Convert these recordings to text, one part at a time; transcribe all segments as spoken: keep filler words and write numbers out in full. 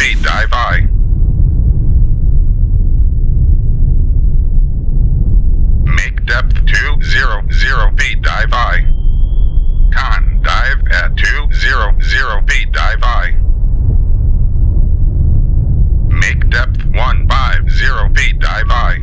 feet, dive I. Make depth two zero zero feet, dive I. Con, dive at two zero zero feet, dive I. Make depth one five zero feet, dive I.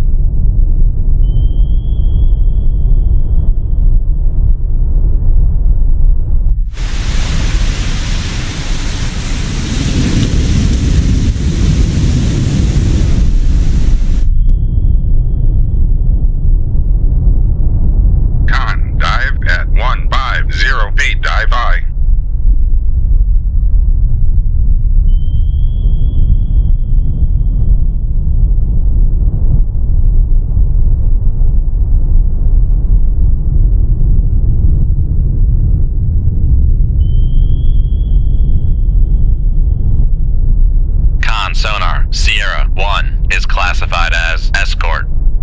Con, dive at one five zero feet, dive I. Con sonar, Sierra one is classified as escort.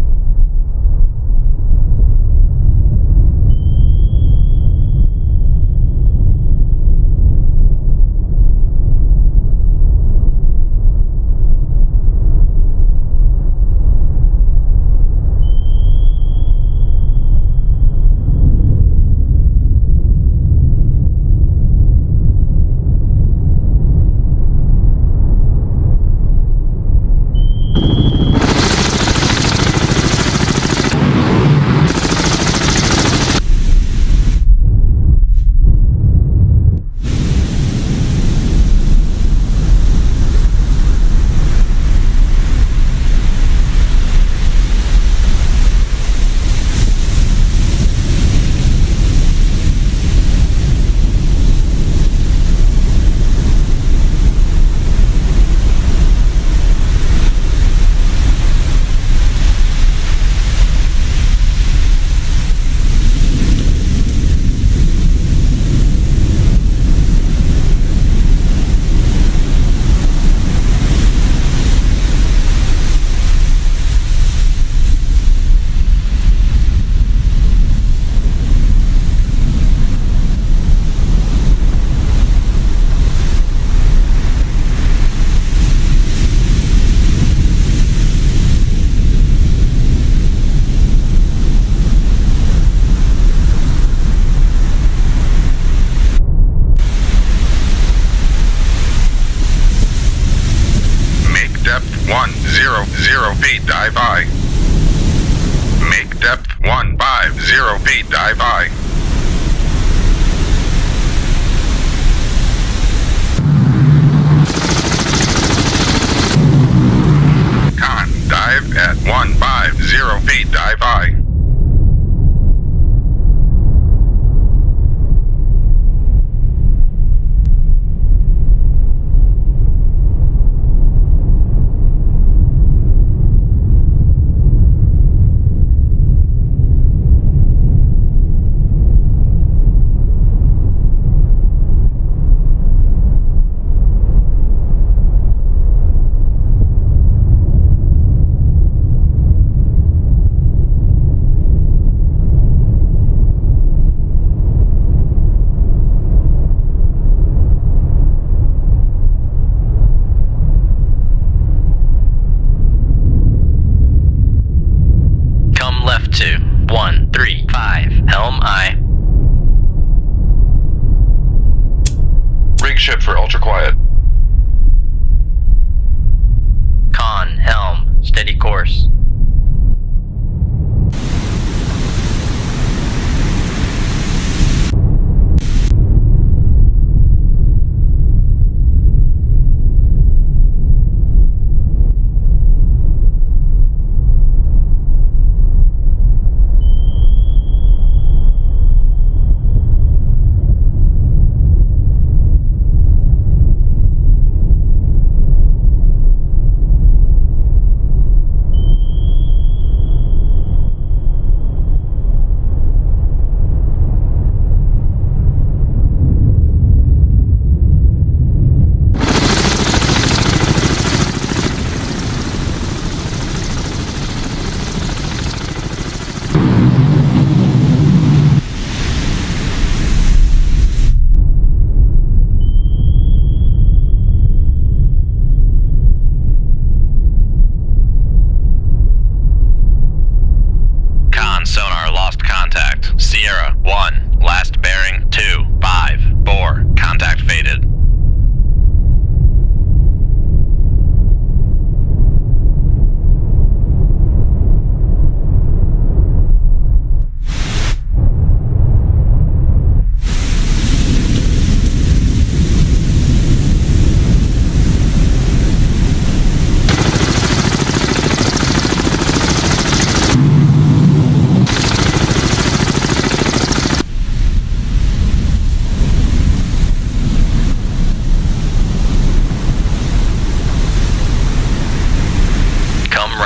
one zero zero feet, dive I. Make depth one five zero feet, dive I. Con, dive at one five zero feet, dive I. two, one, three, five, helm I. Rig ship for ultra quiet. Con, helm, steady course.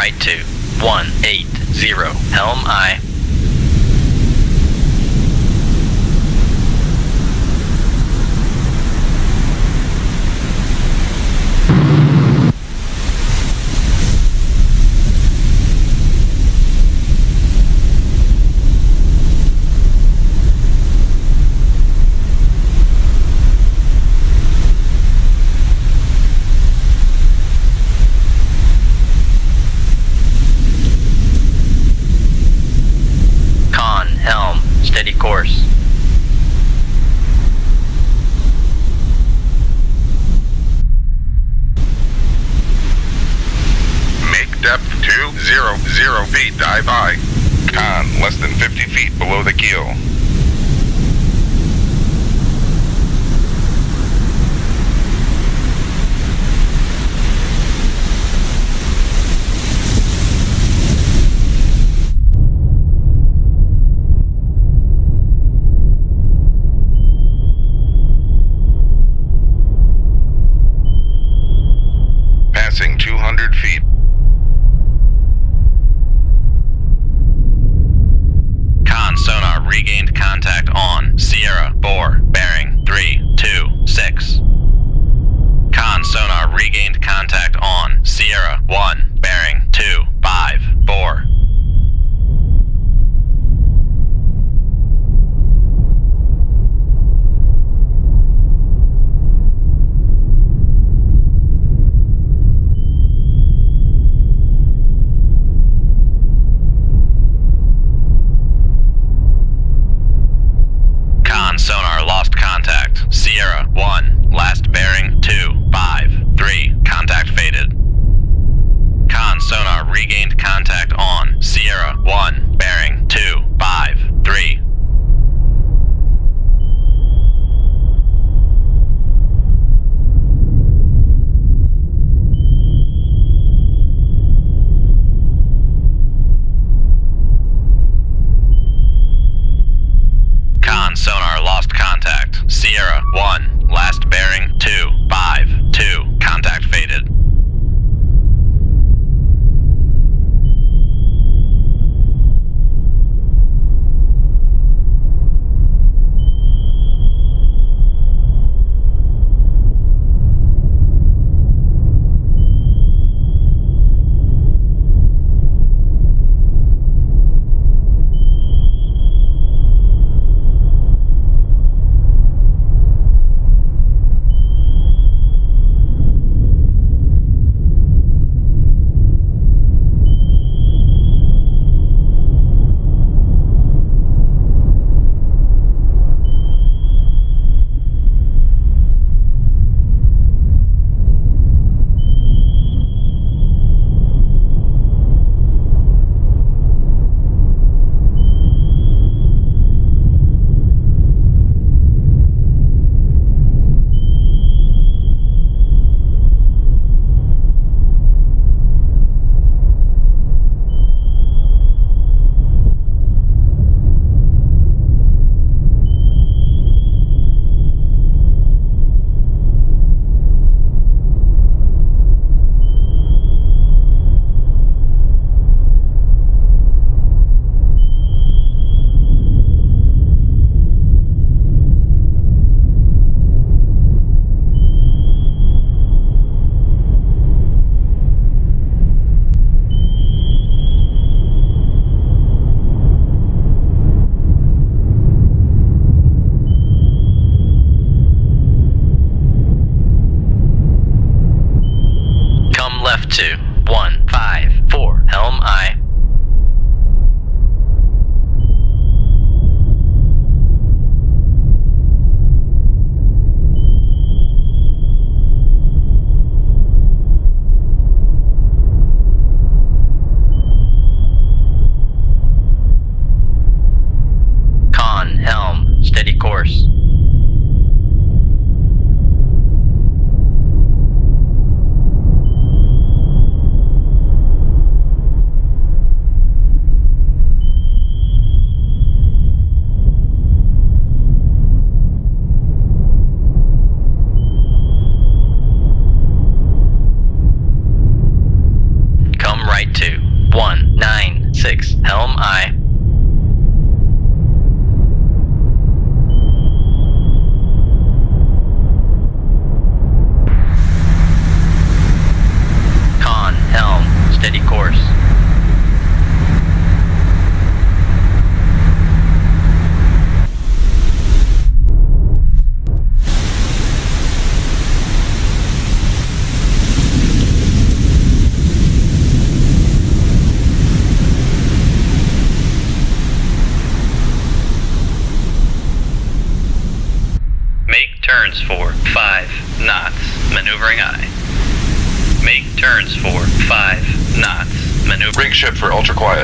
right to one eight zero, helm aye. Steady course. Make depth two zero zero feet, dive aye. Con, less than fifty feet below the keel. two hundred feet. Con sonar regained contact on Sierra four, bearing three two six. Con sonar regained contact on Sierra one, bearing two five four. Sonar lost contact. Sierra one, last bearing two five three, contact faded. Con sonar regained contact on Sierra one, bearing two five three. Sonar lost contact. Sierra one, last bearing two five two, contact faded. Left to one five four, helm aye. Con, helm, steady course. right to one nine six, helm aye. Con, helm, steady course. Turns for five knots, maneuvering aye. Make turns for five knots, maneuver. Rig ship for ultra quiet.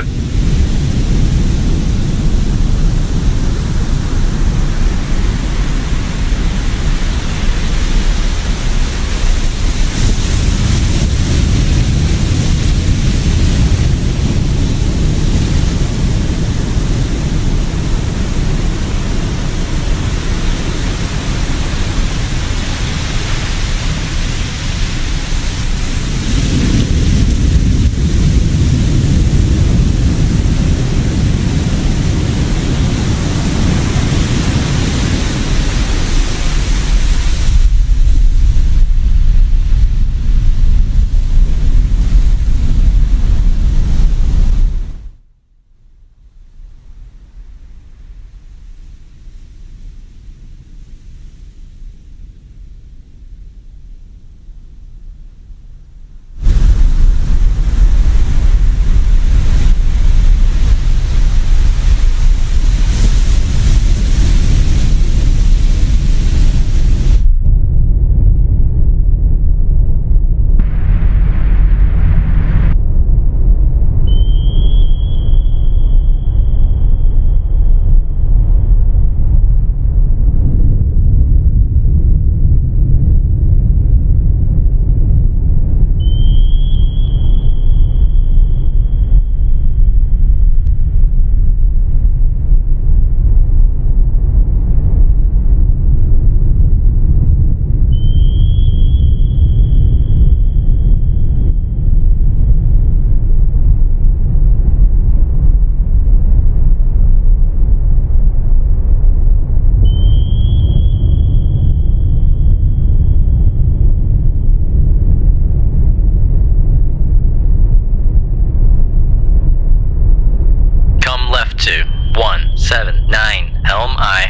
one seven nine, helm aye.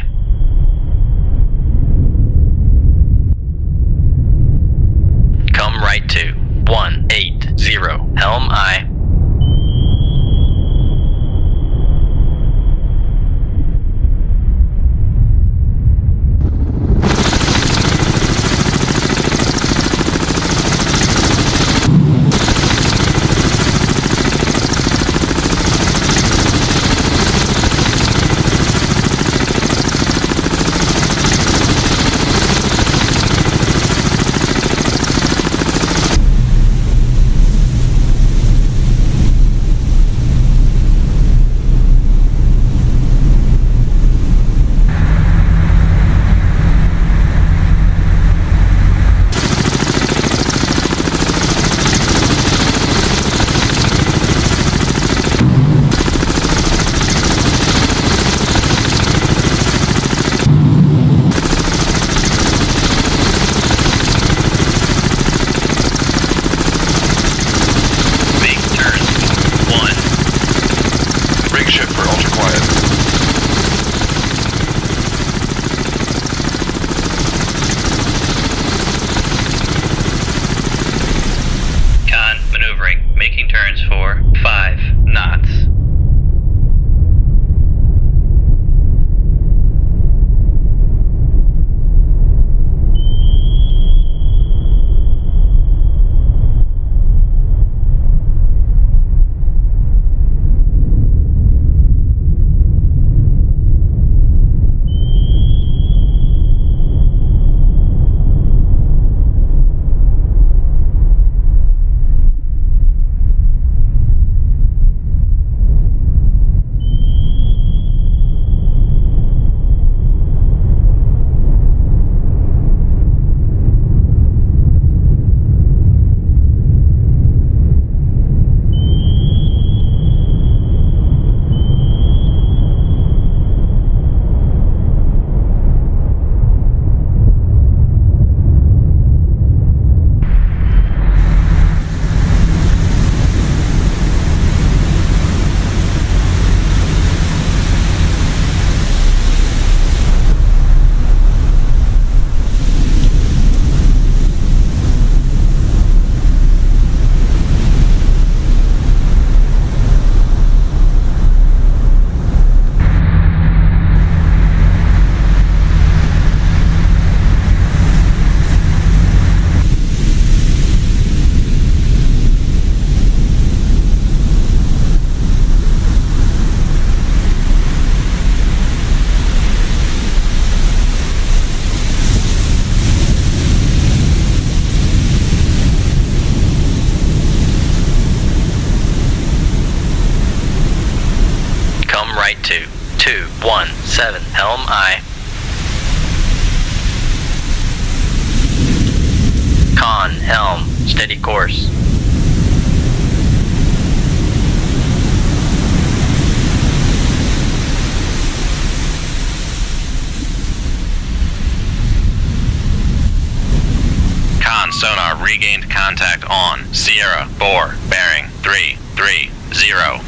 Come right to one eight zero, helm aye. two one seven, helm aye. Con, helm, steady course. Con sonar regained contact on Sierra four, bearing three three zero.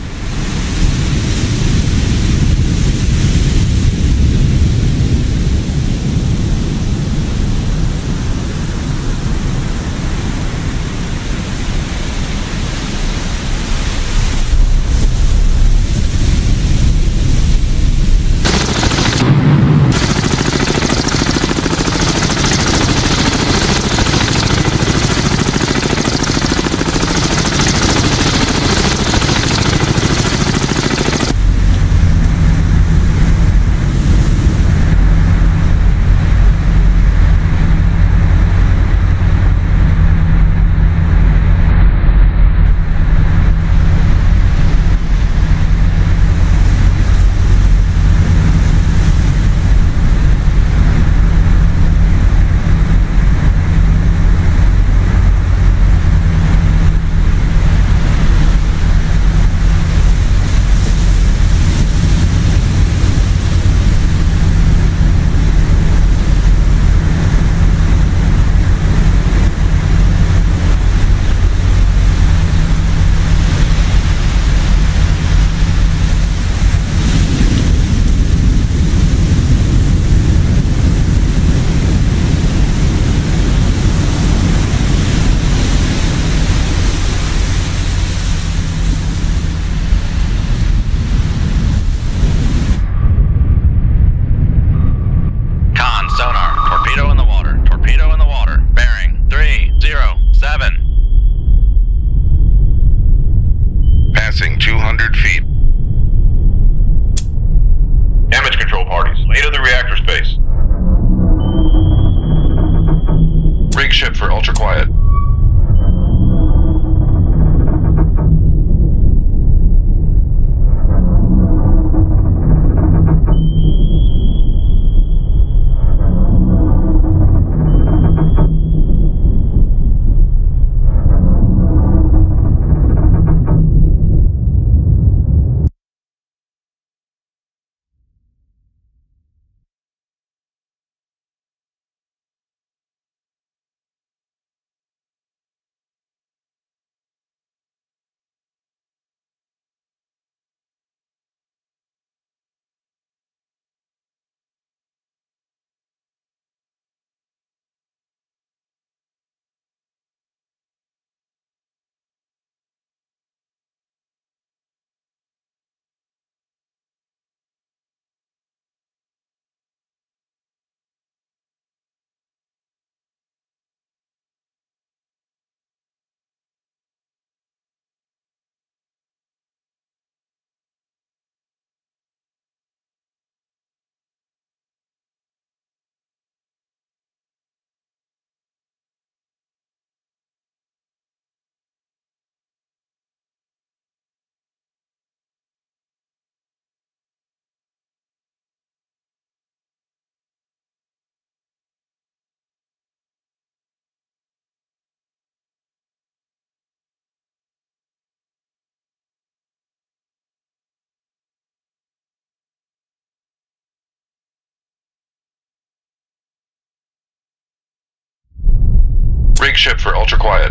Rig ship for ultra quiet.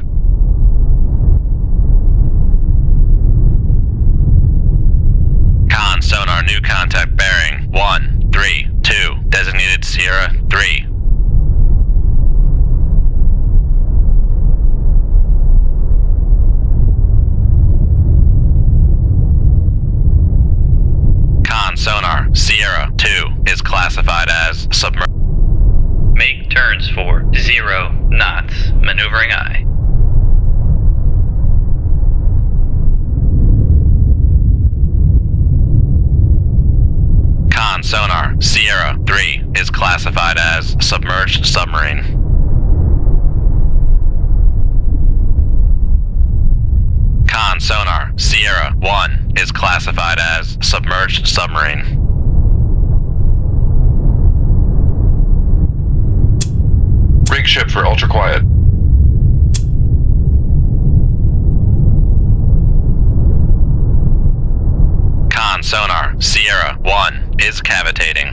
Con sonar new contact bearing one three two, designated Sierra three. Con sonar Sierra two is classified as submerged. Make turns for zero knots, maneuvering aye. Con sonar Sierra three is classified as submerged submarine. Con sonar Sierra one is classified as submerged submarine. Make ship for ultra quiet. Con sonar, Sierra one is cavitating.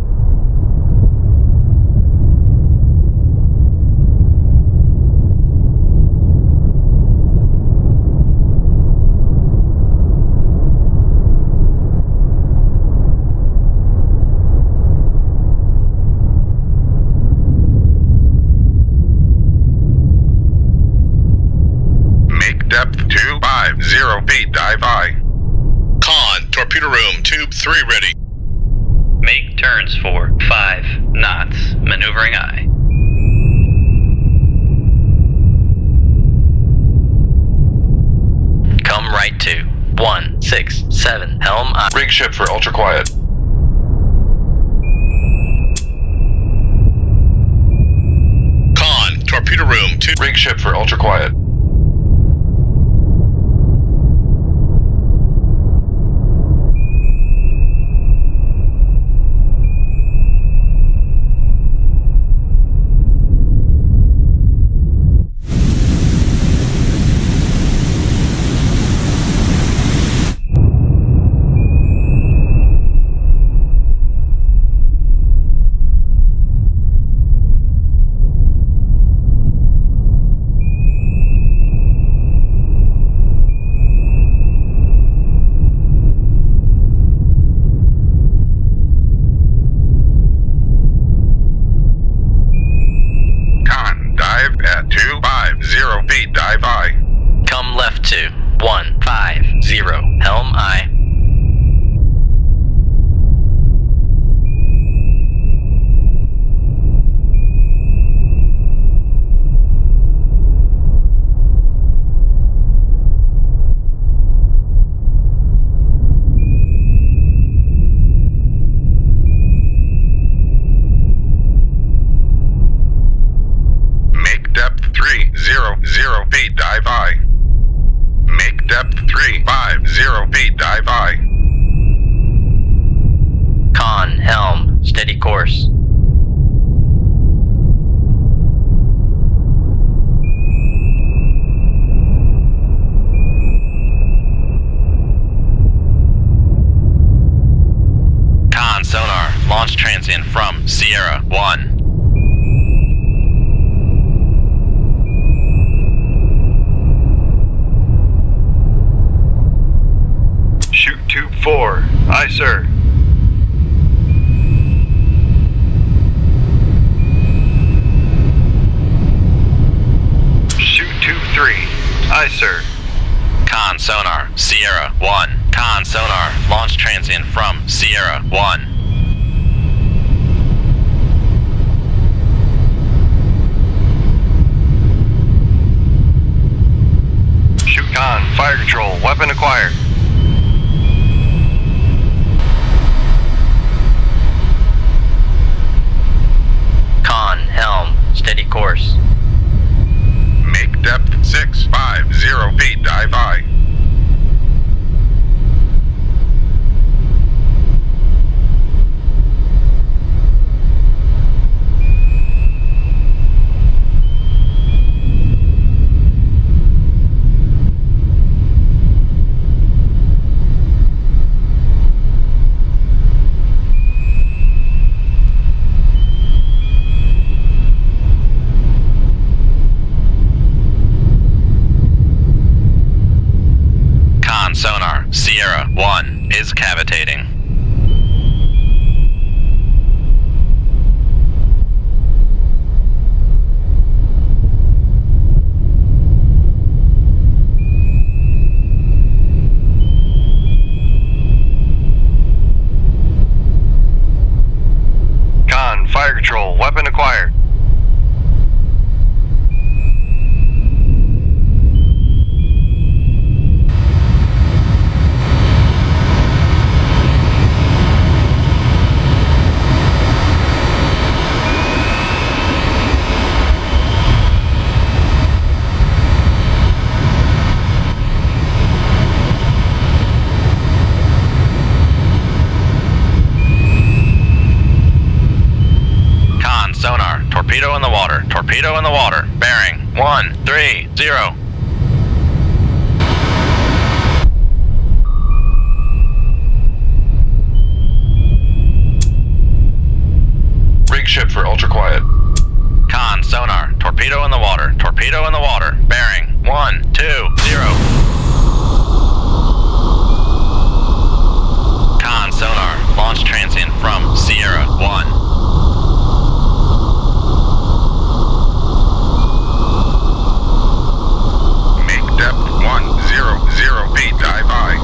Make depth two five zero feet, dive I. Con, torpedo room, tube three ready. Make turns for five knots, maneuvering I. Come right to one six seven, helm I. Rig ship for ultra quiet. Con, torpedo room, two. Rig ship for ultra quiet. Zero feet, dive I. Come left to one five zero, helm I. Zero, zero feet, dive I. Make depth three, five, zero feet, dive I. Con, helm, steady course. Con sonar, launch transient from Sierra one. Tube four. Aye, sir. Shoot tube three. Aye, sir. Con sonar, Sierra one. Con sonar, launch transient from Sierra one. Shoot con, fire control, weapon acquired. Con, helm, steady course. Make depth six, five, zero feet, dive I. Sonar, Sierra one is cavitating. Con, fire control, weapon acquired. torpedo in the water, bearing one three zero. Rig ship for ultra quiet. Con, sonar, torpedo in the water, torpedo in the water, bearing one two zero. Con, sonar, launch transient from Sierra one. Make depth one zero zero feet, dive I.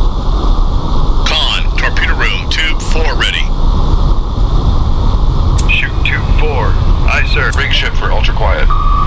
Con, torpedo room, tube four ready. Shoot tube four. Aye, sir. Rig ship for ultra quiet.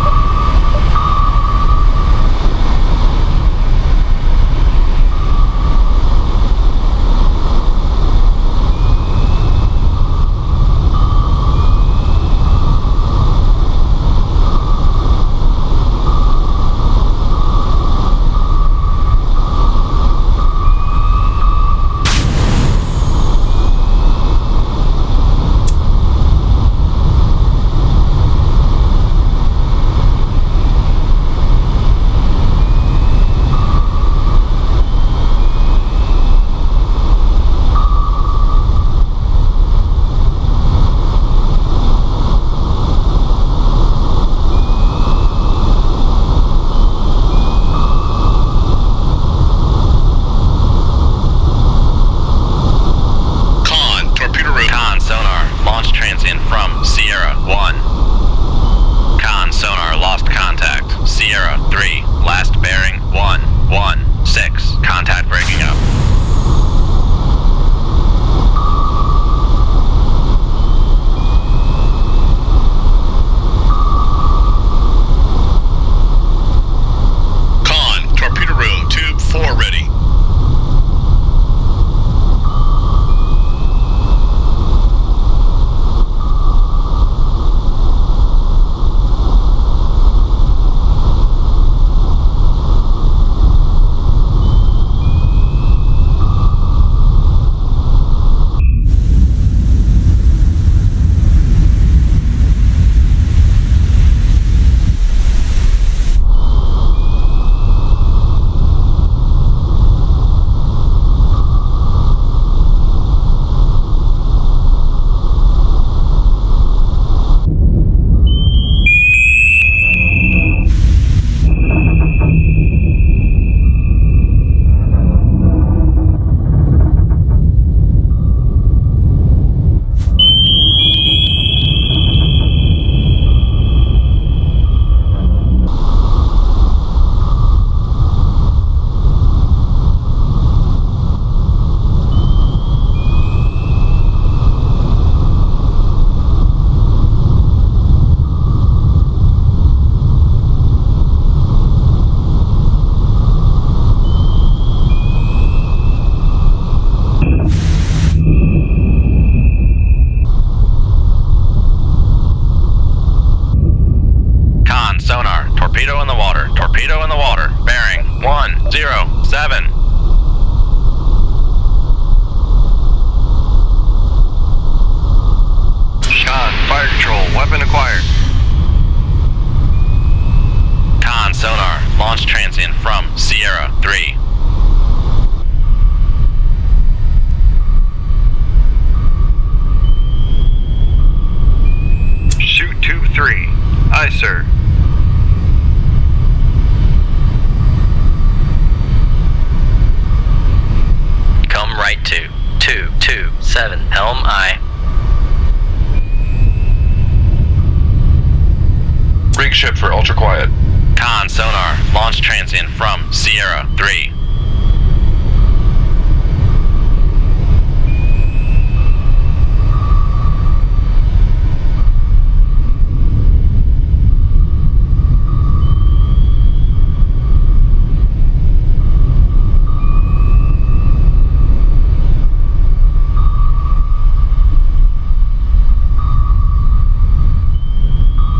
Ship for ultra quiet. Con, sonar, launch transient from Sierra three.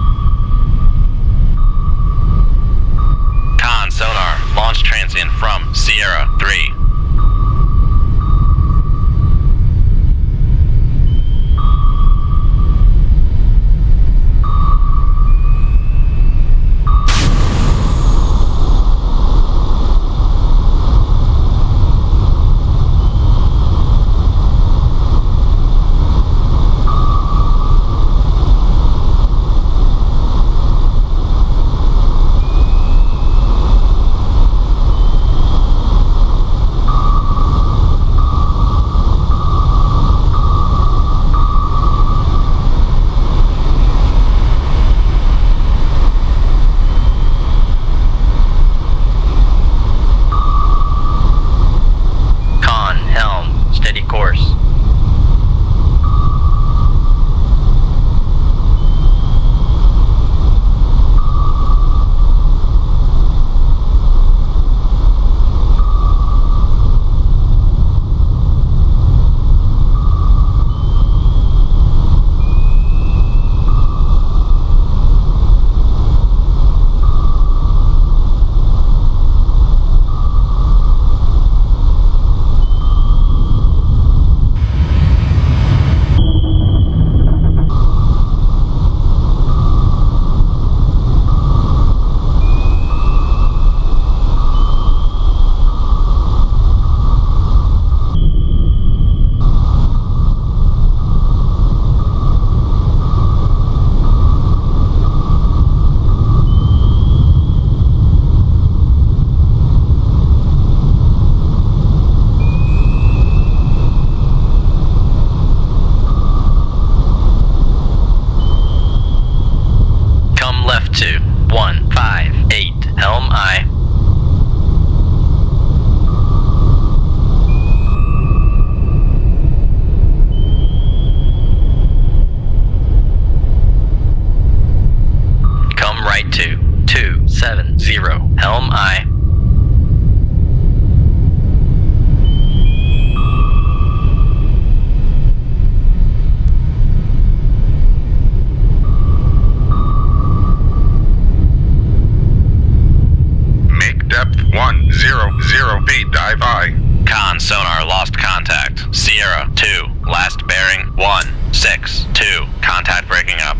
From zero feet, dive I. Con sonar lost contact. Sierra two, last bearing one six two. Contact breaking up.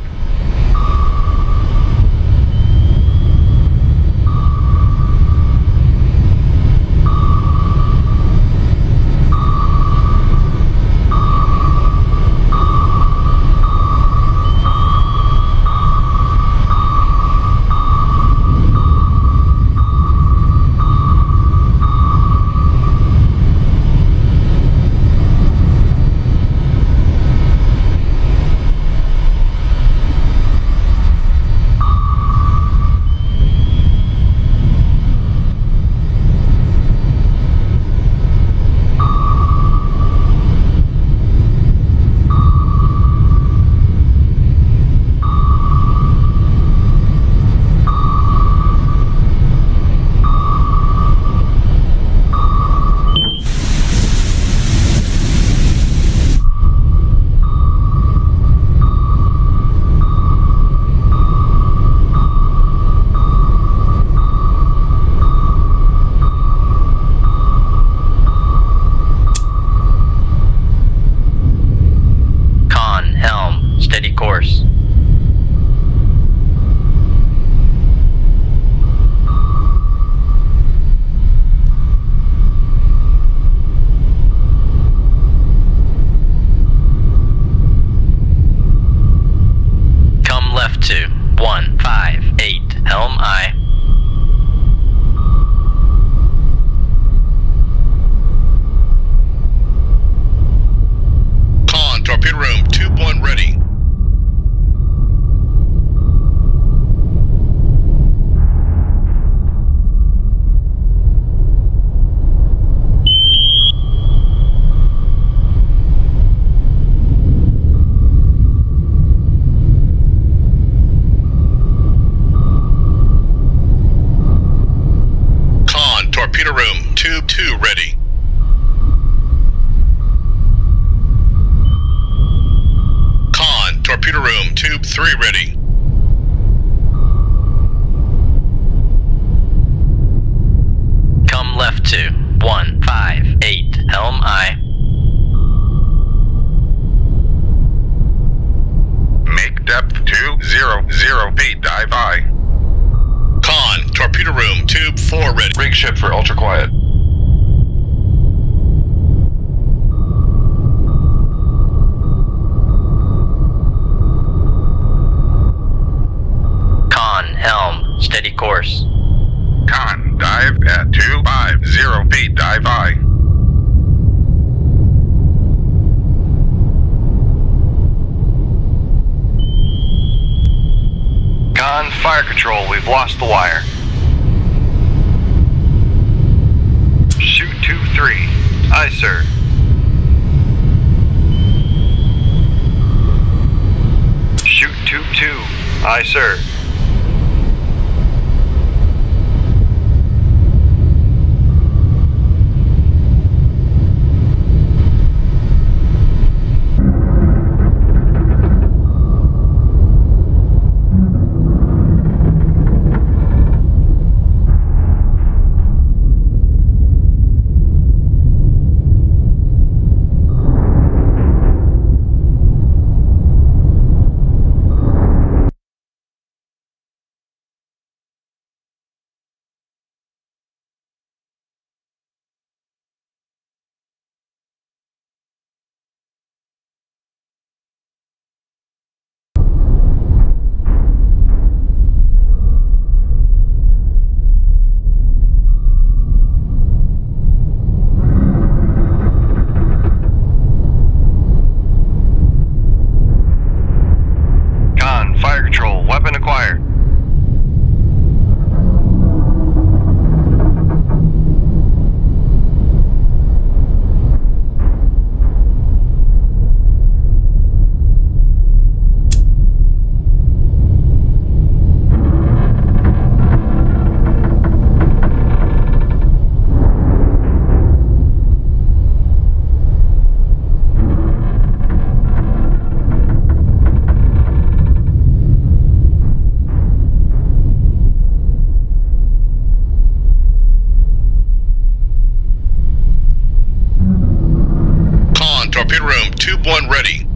Steady course. Come left to one five eight, helm I. Con, torpedo room, tube one ready. Torpedo room, tube two ready. Con, torpedo room, tube three ready. Come left to one five eight, helm I. Make depth two zero zero feet, dive I. Con, torpedo room, tube four ready. Rig ship for ultra quiet. Con, helm, steady course. Con, dive at two five zero feet, dive I. Con, fire control, we've lost the wire. Shoot two three. Aye, sir. Shoot two two. Aye, sir. torpedo room, tube one ready.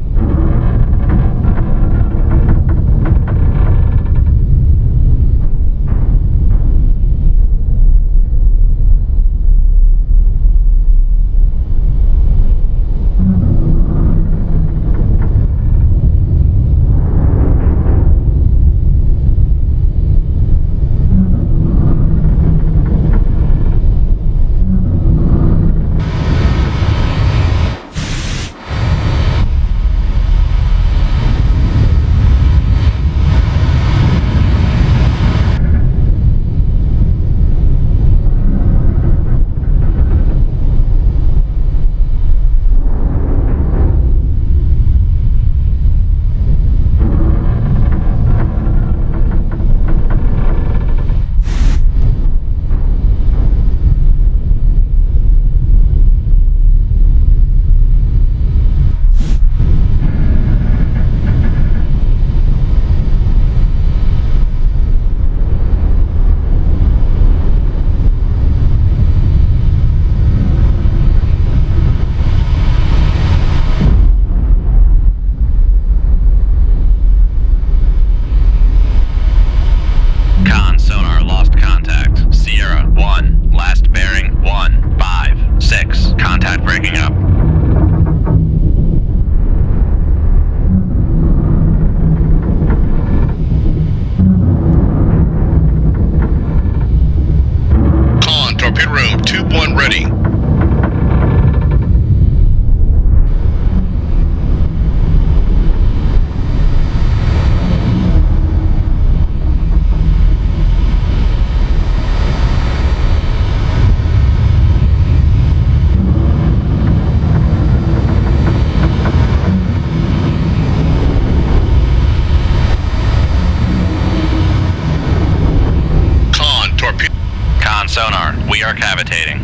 Sonar, we are cavitating.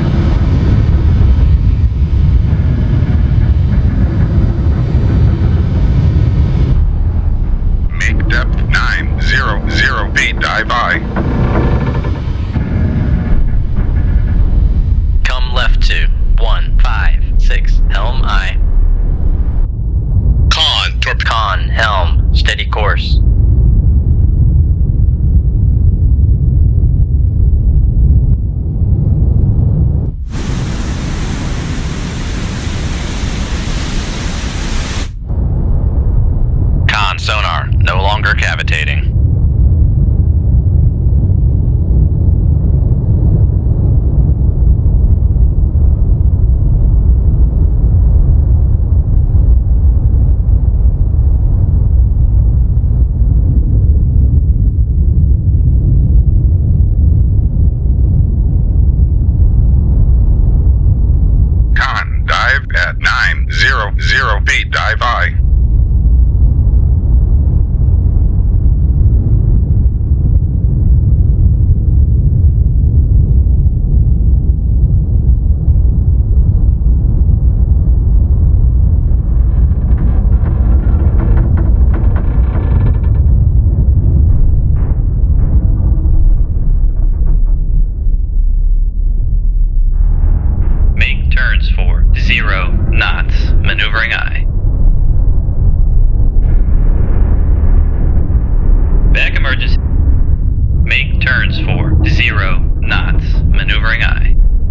Make depth nine zero zero feet, dive I. Come left to one five six, helm I. Con, torpedo. Con, helm, steady course. Sonar, no longer cavitating. Con, dive at nine zero zero feet, dive I. Turns for zero knots, maneuvering I. Back emergency. Make turns for zero knots, maneuvering I.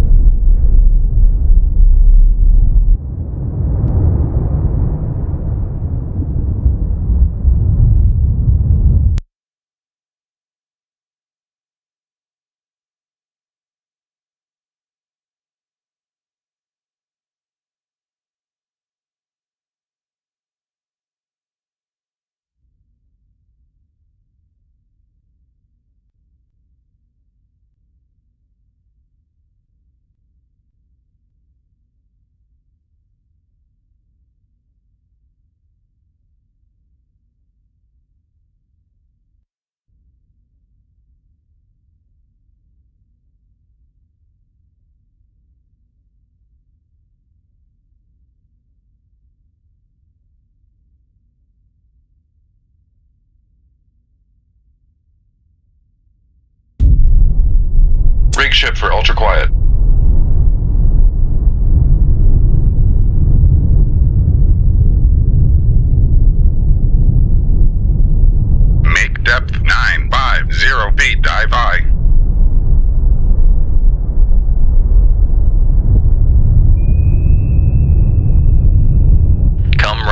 Rig ship for ultra quiet.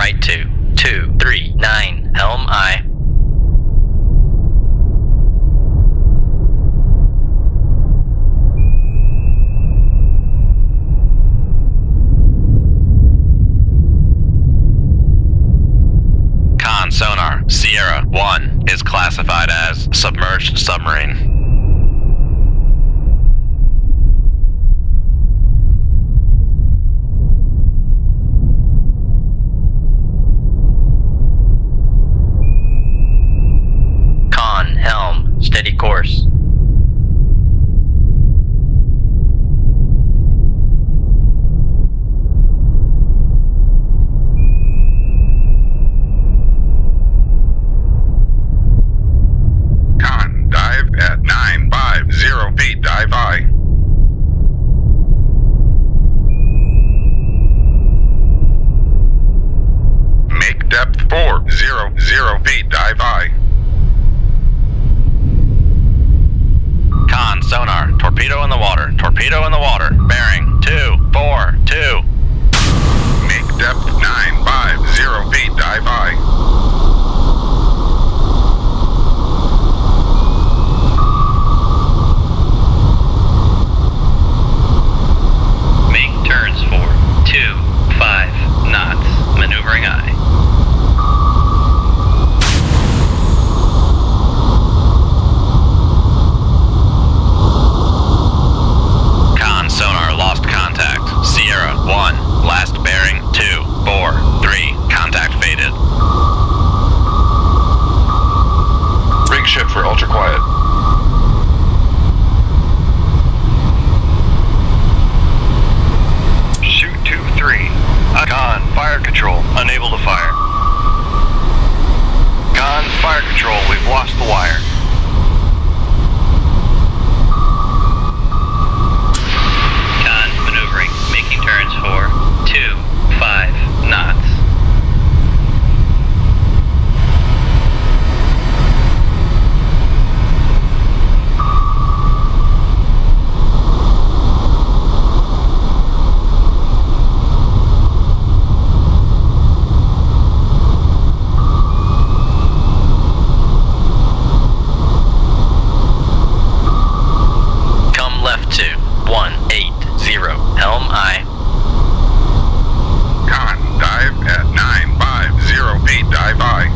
right to two three nine, helm aye. Con sonar, Sierra one is classified as submerged submarine. Con, helm, steady course. Con, dive at nine five zero feet, dive aye. Make depth four zero zero feet, dive aye. Con sonar, torpedo in the water, torpedo in the water, bearing two four two. Make depth nine five zero feet, dive aye. Make turns for two five knots, maneuvering aye. Con sonar lost contact. Sierra one, last bearing two four three, contact faded. Rig ship for ultra quiet. Shoot two three. Con, fire control, unable to fire. Con, fire control, we've lost the wire. Con, maneuvering, making turns for two five knots. Come left to one eight zero, helm aye. Con, dive at nine five zero feet, dive aye.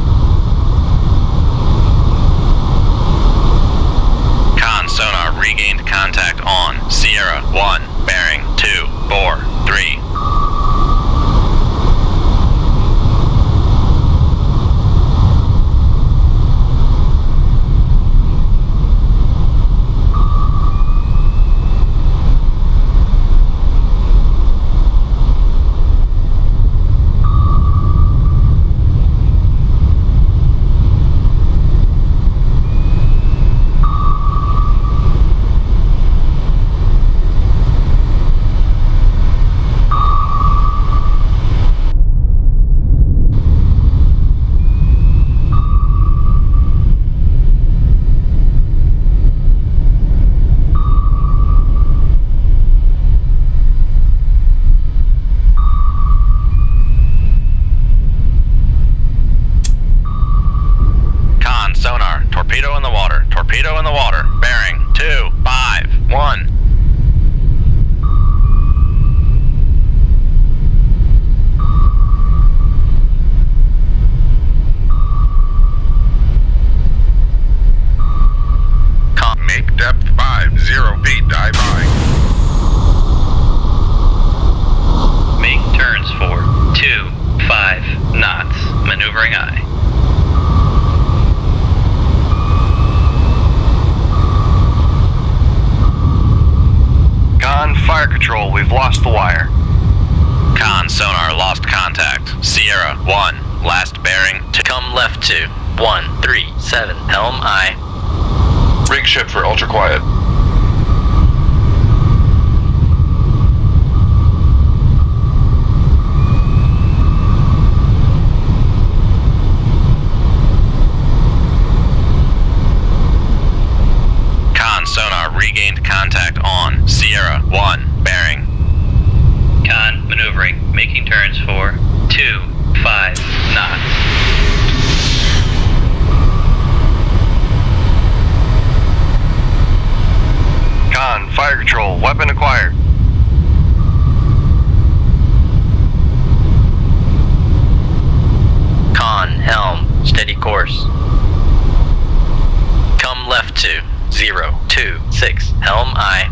Con sonar regained contact on Sierra one, bearing two four three. Con sonar, torpedo in the water, torpedo in the water, bearing two five one. Con, Make depth five zero feet, dive aye. make turns for two five knots, maneuvering aye. Con, fire control, we've lost the wire. Con sonar lost contact. Sierra one, last bearing two. Come left to one three seven, helm aye. Rig ship for ultra quiet. Con sonar regained contact on Sierra one, bearing. Con, maneuvering, making turns for two five knots. Con, fire control, weapon acquired. Con, helm, steady course. Come left to zero two six, helm aye.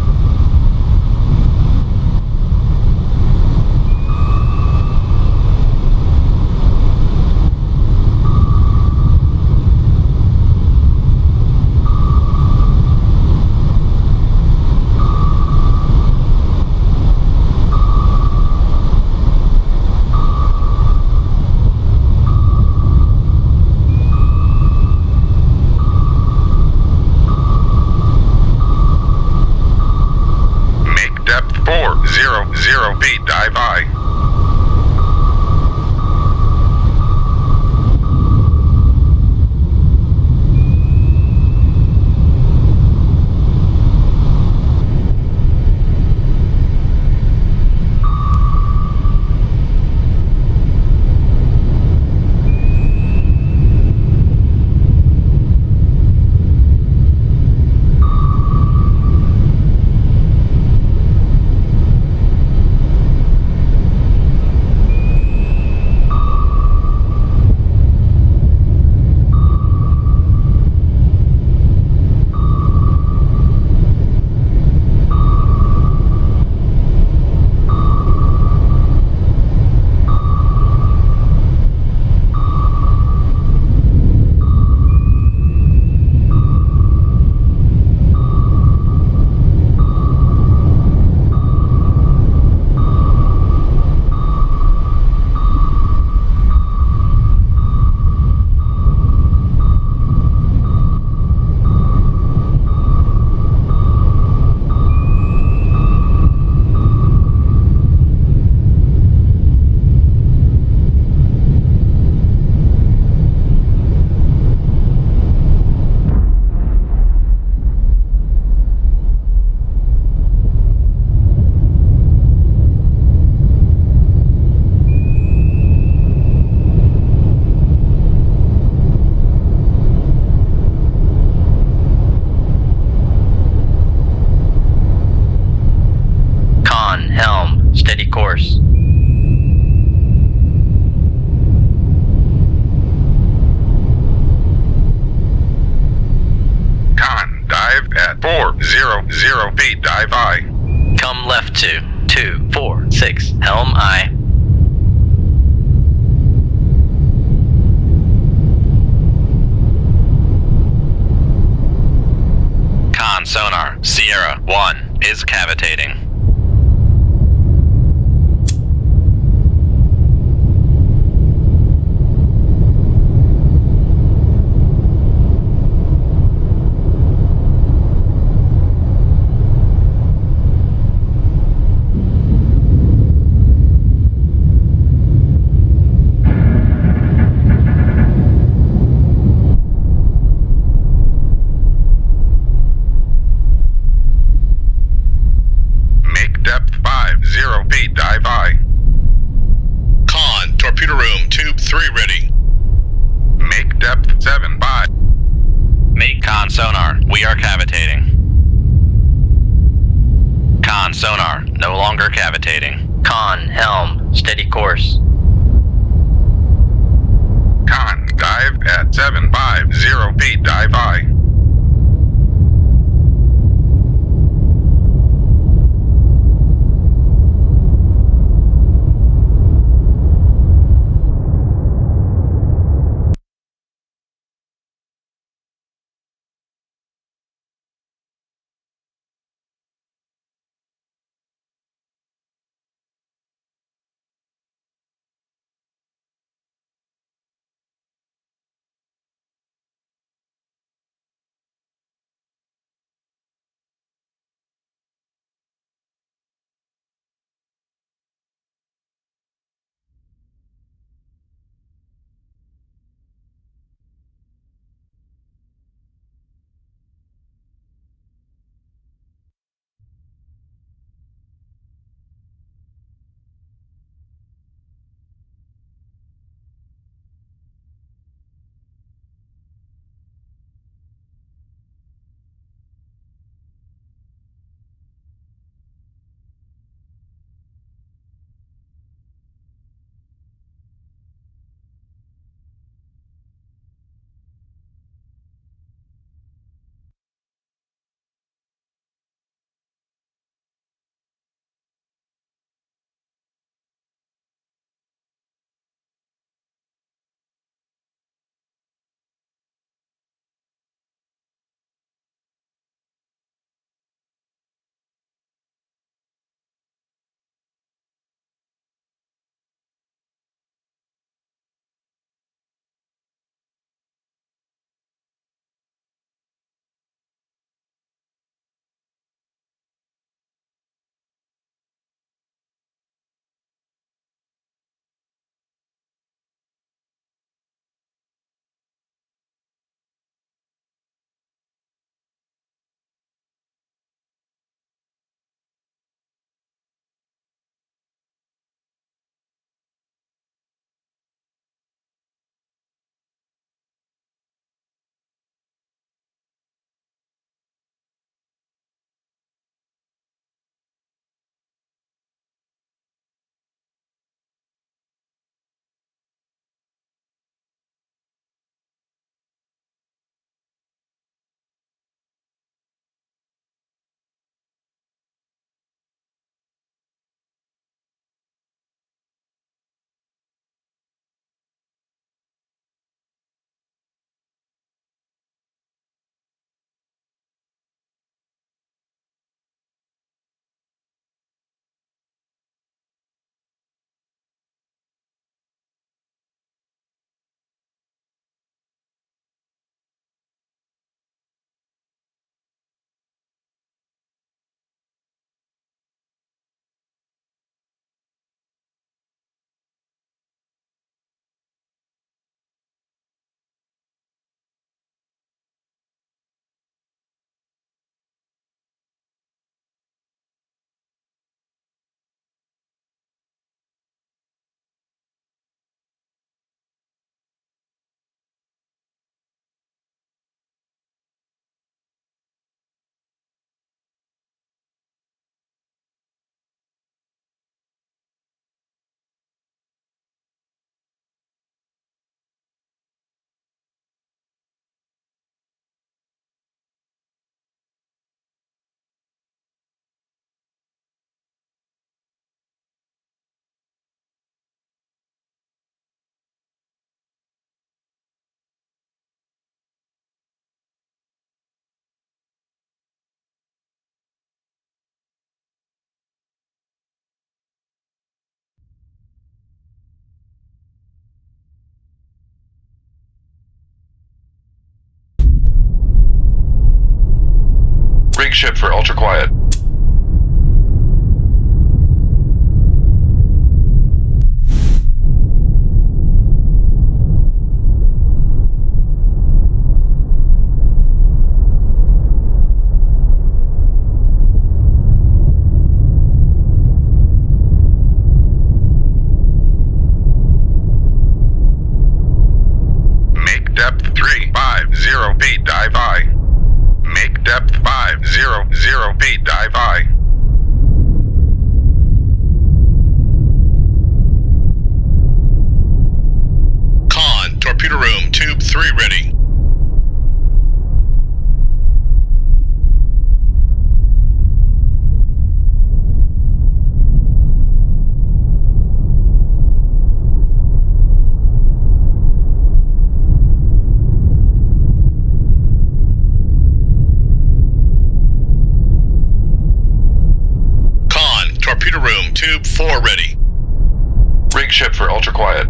Zero, zero feet, dive I. Helm, steady course. Con, dive at four, zero, zero feet, dive I. Come left to two, four, six, helm aye. Con sonar, Sierra one is cavitating. Zero feet, dive I. Con, torpedo room, tube three ready. Make depth seven, five. Make con sonar, we are cavitating. Con sonar, no longer cavitating. Con, helm, steady course. Con, dive at seven, five, zero feet, dive I. ship for ultra quiet. Make depth three five zero feet, dive I. Make depth five zero zero feet, dive I. Con, torpedo room, tube three ready. Con, torpedo room, tube four ready. Rig ship for ultra quiet.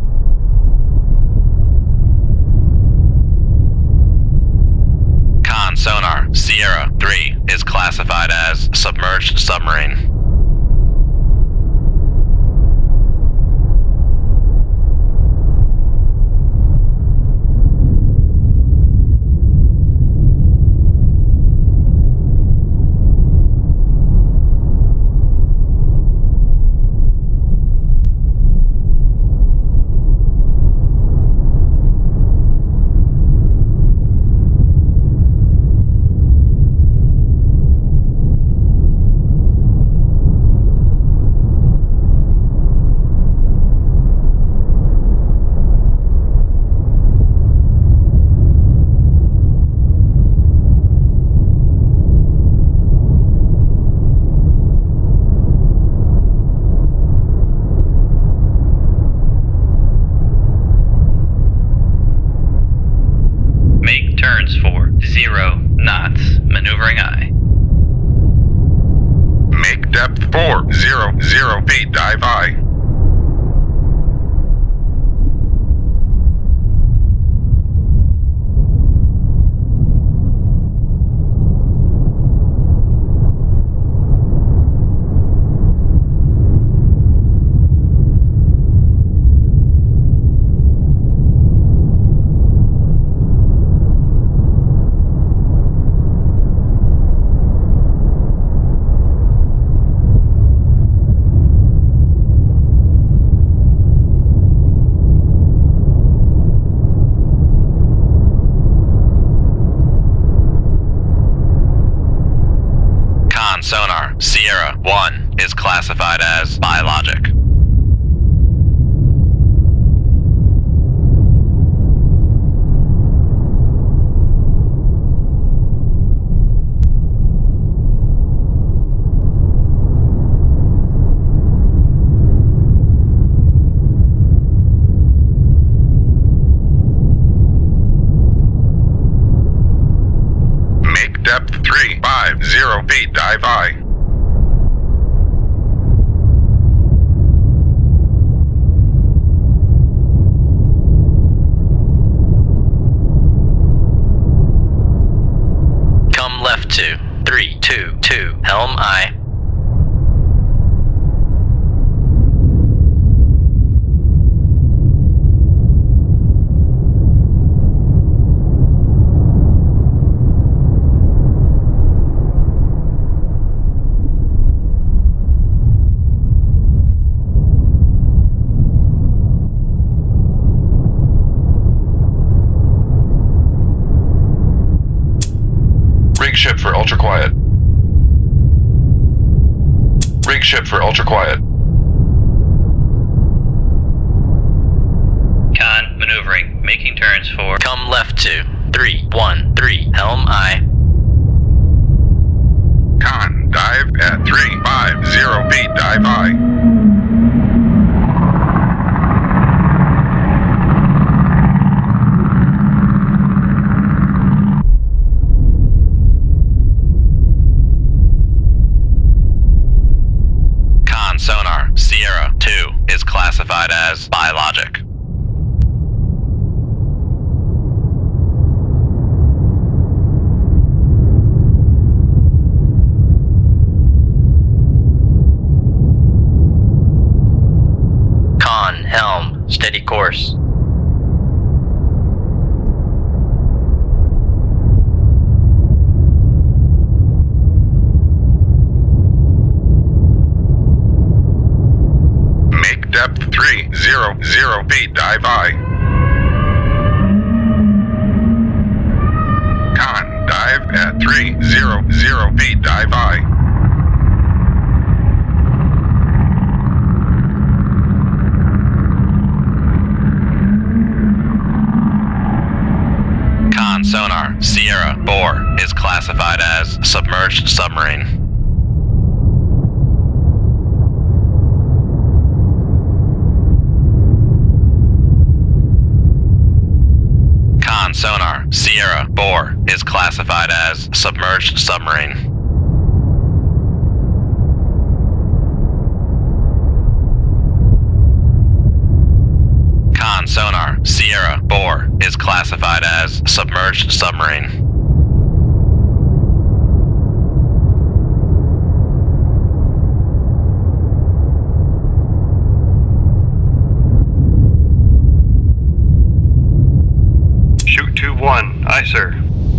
Con sonar, Sierra three is classified as submerged submarine. Make turns for zero knots, maneuvering I. Make depth four zero zero feet, dive I. Con sonar, Sierra one is classified as biologic. Make depth three five zero feet, dive I. Come left to three two two, helm I. Rig ship for ultra quiet. Rig ship for ultra quiet. Con, maneuvering, making turns for. Come left to three one three, helm I. Con, dive at three five zero feet, dive I. Sonar, Sierra two is classified as biologic. course. Make depth three zero zero feet, dive I. Con, dive at three zero zero feet, dive I. Con sonar, Sierra, Boar, is classified as submerged submarine. Con sonar, Sierra, Boar, is classified as submerged submarine. Con sonar, Sierra, Boar, is classified as submerged submarine. Shoot two one. Aye, sir.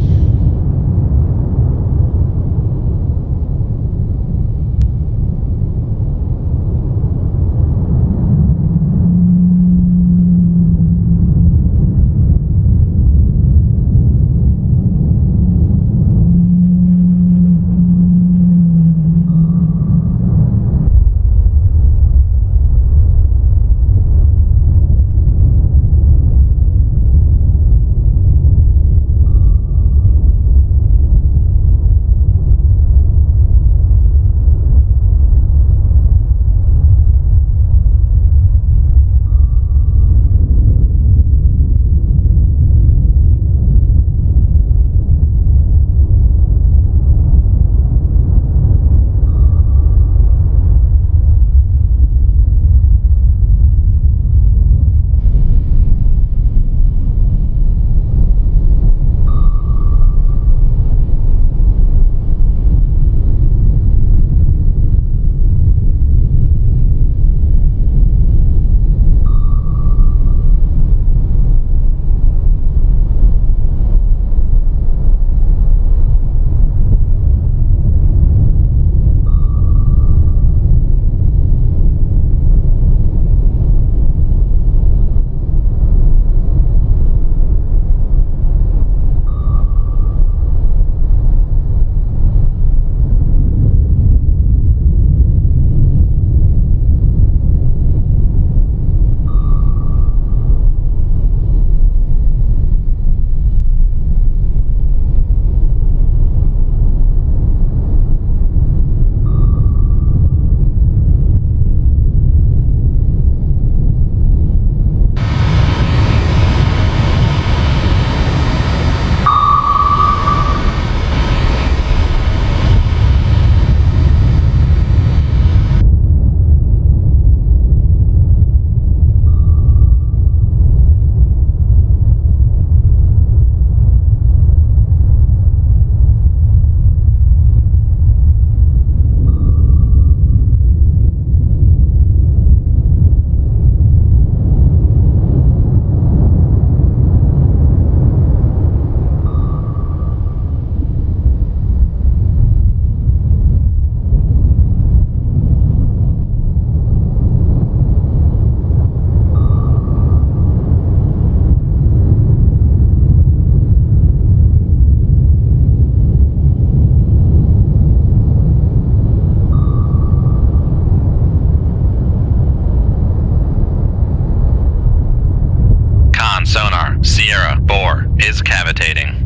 Sierra, Boar, is cavitating.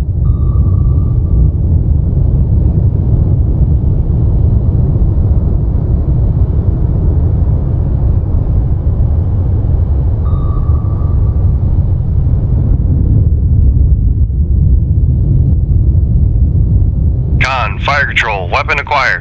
Con, fire control, weapon acquired.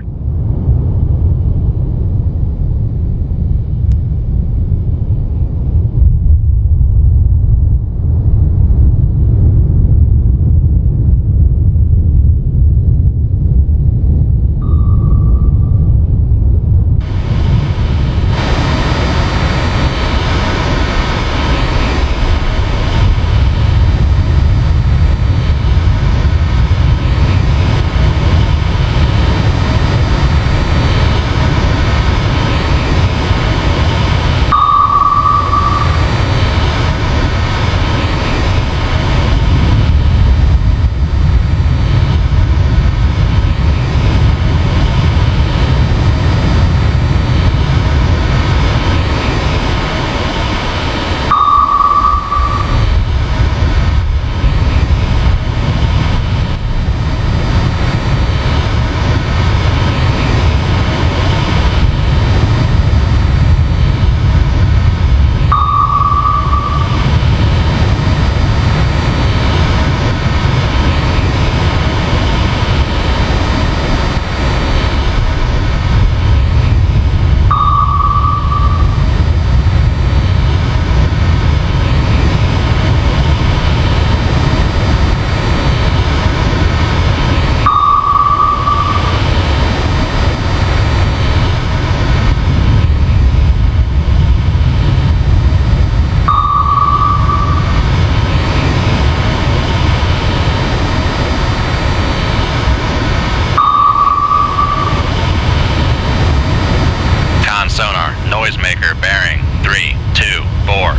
bearing three two four.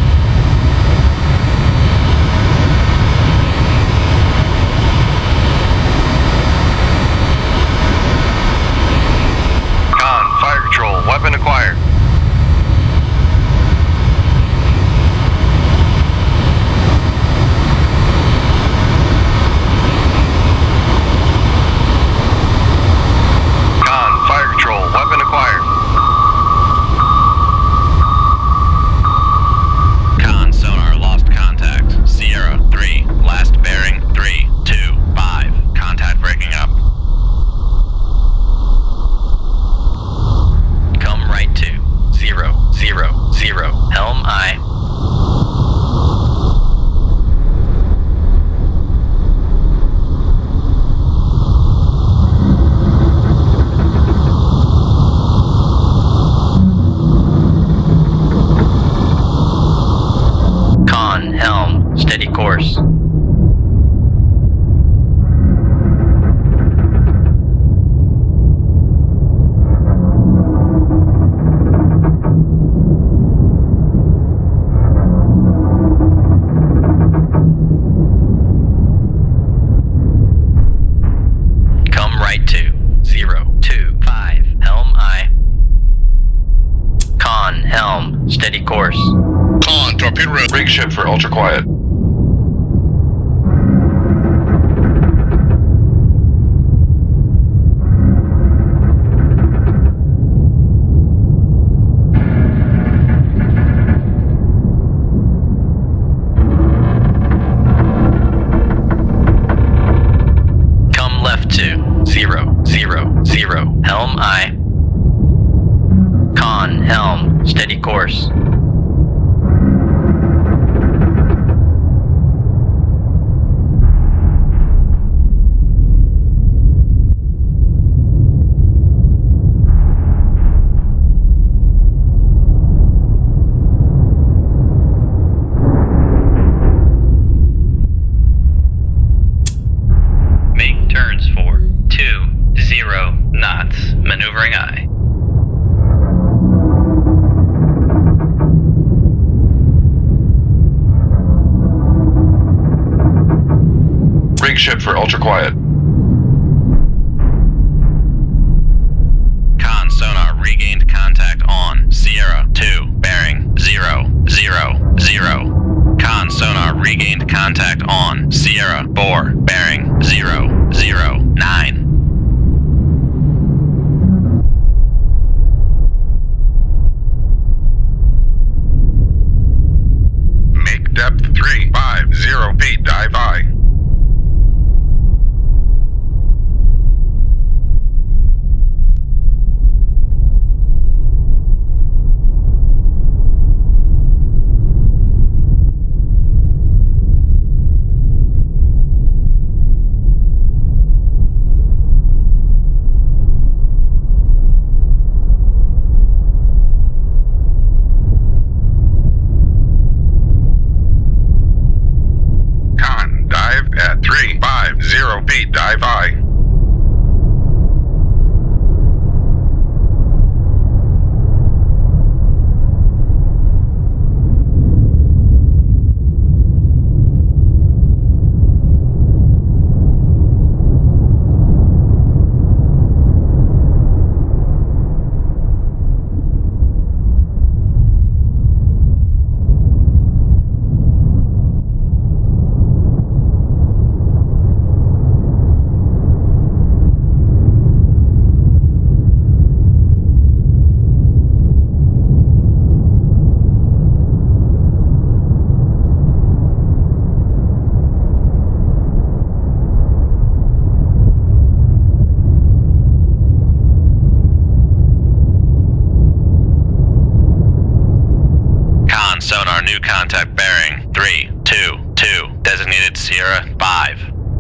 Con, fire control, weapon acquired. Con, fire control, weapon acquired. Con sonar lost contact. Sierra three, last bearing three two five. Contact breaking up. Come right to zero zero zero. Helm I. Con, helm, steady course. Come right to zero two five. Helm I. Con, helm, steady course. Con, torpedo room. Rig ship for ultra quiet. Come left to zero zero zero. Helm I. Con, helm, steady course. Make turns for two zero knots. Maneuvering I. Rig ship for ultra quiet. Con sonar regained contact on Sierra two, bearing zero zero zero. Con sonar regained contact on Sierra four, bearing zero zero nine. Make depth three five zero feet, dive I. Con, dive at three five zero feet, dive I. Con sonar new contact bearing three two two. Designated Sierra five.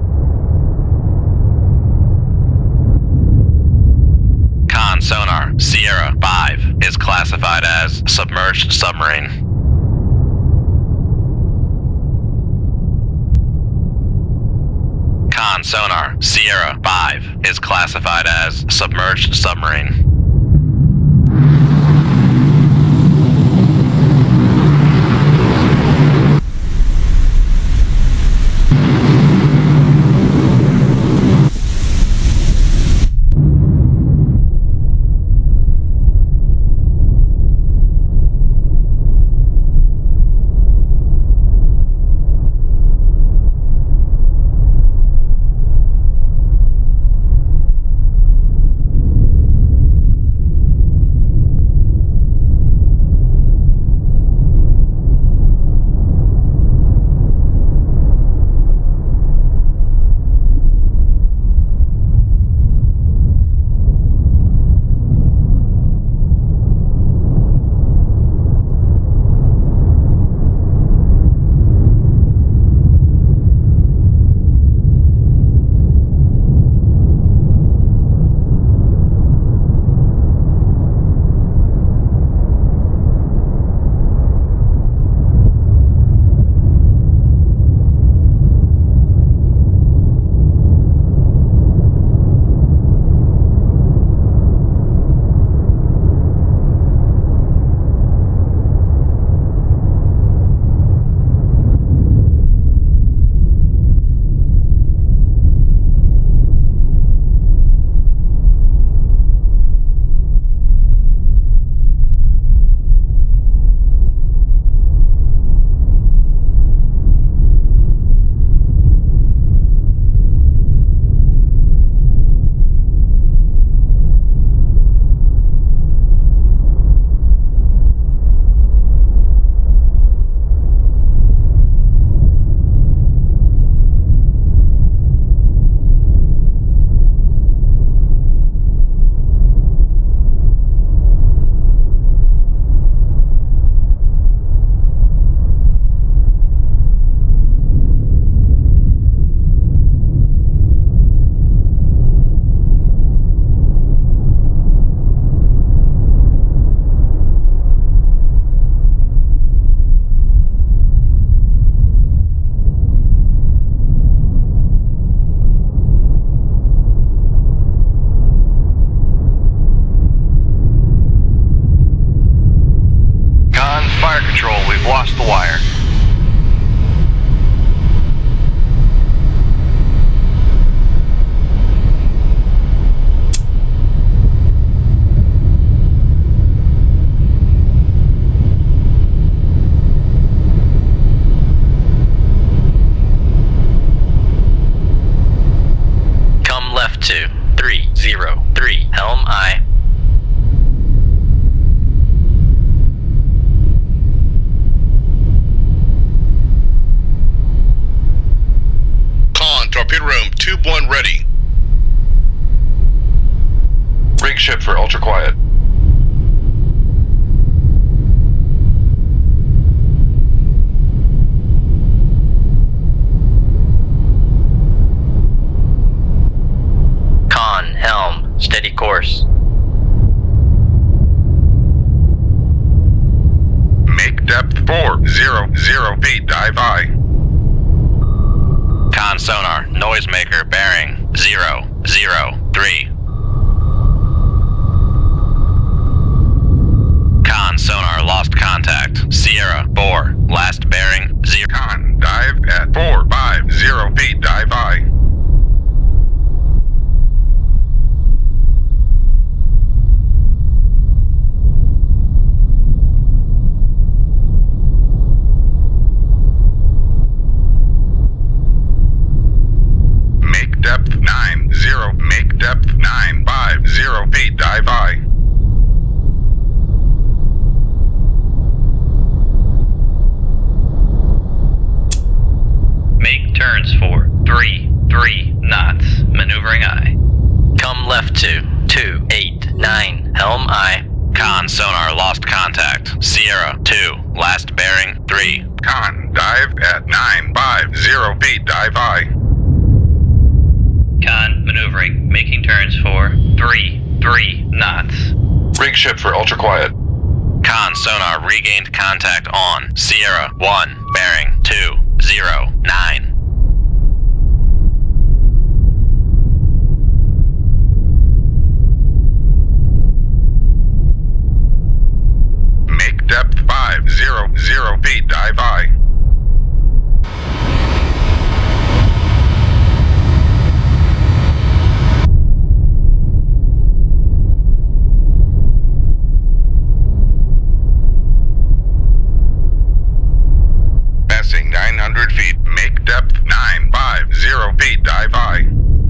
Con sonar Sierra five is classified as submerged submarine. Con sonar Sierra five is classified as submerged submarine. Fire control, we've lost the wire. Come left to three zero three Helm I. Con, torpedo room, tube one ready. Rig ship for ultra quiet. Con, helm, steady course. Make depth four zero zero feet, dive I. Con sonar, noisemaker, bearing zero zero three. Con sonar, lost contact. Sierra, four, last bearing zero. Con, dive at four five zero feet, dive I. Make depth nine zero, make depth nine five zero feet, dive I. Make turns for three three knots, maneuvering I. Come left to two eight nine Helm I. Con sonar, lost contact. Sierra, two, last bearing three. Con, dive at nine five zero feet, dive I. Con, maneuvering, making turns for three three knots. Rig ship for ultra quiet. Con sonar, regained contact on. Sierra, one, bearing two zero nine. Make depth five zero zero feet, dive I. Passing nine hundred feet, make depth nine five zero feet, dive I.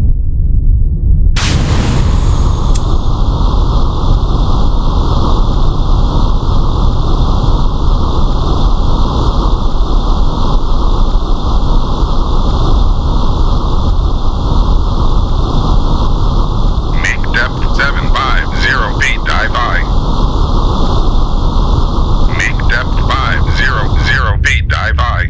Make depth seven five zero feet, dive I. Make depth five zero zero feet, dive I.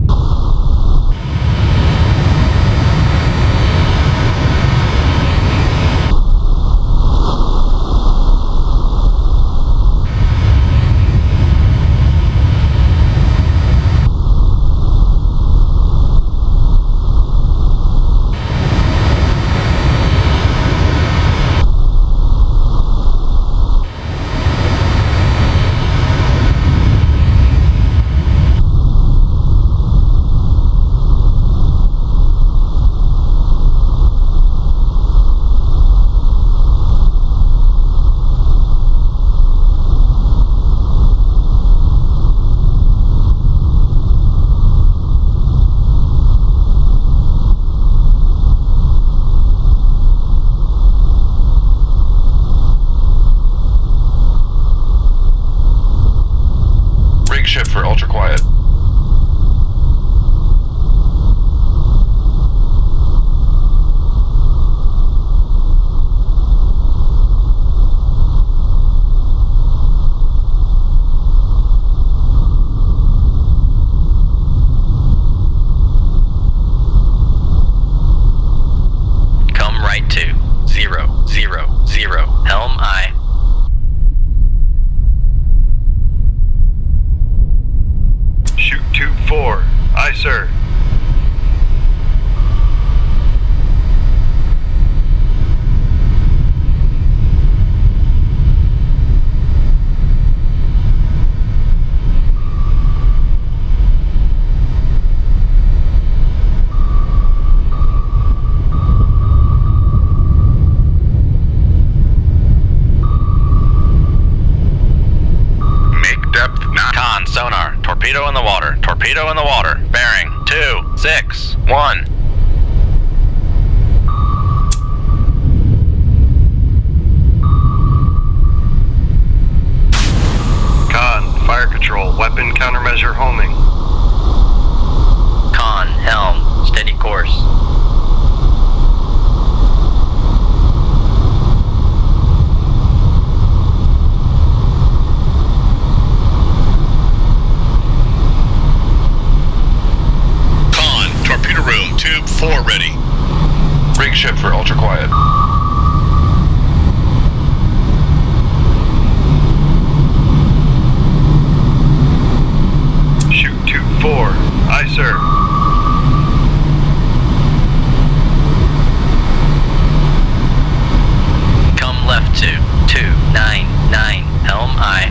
Rig ship for ultra quiet. Come right to zero zero zero Helm I. Shoot tube four. Aye, sir. depth nine. Con, sonar, torpedo in the water, torpedo in the water, bearing, two, six, one. Con, fire control, weapon countermeasure homing. Con, helm, steady course. Con, torpedo room, tube four ready. Rig ship for ultra quiet. Shoot tube four. Aye, sir. Come left to two nine nine, helm aye.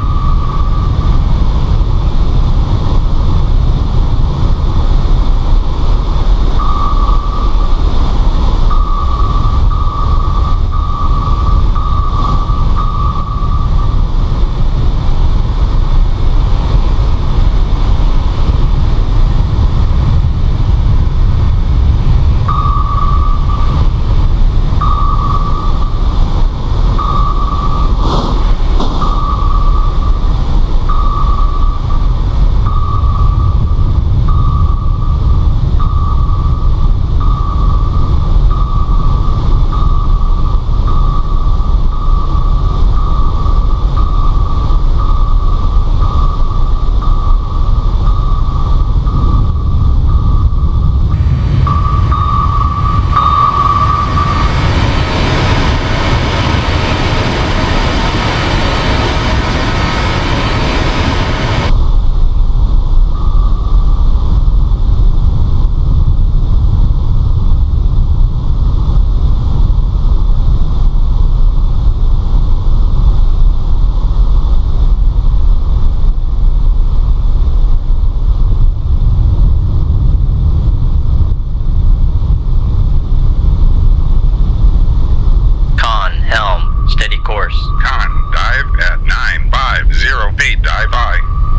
Con, helm, steady course. Con, dive at nine five zero feet, dive aye.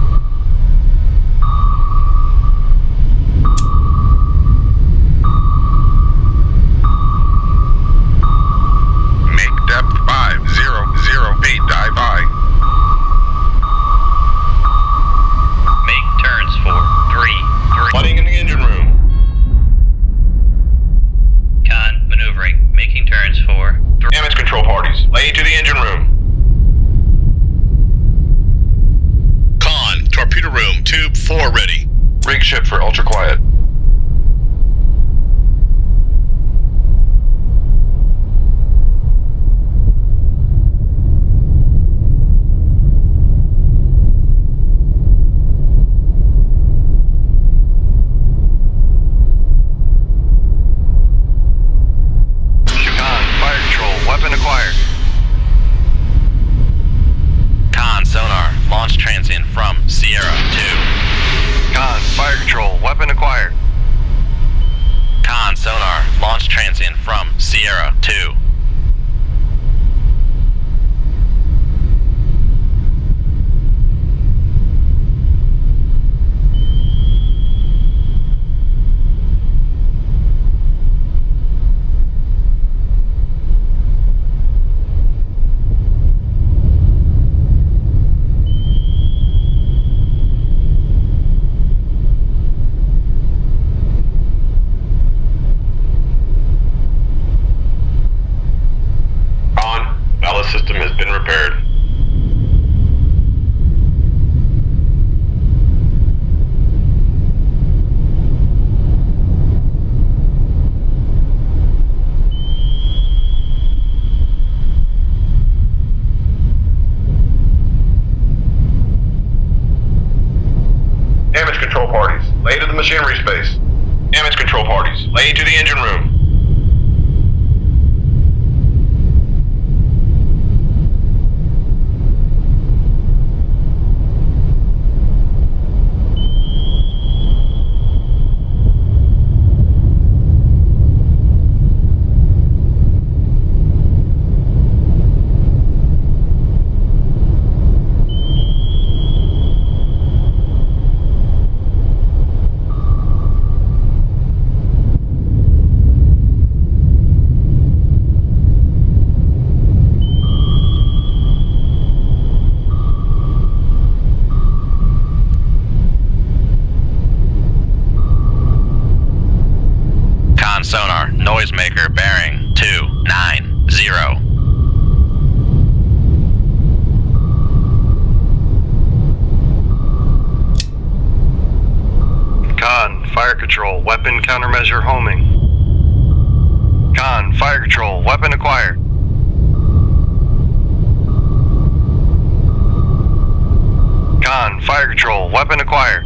Make depth five zero zero feet, dive aye. Make turns for three three. Flooding in the engine room. Con, maneuvering, making turns for three. Damage control parties, lay to the engine room. Con, torpedo room, tube four ready. Rig ship for ultra quiet. Con, fire control, weapon acquired. Con, sonar, launch transient from Sierra two. Con, fire control, weapon acquired. Con, sonar, launch transient from Sierra two. Con, ballast system has been repaired. Damage control parties, lay to the machinery space. Damage control parties, lay to the engine room. noisemaker bearing two nine zero. Con, fire control, weapon countermeasure homing. Con, fire control, weapon acquired. Con, fire control, weapon acquired.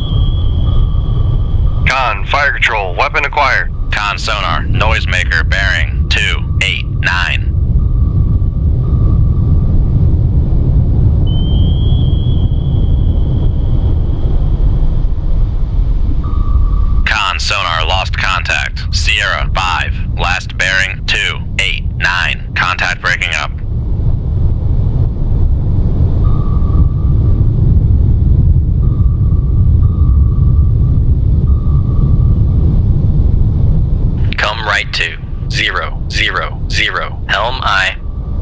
Con, fire control, weapon acquired. Con sonar, noisemaker bearing two eight nine. Con sonar lost contact. Sierra five, last bearing two eight nine. Contact breaking up. Come right to zero zero zero. Helm I.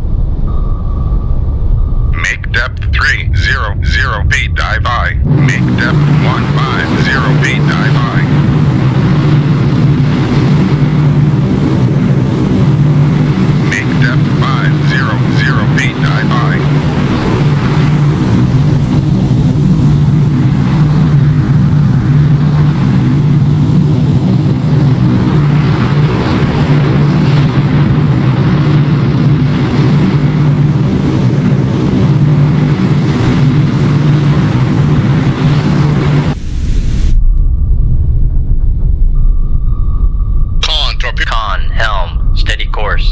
Make depth three zero zero feet, dive I. Make depth one five zero feet, dive I. Make depth five zero zero feet, dive I. Con, helm, steady course.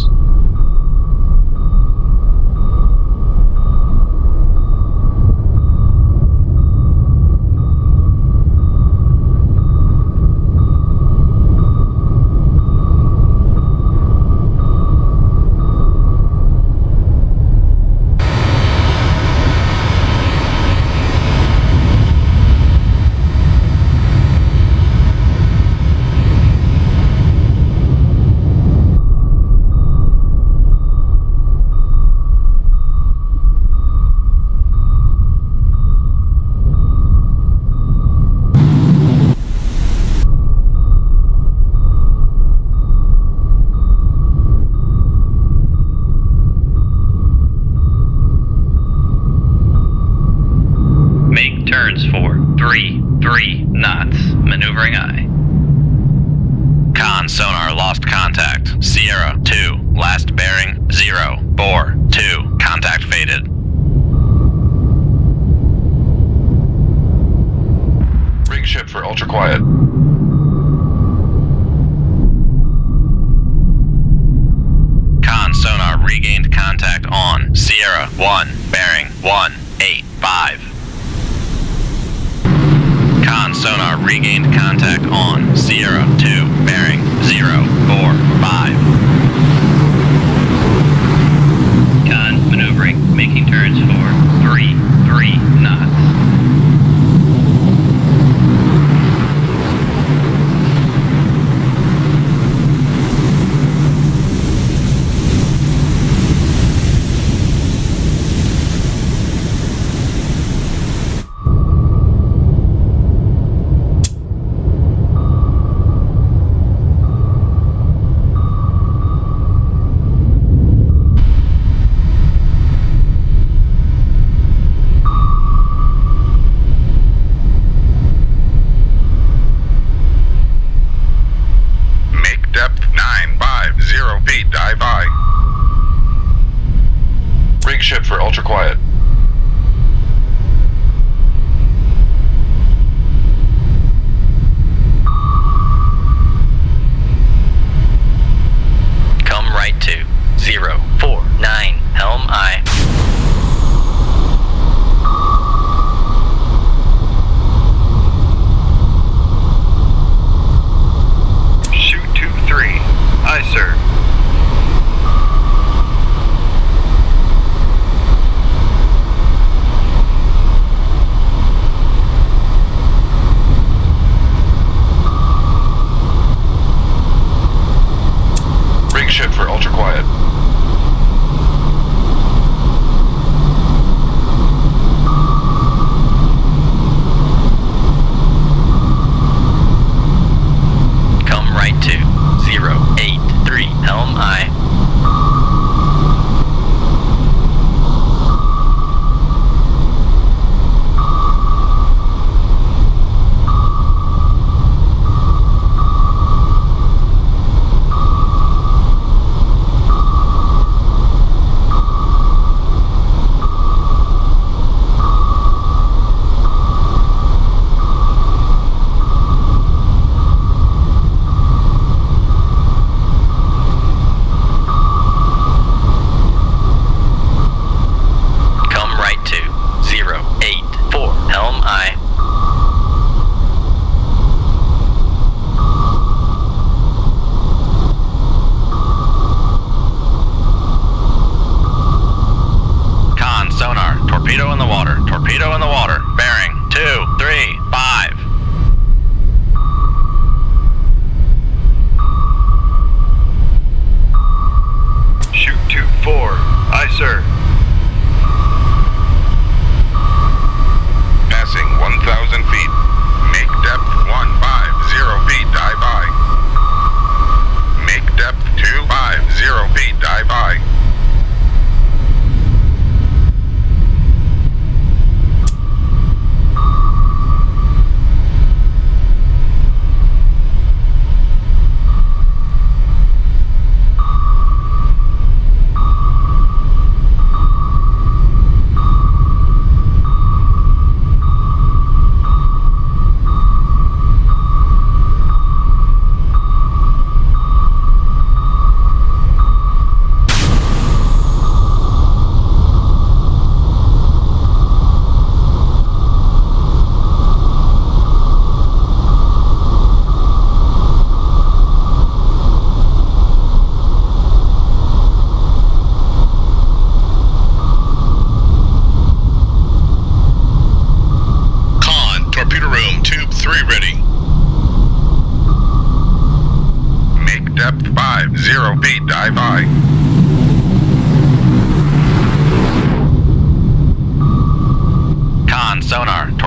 Make turns for three three knots. Maneuvering I. Con sonar lost contact. Sierra two, last bearing zero. Bore two, contact faded. Rig ship for ultra quiet. Con sonar regained contact on Sierra one, bearing one eight five. Con sonar regained contact on Sierra two, bearing zero four five. Con, maneuvering, making turns for three three knots. feet, dive I. Rig ship for ultra quiet. Come right to zero four nine, helm I. Shoot two three. Aye, sir.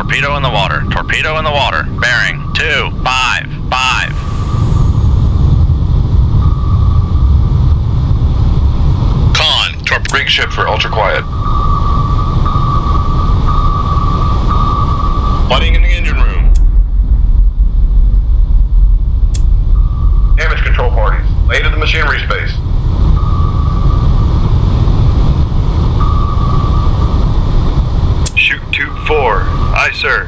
torpedo in the water, torpedo in the water, bearing two, five, five. Con, torp rig ship for ultra quiet. Flooding in the engine room. Damage control parties, lay to the machinery space. Shoot tube four. Aye, sir.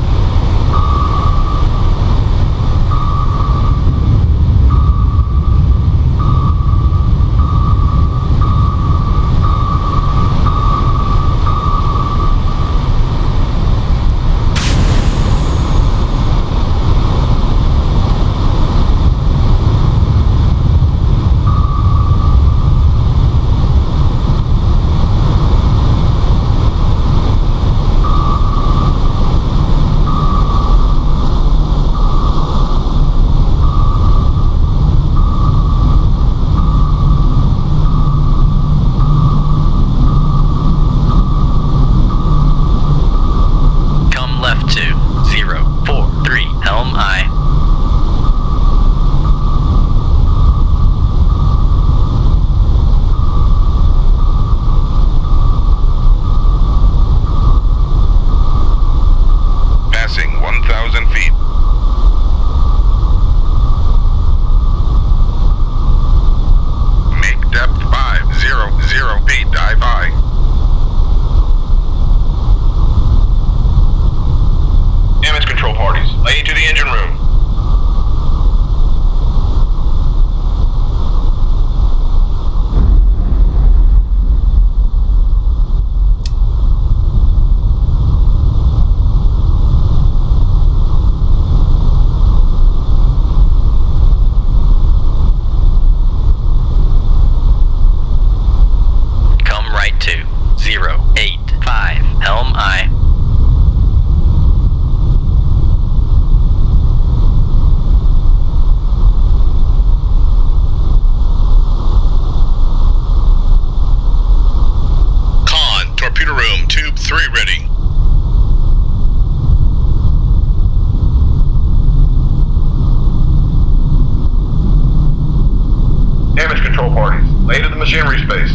Lay to the machinery space.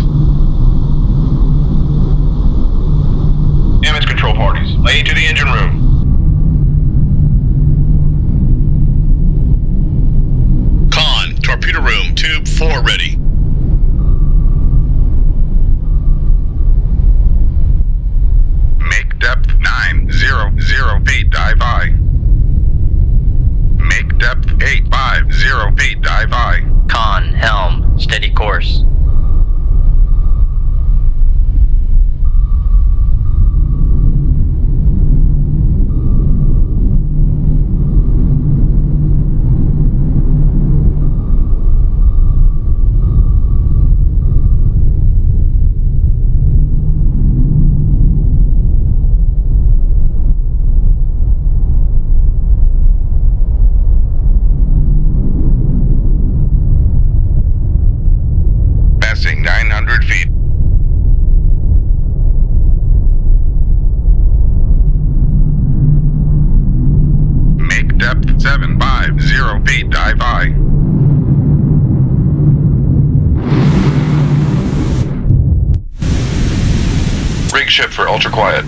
Damage control parties, lay to the engine room. Con, torpedo room, tube four ready. Make depth nine zero zero feet, dive I. Make depth eight five zero feet, dive I. Con, helm, steady course. nine hundred feet. Make depth seven five zero feet, dive I. Rig ship for ultra quiet.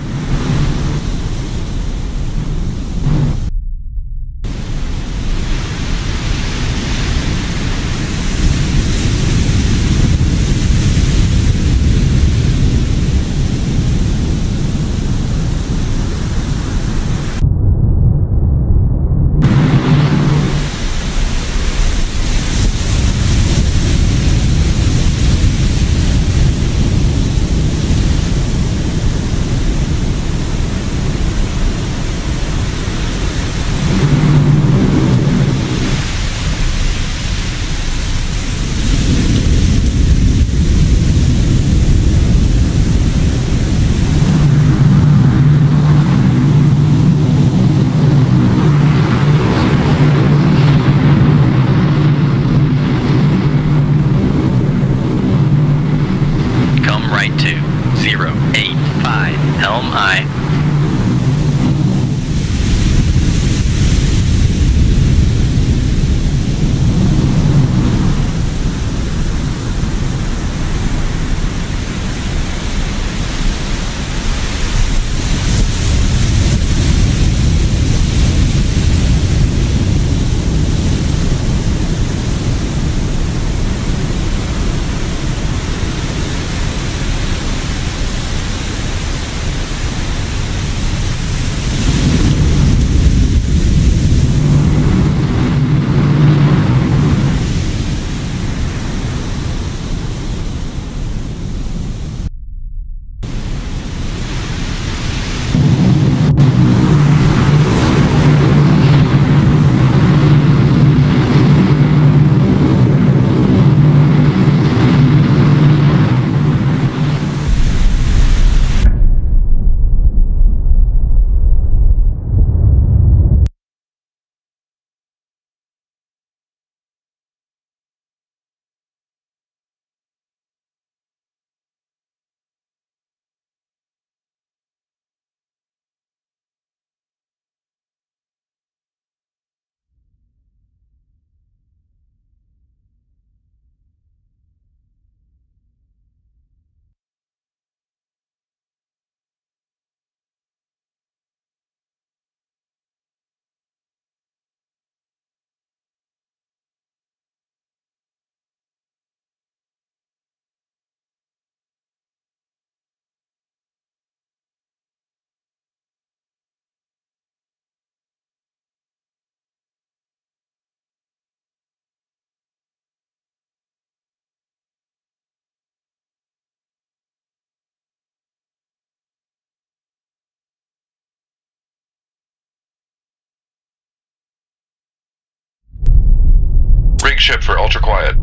ship for ultra quiet.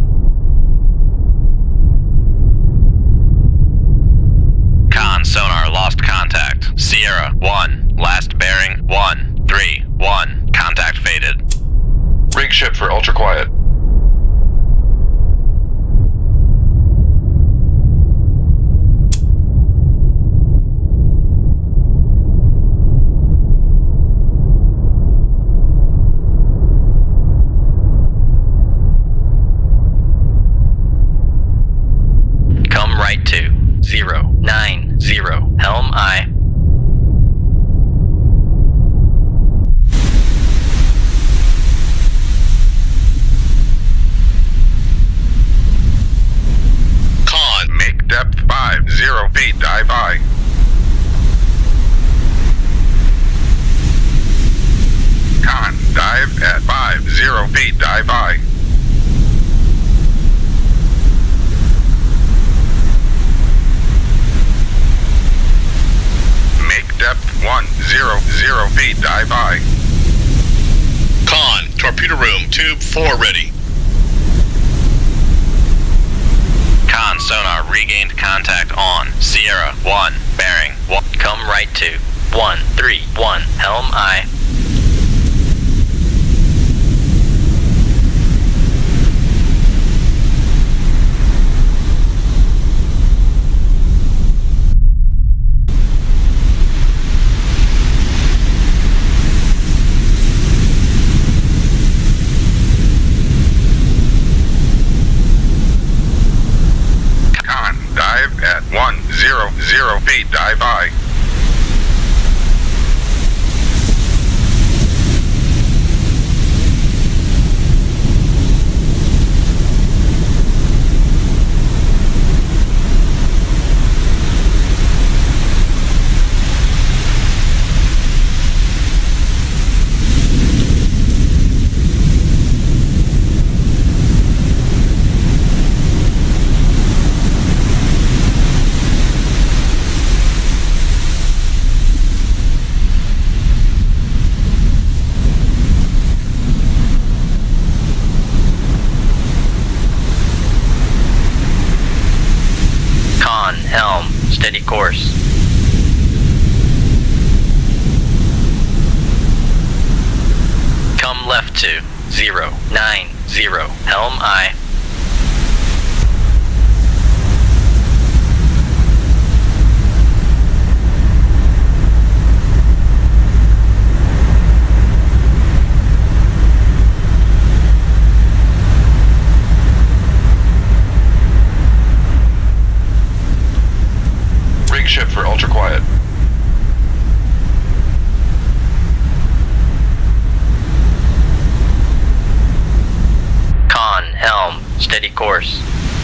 Con sonar lost contact. Sierra one, last bearing one three one. Contact faded. Rig ship for ultra quiet. Come right to zero nine zero. Helm I. Con, make depth five zero feet, dive I. Con, dive at five zero feet, dive I. Make depth one zero zero feet, dive I. Con, torpedo room, tube four ready. Con sonar regained contact on. Sierra one, bearing one. Come right to one three one. Helm I. Dive at one zero zero feet, dive I. Helm, steady course. Come left to zero nine zero. Helm I. Ship for ultra quiet. Con, helm, steady course.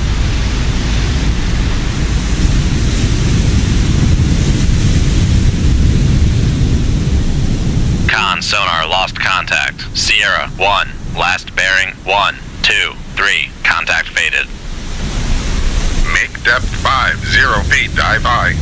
Con sonar lost contact. Sierra one, last bearing one two three. Contact faded. Make depth five zero feet, dive I.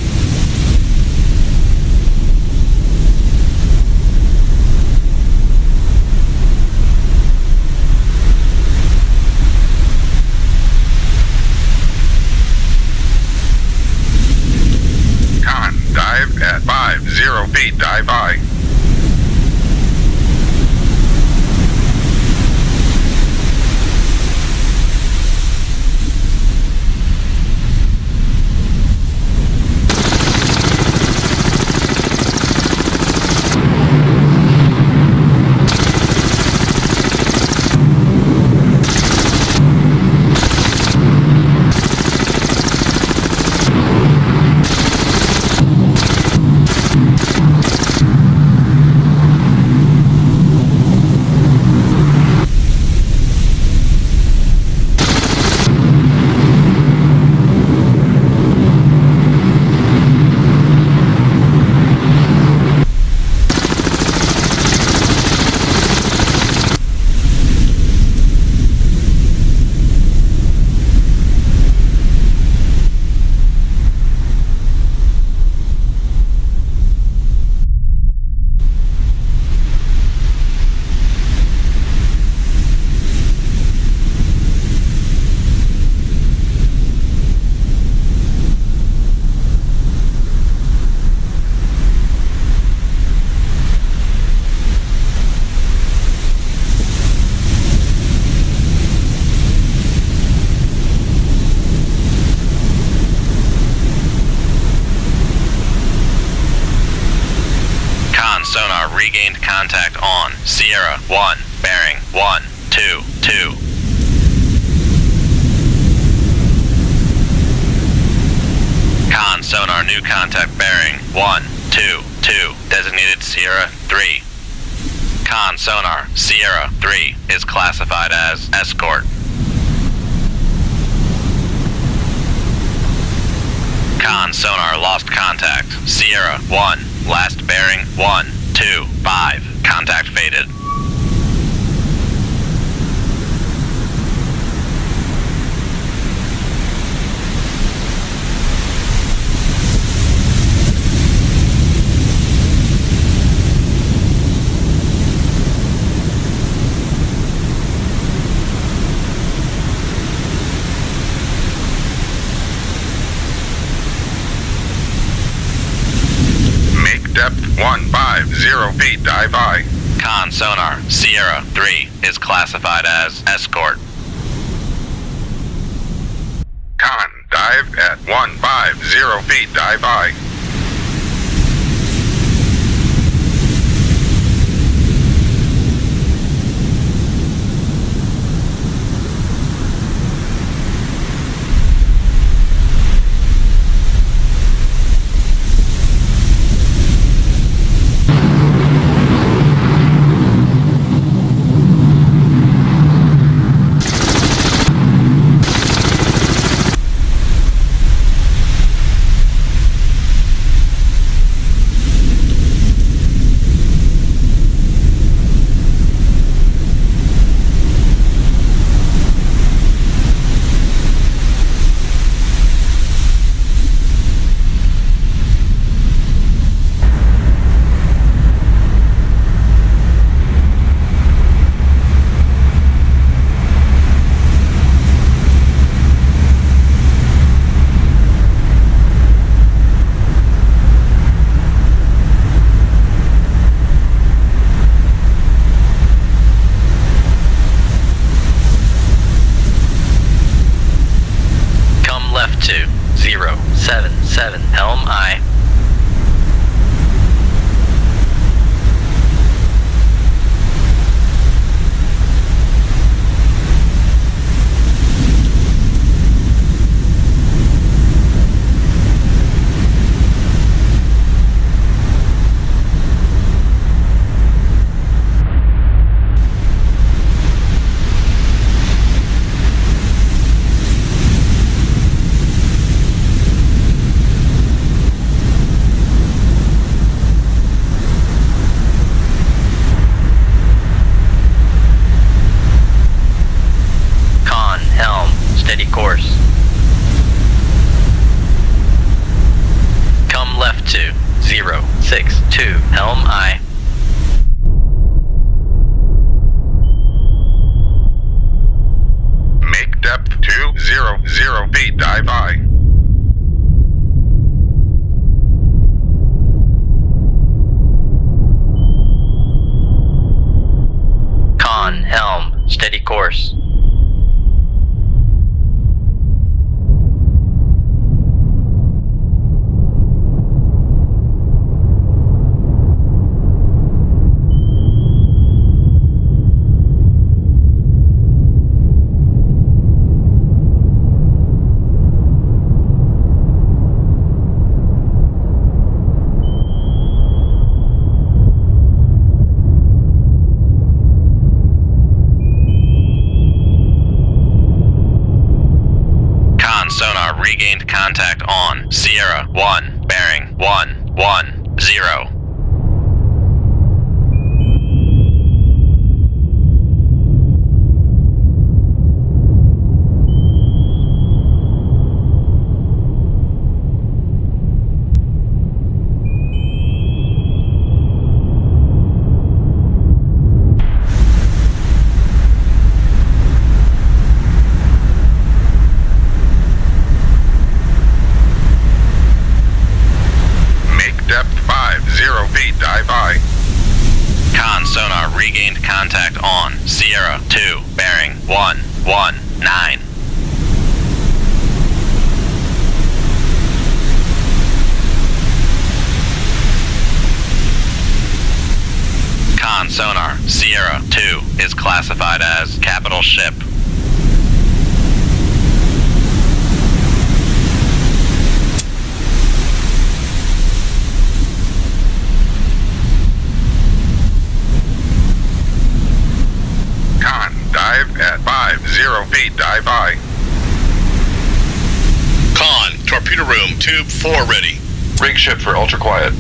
Con, dive at five zero feet, dive I. regained contact on Sierra one, bearing one, two, two. Con sonar new contact bearing one, two, two, designated Sierra three. Con sonar Sierra three is classified as escort. Con sonar lost contact Sierra one, last bearing one, two, five, contact faded. Depth one five zero feet, dive I. Con sonar Sierra three is classified as escort. Con, dive at one five zero feet, dive I. Regained contact on Sierra one, bearing one, one, zero. Regained contact on Sierra two, bearing one, one, nine. Con sonar, Sierra two is classified as capital ship. Con, dive at five zero feet, dive I. Con, torpedo room, tube four ready. Rig ship for ultra quiet.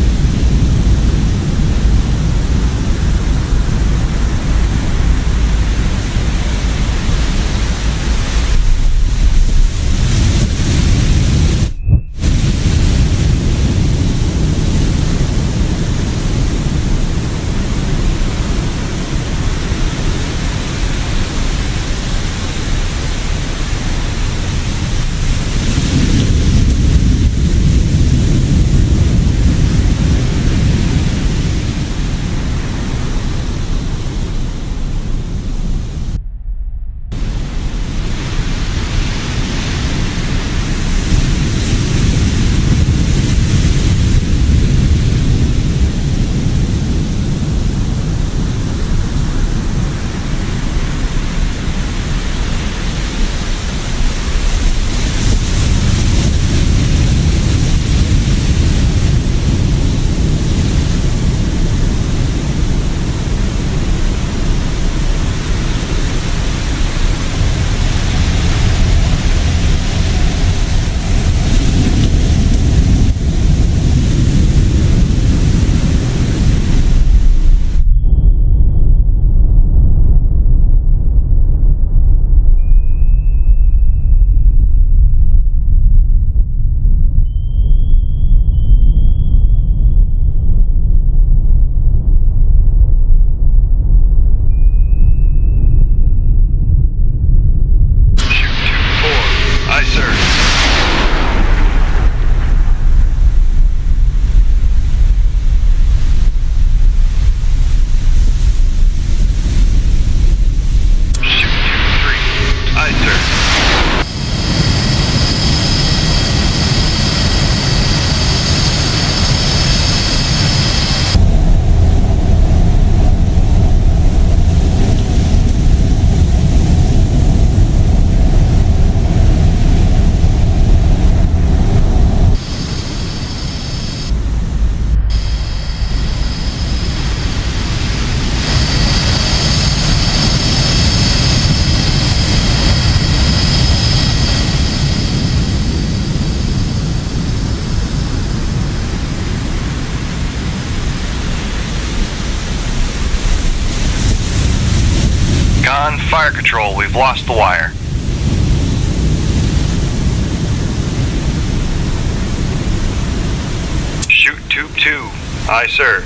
Con, fire control, we've lost the wire. Shoot tube two. Aye, sir.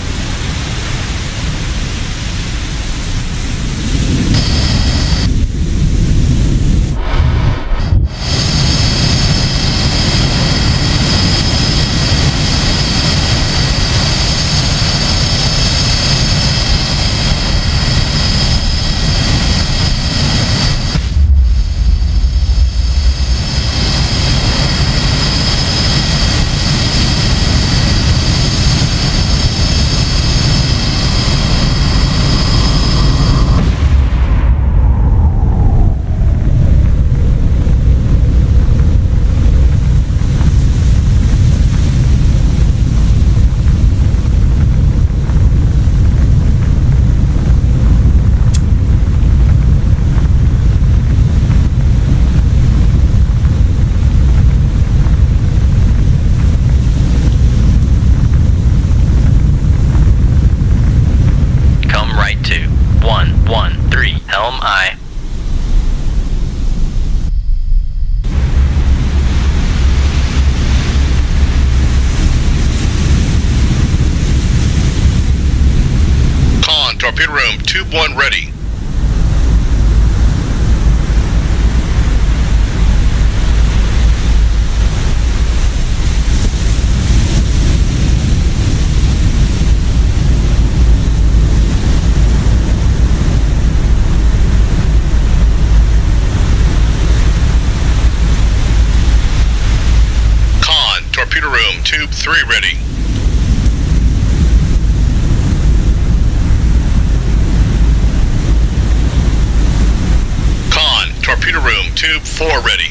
Helm aye. Con, torpedo room, tube one ready. Torpedo room, tube three ready. tube four ready.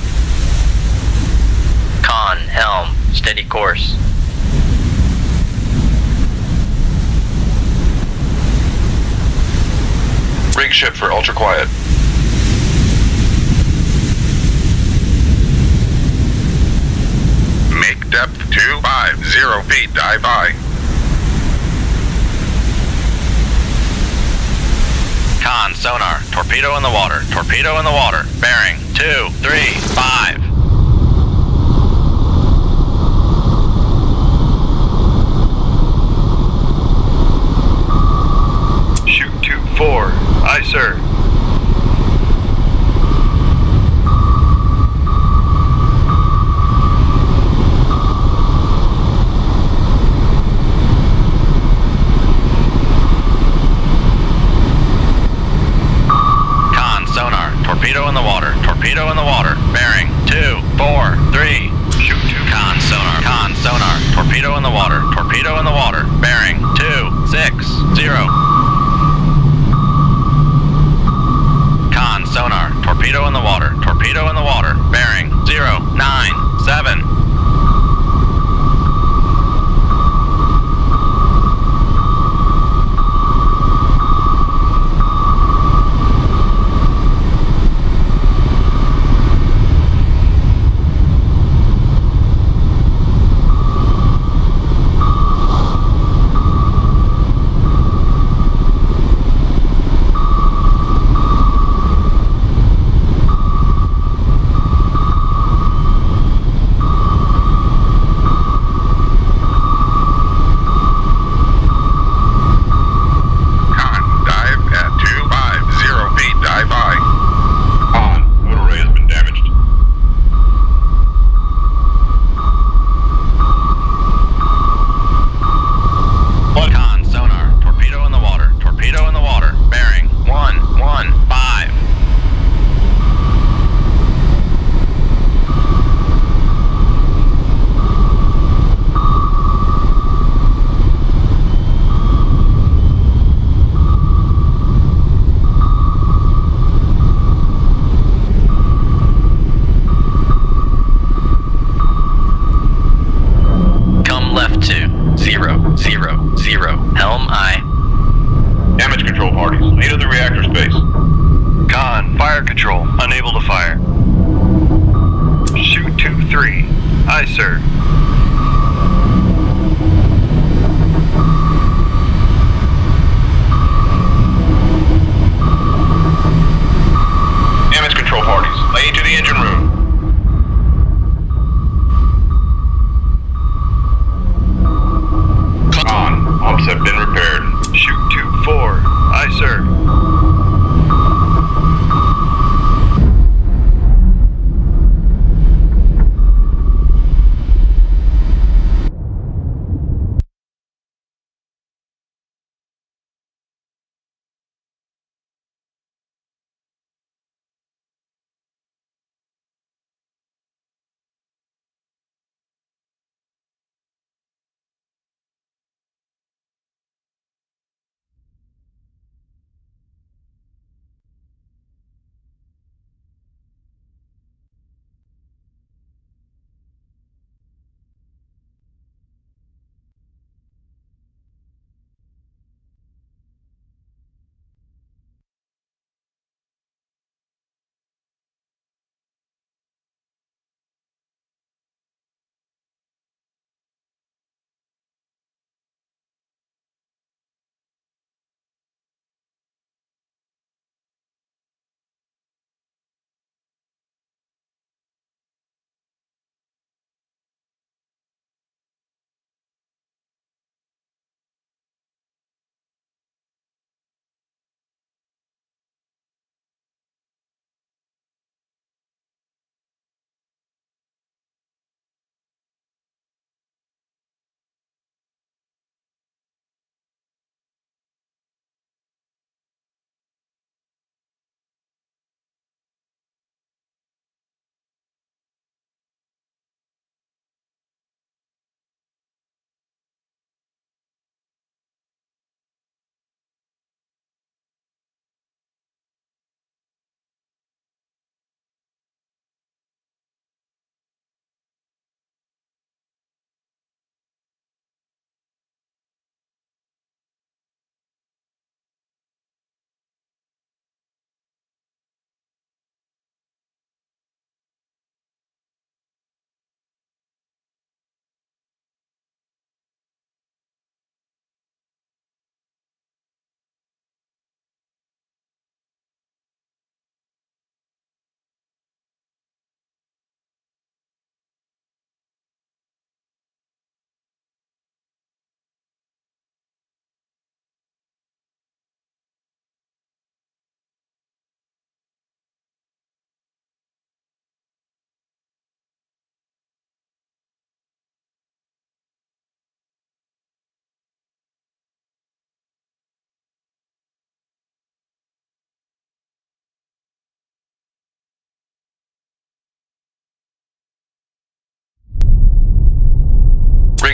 Con, helm, steady course. Rig shift for ultra quiet. Make depth two five zero feet, dive I. Con, sonar, torpedo in the water, torpedo in the water, bearing, two, three, five. Shoot tube four. Aye, sir. Torpedo in the water, torpedo in the water, bearing, two, four, three. Shoot two. Con, sonar, con, sonar, torpedo in the water, torpedo in the water, bearing, two, six, zero. Con, sonar, torpedo in the water, torpedo in the water, bearing, zero, nine, seven.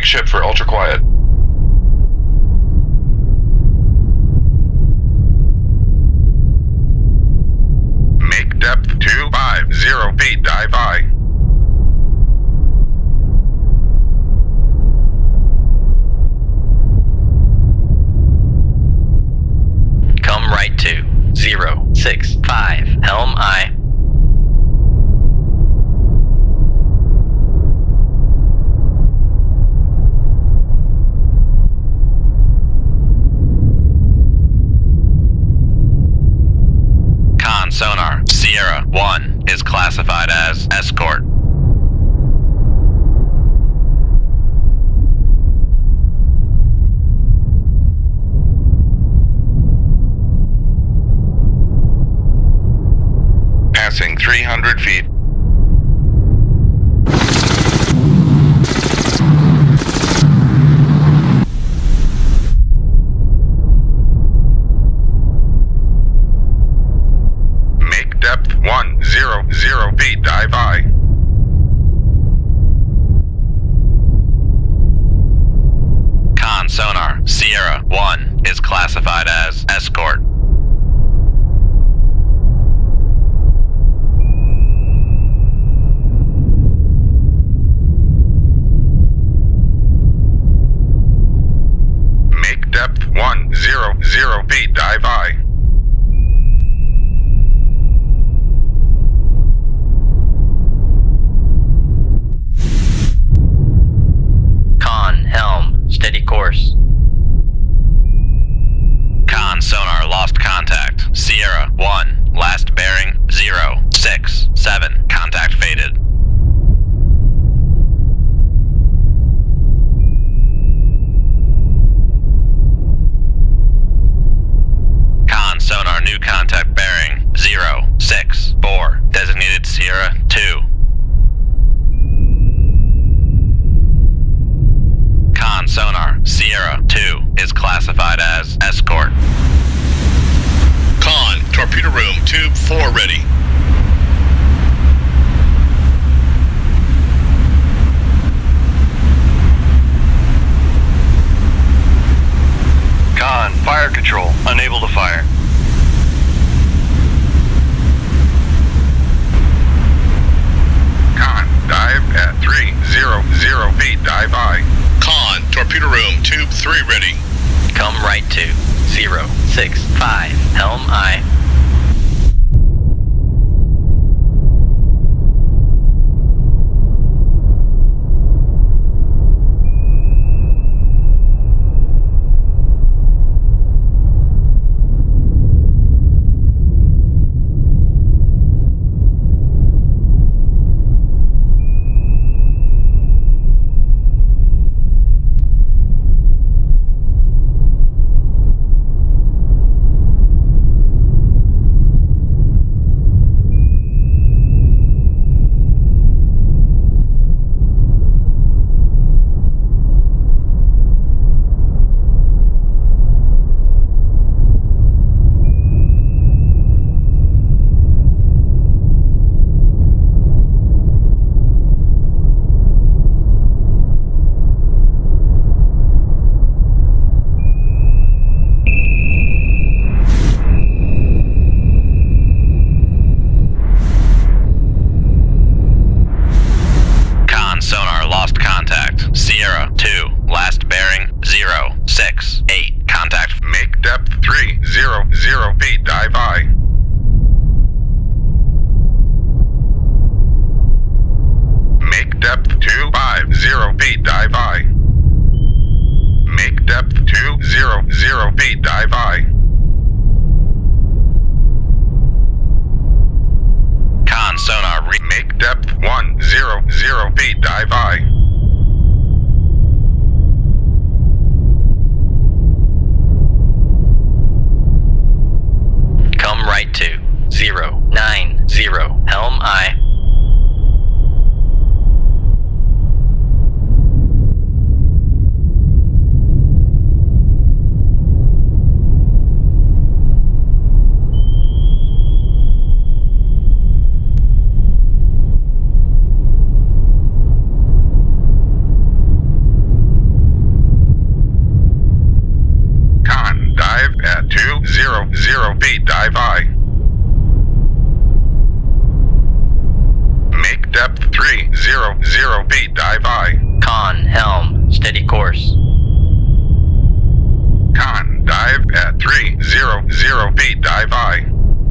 Take ship for ultra quiet. Make depth two five zero feet, dive I. Come right to zero six five, helm I. Sonar, Sierra one is classified as escort. Passing three hundred feet. Depth one zero zero feet, dive I. Con sonar, Sierra one is classified as escort. Make depth one zero zero feet, dive I. Steady course. Con sonar lost contact. Sierra one, last bearing zero six seven. Contact faded. Con sonar new contact bearing zero six four. Designated Sierra two. Sonar, Sierra two is classified as escort. Con, torpedo room, tube four ready. Con, fire control, unable to fire. Con, dive at three zero zero feet, dive I. Con, torpedo room, tube three ready. Come right to zero six five, helm I. zero feet, dive I. Make depth two five zero feet, dive I. Make depth two zero zero feet, dive I. Con sonar re- Make depth one zero zero feet, dive I. Come right to zero nine zero, helm I. zero zero feet, dive I. Make depth three zero zero feet, dive I. Con, helm, steady course. Con, dive at three zero zero feet, dive I.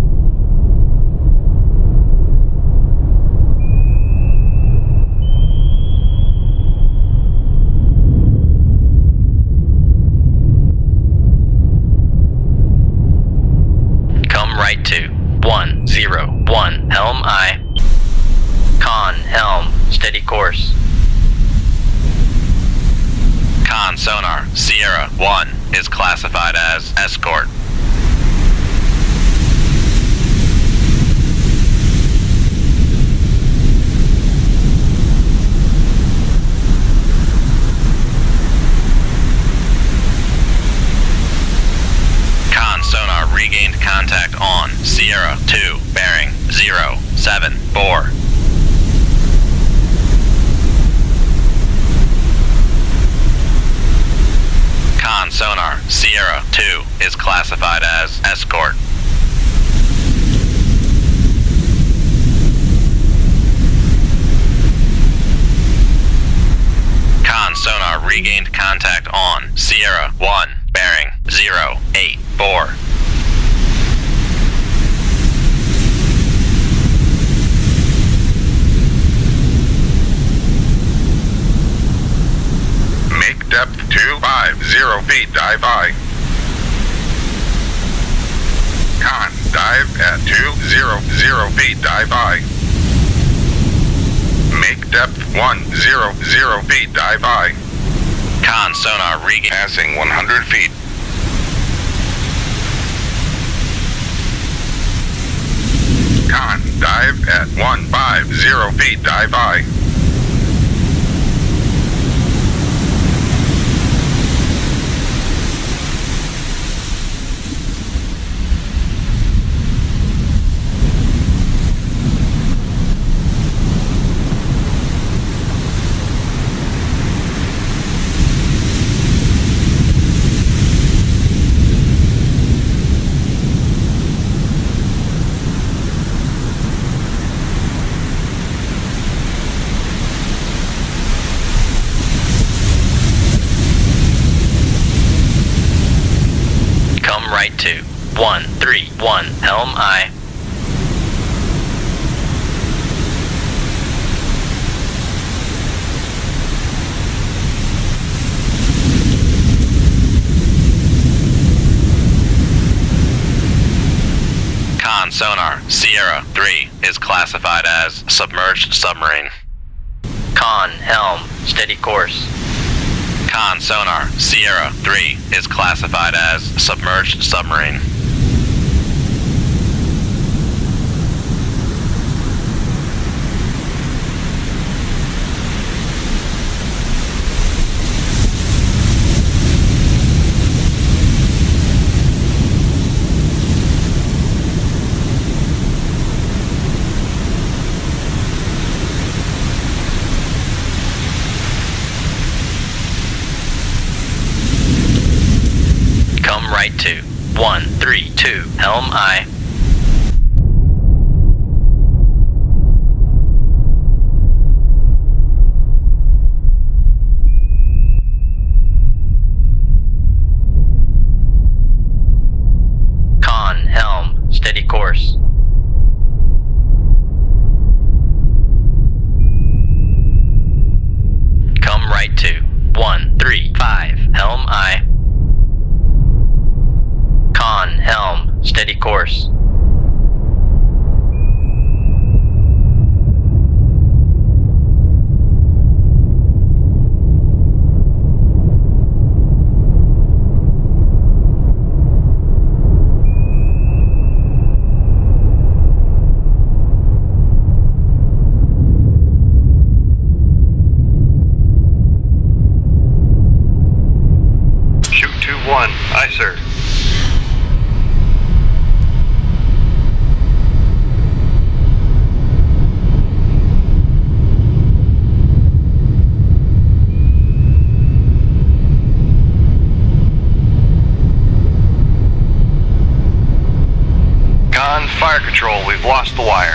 Come right to one zero one, helm I. Con, helm, steady course. Con sonar, Sierra one is classified as escort. Con sonar regained contact on Sierra two, bearing zero seven four. Con sonar, Sierra two is classified as escort. Con sonar regained contact on Sierra one, bearing zero eight four. Make depth two five zero feet, dive I. Con, dive at two zero zero feet, dive I. Make depth one zero zero feet, dive I. Con sonar regained. Passing one hundred feet. Con, dive at one five zero feet, dive I. Right to one three one, helm I. Con sonar, Sierra three is classified as submerged submarine. Con, helm, steady course. Con sonar, Sierra three is classified as submerged submarine. Right to one three two, helm I. Con, helm, steady course. Come right to one three five, helm I. Con, helm, steady course. Shoot two one, aye sir. Fire Control, we've lost the wire.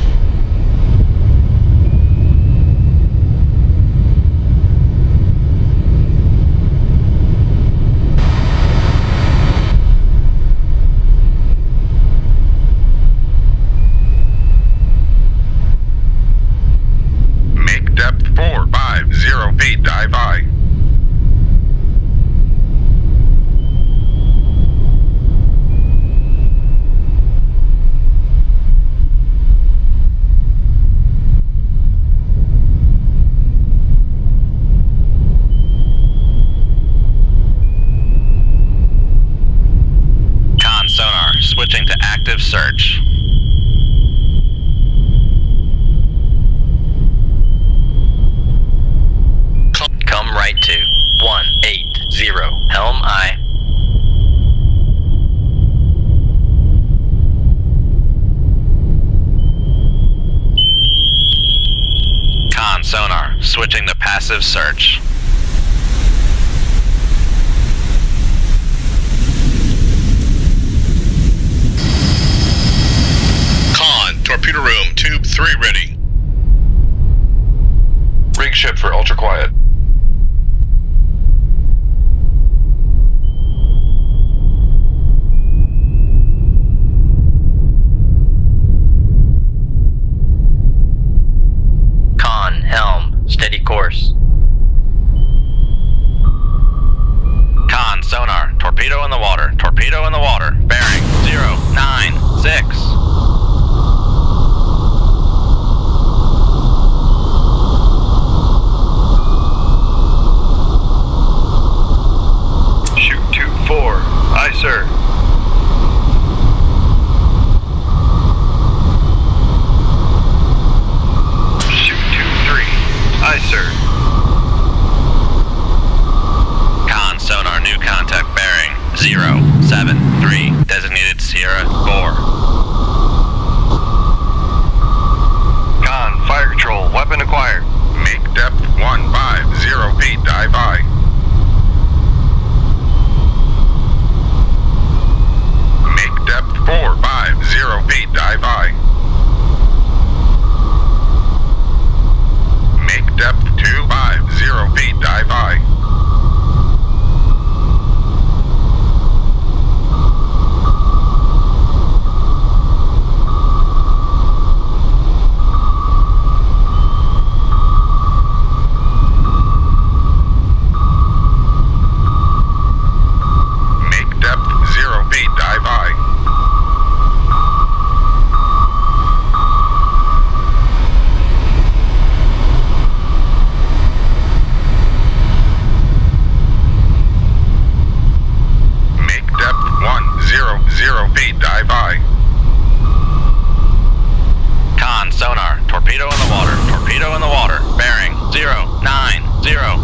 Make depth four five zero feet, dive I. Con sonar, switching to active search. Come right to one eight zero Helm I. Con sonar, switching to passive search. Con, torpedo room, tube three ready. Rig ship for ultra quiet. Con, helm, steady course. Con sonar, torpedo in the water, torpedo in the water, bearing zero nine six. Shoot tube four. Aye, sir. Shoot tube three. Aye, sir. Con sonar, new contact bearing zero seven three, designated Sierra four. Con, Fire Control, weapon acquired. Make depth one five zero feet, dive I. Make depth four five zero feet, dive I. Make depth two five zero feet, dive I. Make depth zero feet, dive I. Make depth one zero zero feet, dive I. Con sonar, torpedo in the water, torpedo in the water, bearing zero nine zero.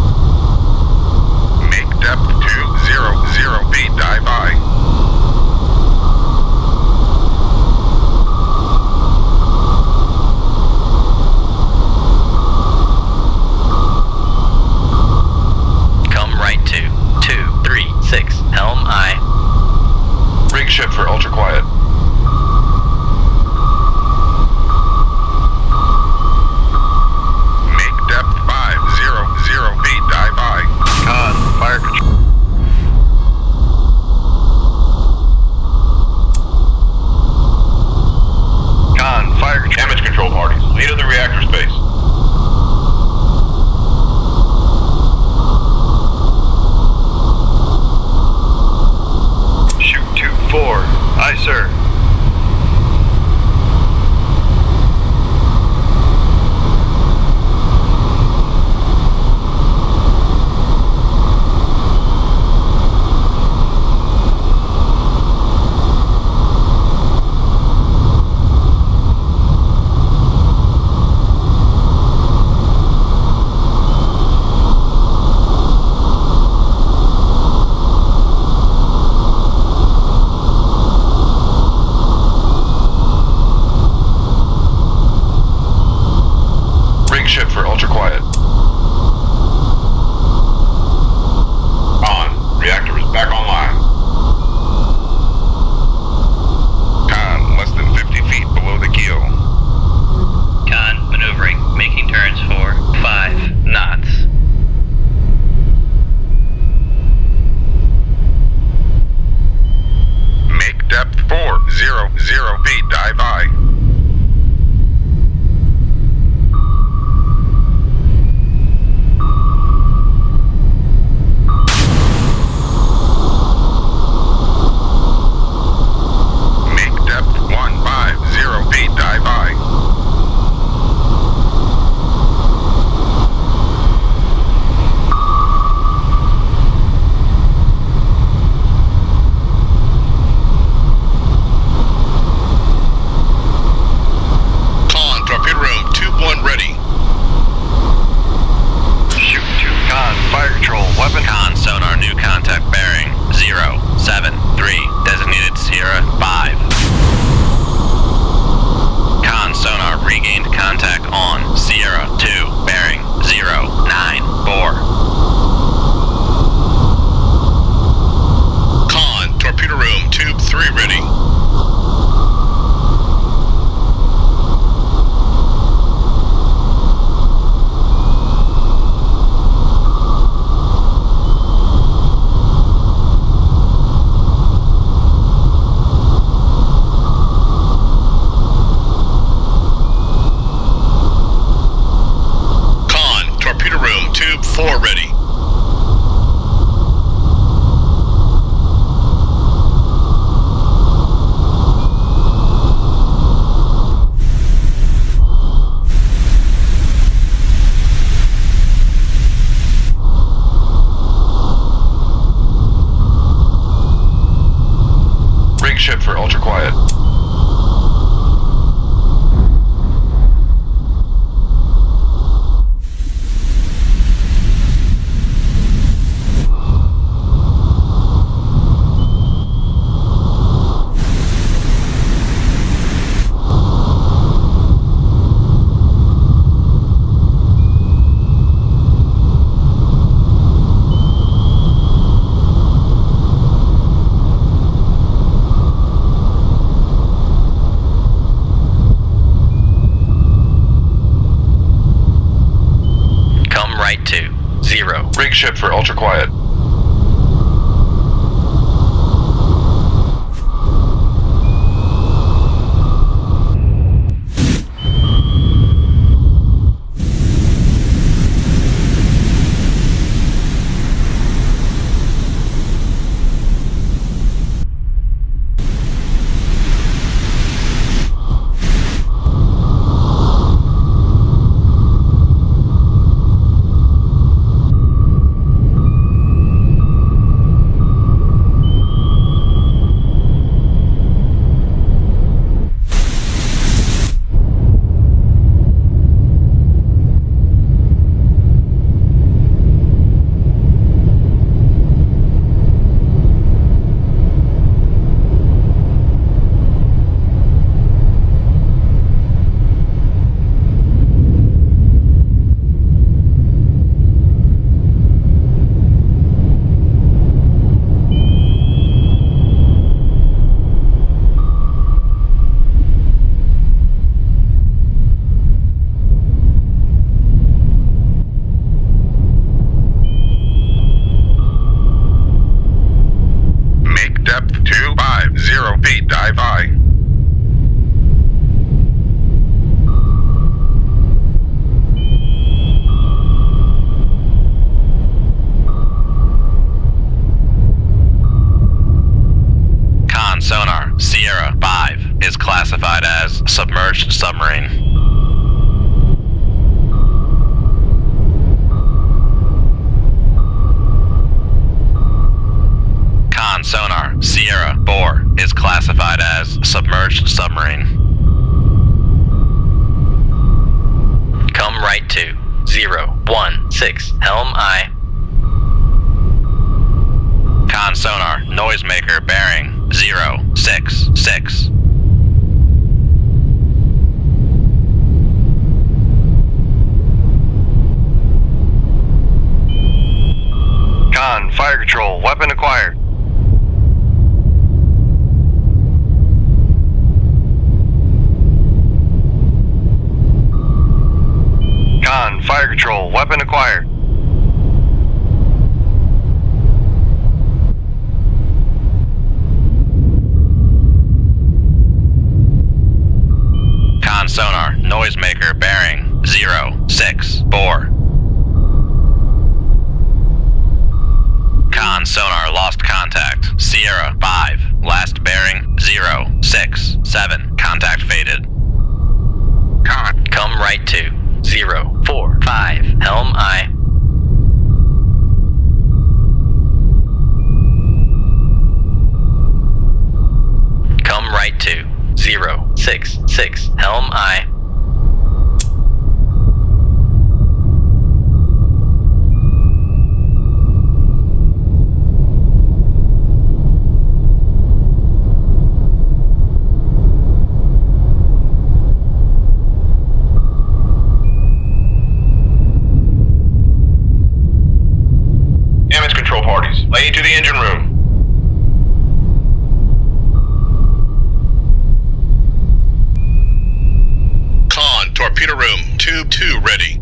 Make depth two zero zero feet, dive I. Come right to two three six Helm I. Rig ship for ultra quiet. Make depth five zero zero feet, dive I. Con, Fire Control. Con, Fire Control. Damage control parties. Lead of the reactor space. Shoot tube four. Aye, sir. Rig ship for ultra quiet. On. Reactor is back online. Con, less than zero zero feet, dive I. Make depth one five zero feet, dive I. Con, torpedo room, tube one ready. Shoot two con, fire control, weapon. Con sonar, new contact bearing zero seven three, designated Sierra five. Con sonar, regained contact on Sierra two, bearing zero nine four. Con, torpedo room, tube three ready. Con, torpedo room, tube four ready. Rig ship for ultra quiet. Come right to zero. Rig ship for ultra quiet. Make depth two five zero feet, dive I. Con sonar, Sierra five, is classified as submerged submarine. Con sonar, Sierra four, is classified as submerged submarine. Come right to zero one six. Helm I. Con sonar, noisemaker bearing zero six six. Con, fire control, weapon acquired. Con, fire control, weapon acquired. six, four. Con sonar lost contact. Sierra five, last bearing zero, six, seven. Contact faded. Con, come right to zero, four, five, helm I. Come right to zero, six, six, helm I. Damage control parties, lay into the engine room. Con, torpedo room, tube two ready.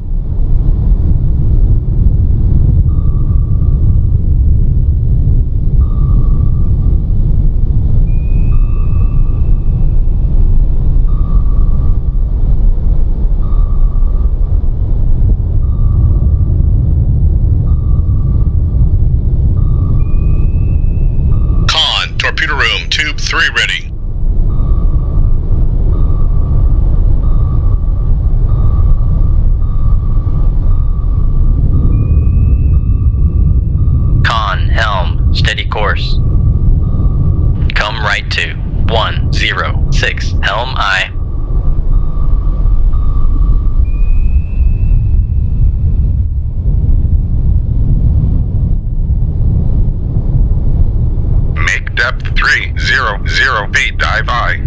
Con, torpedo room, tube three ready. Con, helm, steady course. Come right to one, zero, six, helm I. Make depth three zero zero feet, dive I.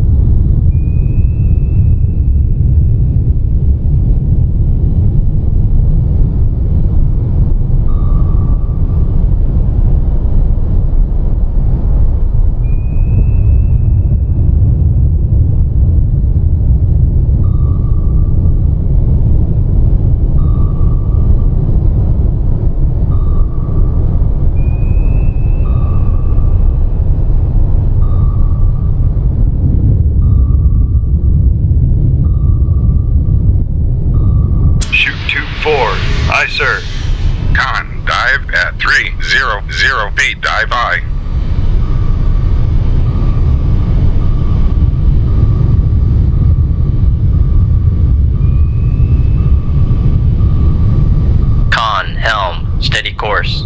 Aye, sir. Con, dive at three zero zero feet, dive I. Con, helm, steady course.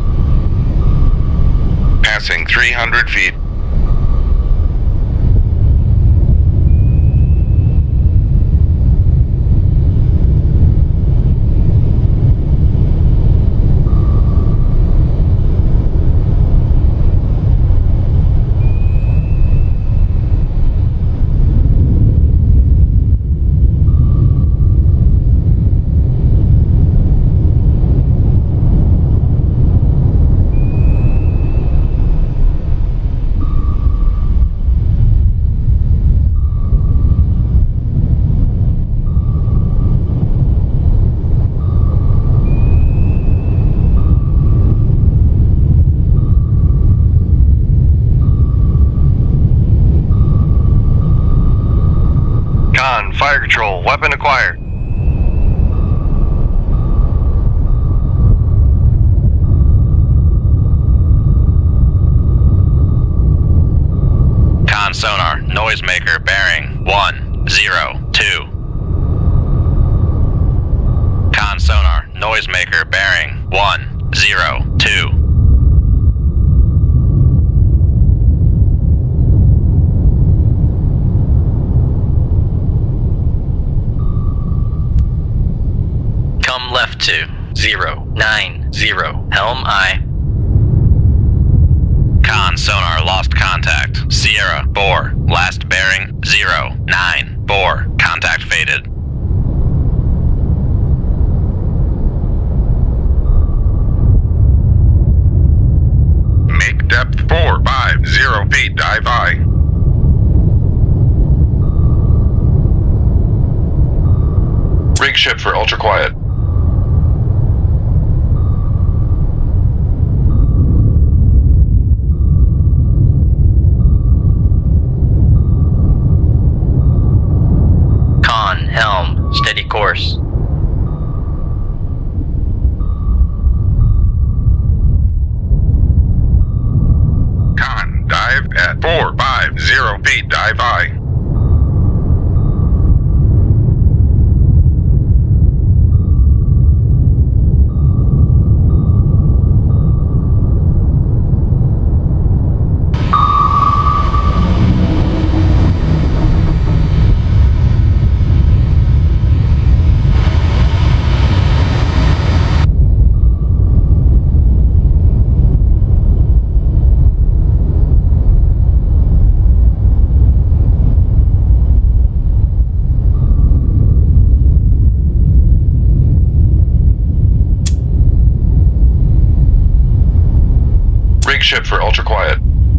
Passing three hundred feet. Con, fire control, weapon acquired. Con sonar, noisemaker bearing one, zero, two. Con sonar, noisemaker bearing one, zero, two. Come left to zero, nine, zero, helm I. Con sonar lost contact. Sierra four, last bearing zero, nine, four. Contact faded. Make depth four five zero feet, dive I. Rig ship for ultra quiet. Con, helm, steady course. ship for ultra quiet.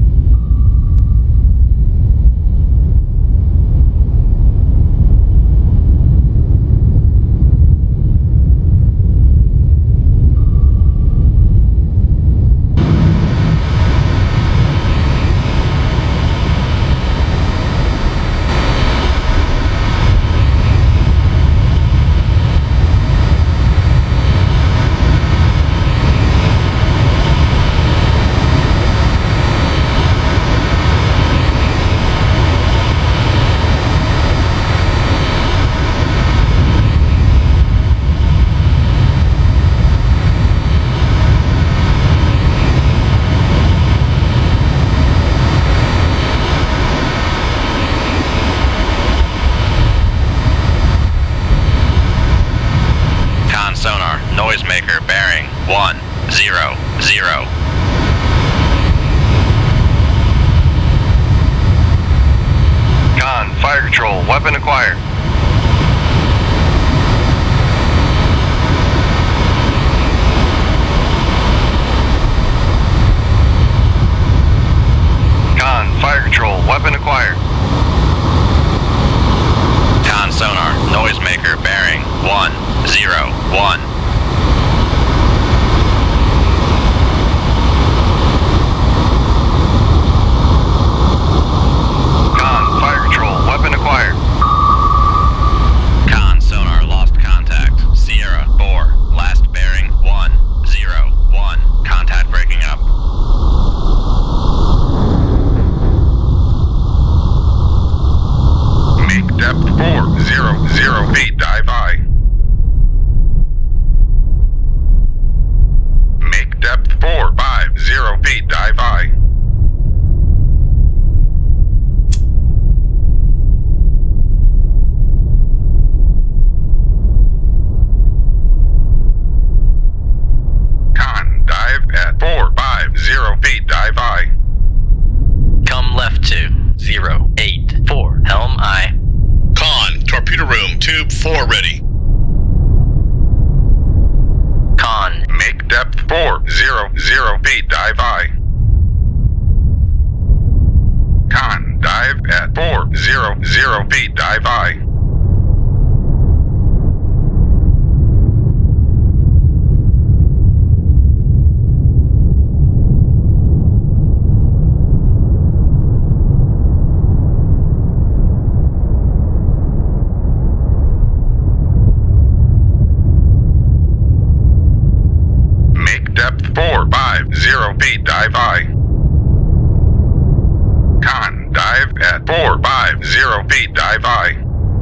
Noisemaker bearing one zero zero. Con, fire control, weapon acquired. Con, fire control, weapon acquired. Con sonar, noisemaker bearing one zero one. Con, fire control, weapon acquired. Con sonar lost contact. Sierra four, last bearing one zero one. Contact breaking up. Make depth four zero zero feet, dive I. Make depth four five zero feet, dive I. Con, dive at four five zero feet, dive I. Come left to zero eight four, helm I. Con, torpedo room, tube four ready. Con, Make depth four zero zero feet, dive I. Con, dive at four zero zero feet, dive I. Make depth four five zero feet, dive I. Con, dive at four five zero feet, dive I.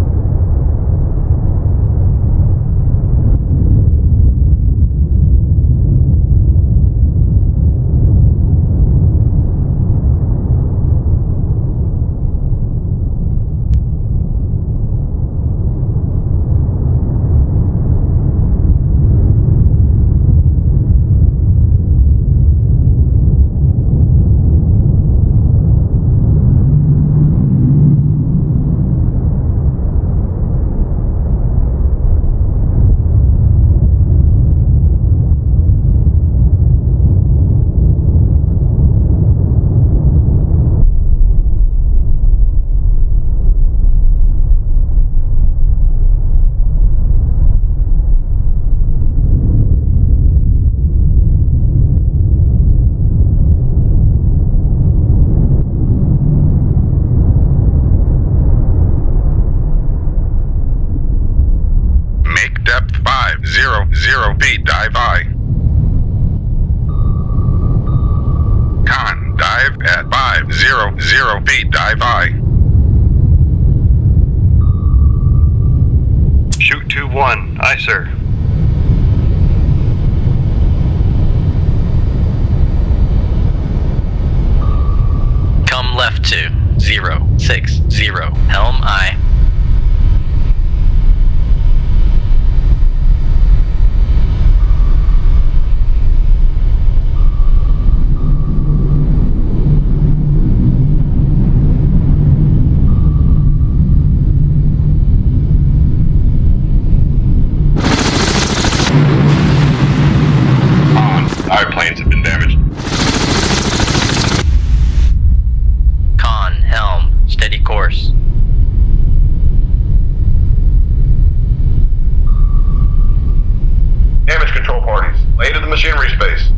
Make depth five zero zero feet, dive I. Con, dive at five zero zero feet, dive I. Shoot two one, aye sir. come left to zero six zero, helm I. Our planes have been damaged. Steady course. Damage control parties, lay to the machinery space.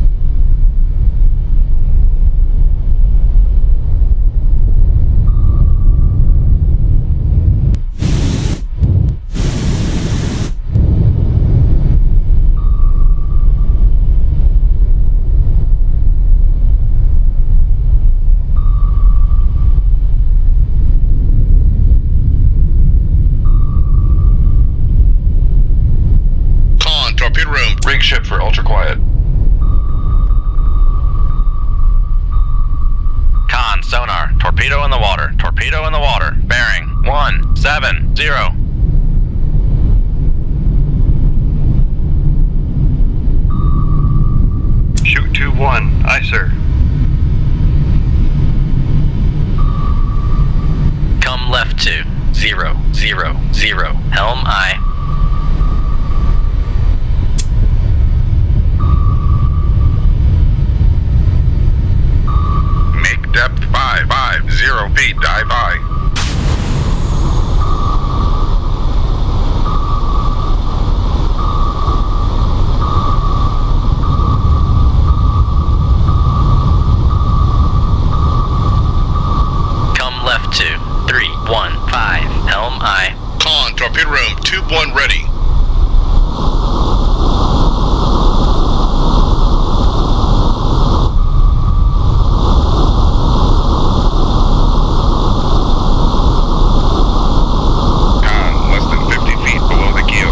Torpedo room. Rig ship for ultra quiet. Con, sonar. Torpedo in the water. Torpedo in the water. Bearing. One, seven, zero. Shoot two one. Aye, sir. Come left to zero, zero, zero. Helm aye. Make depth five, five, zero feet, dive I. Come left to three, one, five. Helm aye. Con, torpedo room. Tube one ready. Con, less than fifty feet below the keel.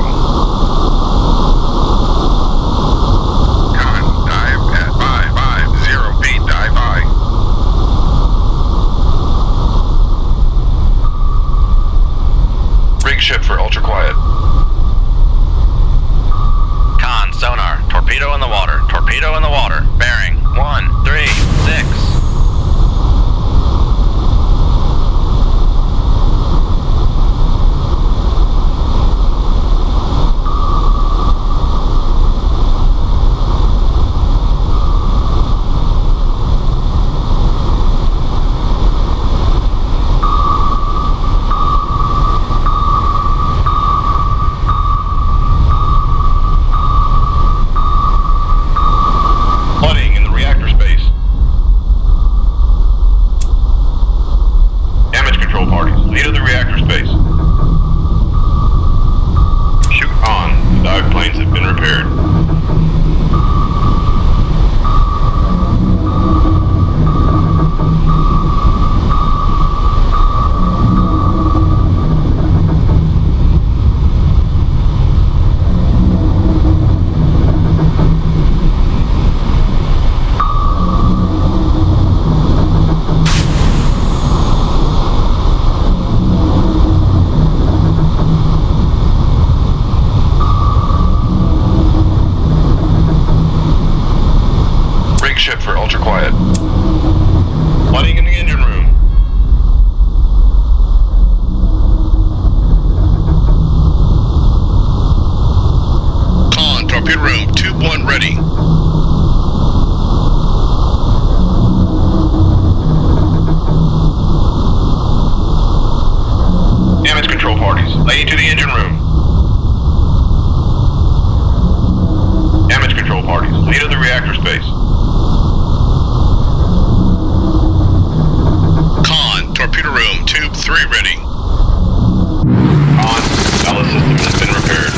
Con, dive at five, five, zero feet, dive I. Rig ship for ultra quiet. Con, sonar. Torpedo in the water. Torpedo in the water. Bearing. One, three, six. Flooding in the reactor space. Damage control parties, lay to the reactor space. Shoot on. The dive planes have been repaired. Rig ship for ultra quiet. Flooding in the engine room. Con, torpedo room. Tube one ready. Damage control parties, lay to the engine room. Damage control parties, lay to the reactor space. Con, torpedo room. Tube three ready. On, ballast system has been repaired.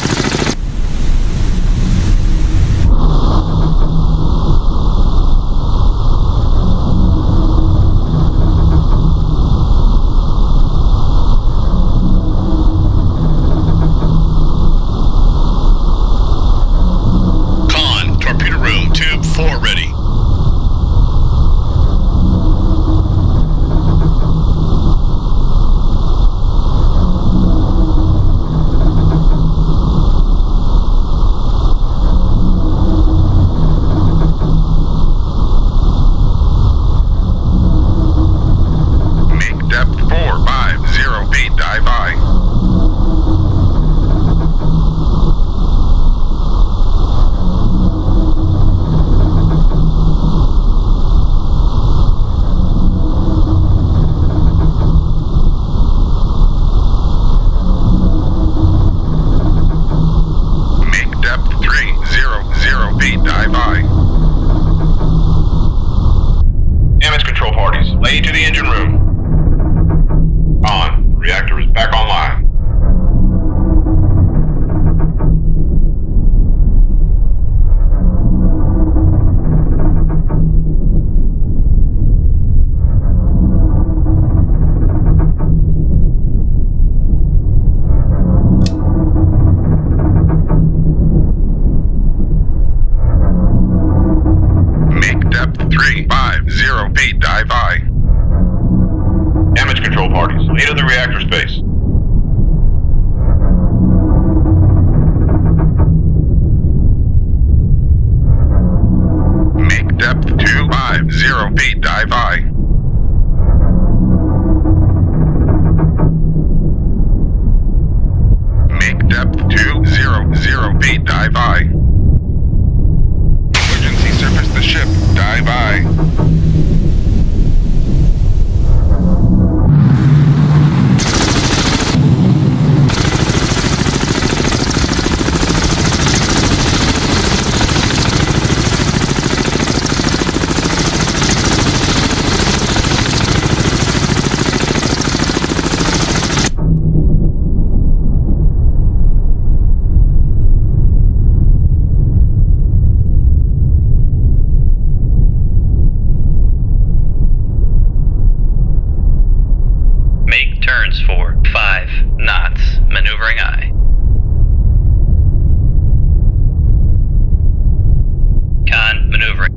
Con, torpedo room. Tube four ready. Reactor is back online. Make depth three five zero feet, dive I. Damage control parties, lead of the reactor space. Make depth two five zero feet, dive I. Make depth two zero zero feet, dive I. Emergency surface the ship, dive I. Make turns for five knots, maneuvering I. Con, maneuvering.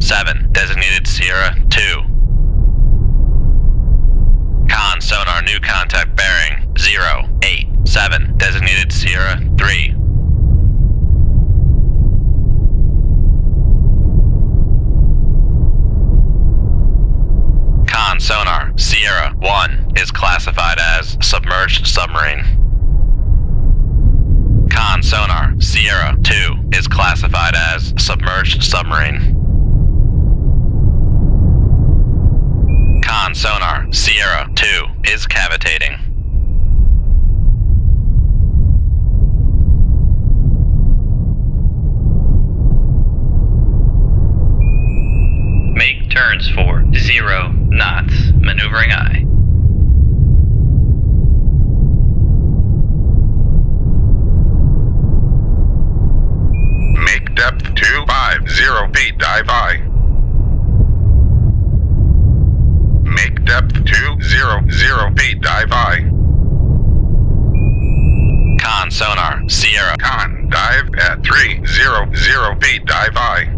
seven, designated Sierra two. Con sonar new contact bearing zero eight seven, designated Sierra three. Con sonar Sierra one is classified as submerged submarine. Con sonar Sierra two is classified as submerged submarine. Con sonar Sierra two is cavitating. Make turns for zero knots, maneuvering aye. Make depth two five zero feet, dive aye. Make depth two zero zero feet, dive aye. Con sonar Sierra. Con, dive at three zero zero feet, dive aye.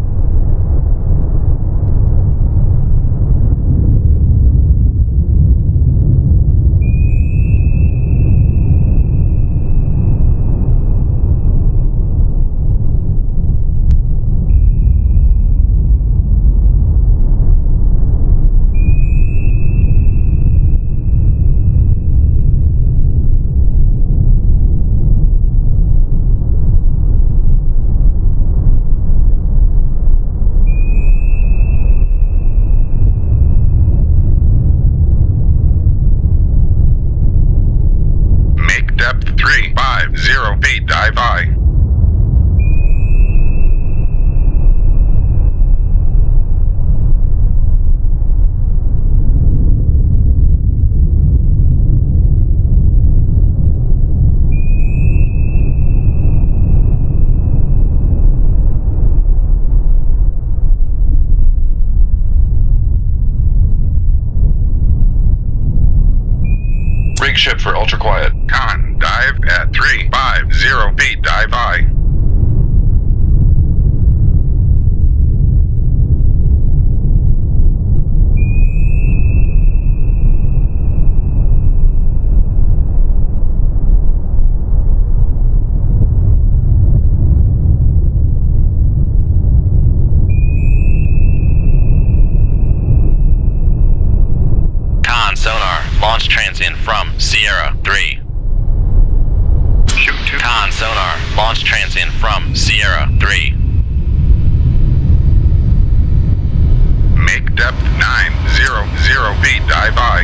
Zero feet, dive aye. Rig ship for ultra quiet. Con, dive at three five zero feet, dive aye. Con sonar launch transient from Sierra three. Shoot two. Con sonar launch transient from Sierra three. Make depth nine zero zero feet, dive aye.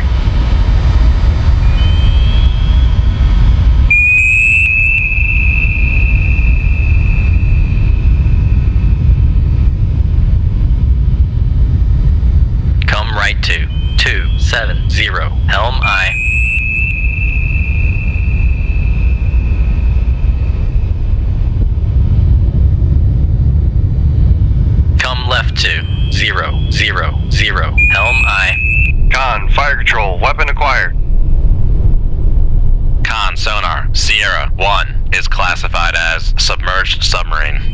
Come right to two seven zero, helm aye. Come left to zero zero zero, helm aye. Con, fire control, weapon acquired. Con sonar Sierra one is classified as submerged submarine.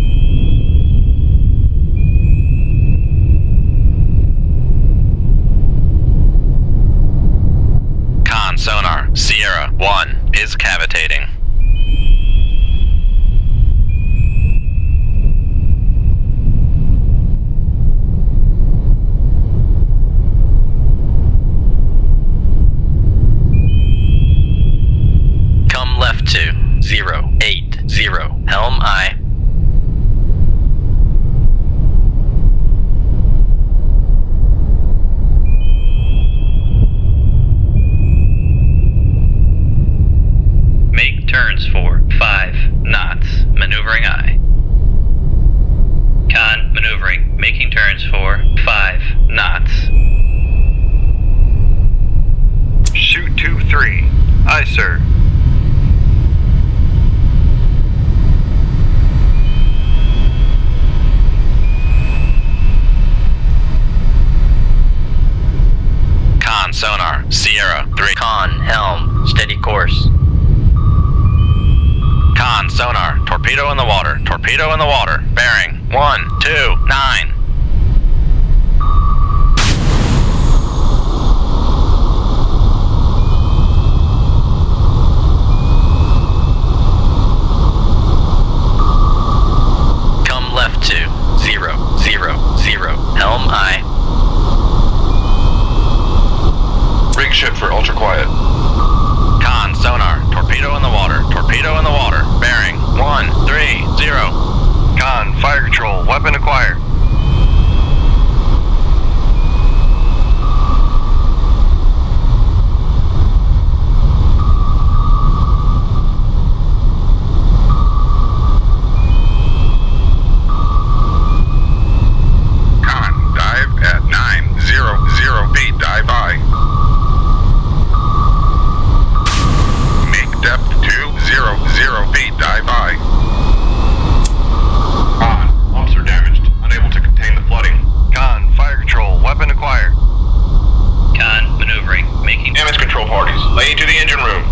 Con sonar Sierra one is cavitating. Come left to zero eight zero, helm aye. Make turns for five knots, maneuvering aye. Con, maneuvering, making turns for five knots. Shoot two three. Aye, sir. Con sonar Sierra three. Con, helm, steady course. Con sonar torpedo in the water, torpedo in the water, bearing one two nine. zero feet, dive by. Con, pumps are damaged. Unable to contain the flooding. Con, fire control, weapon acquired. Con, maneuvering, making... Damage control parties, lay into the engine room.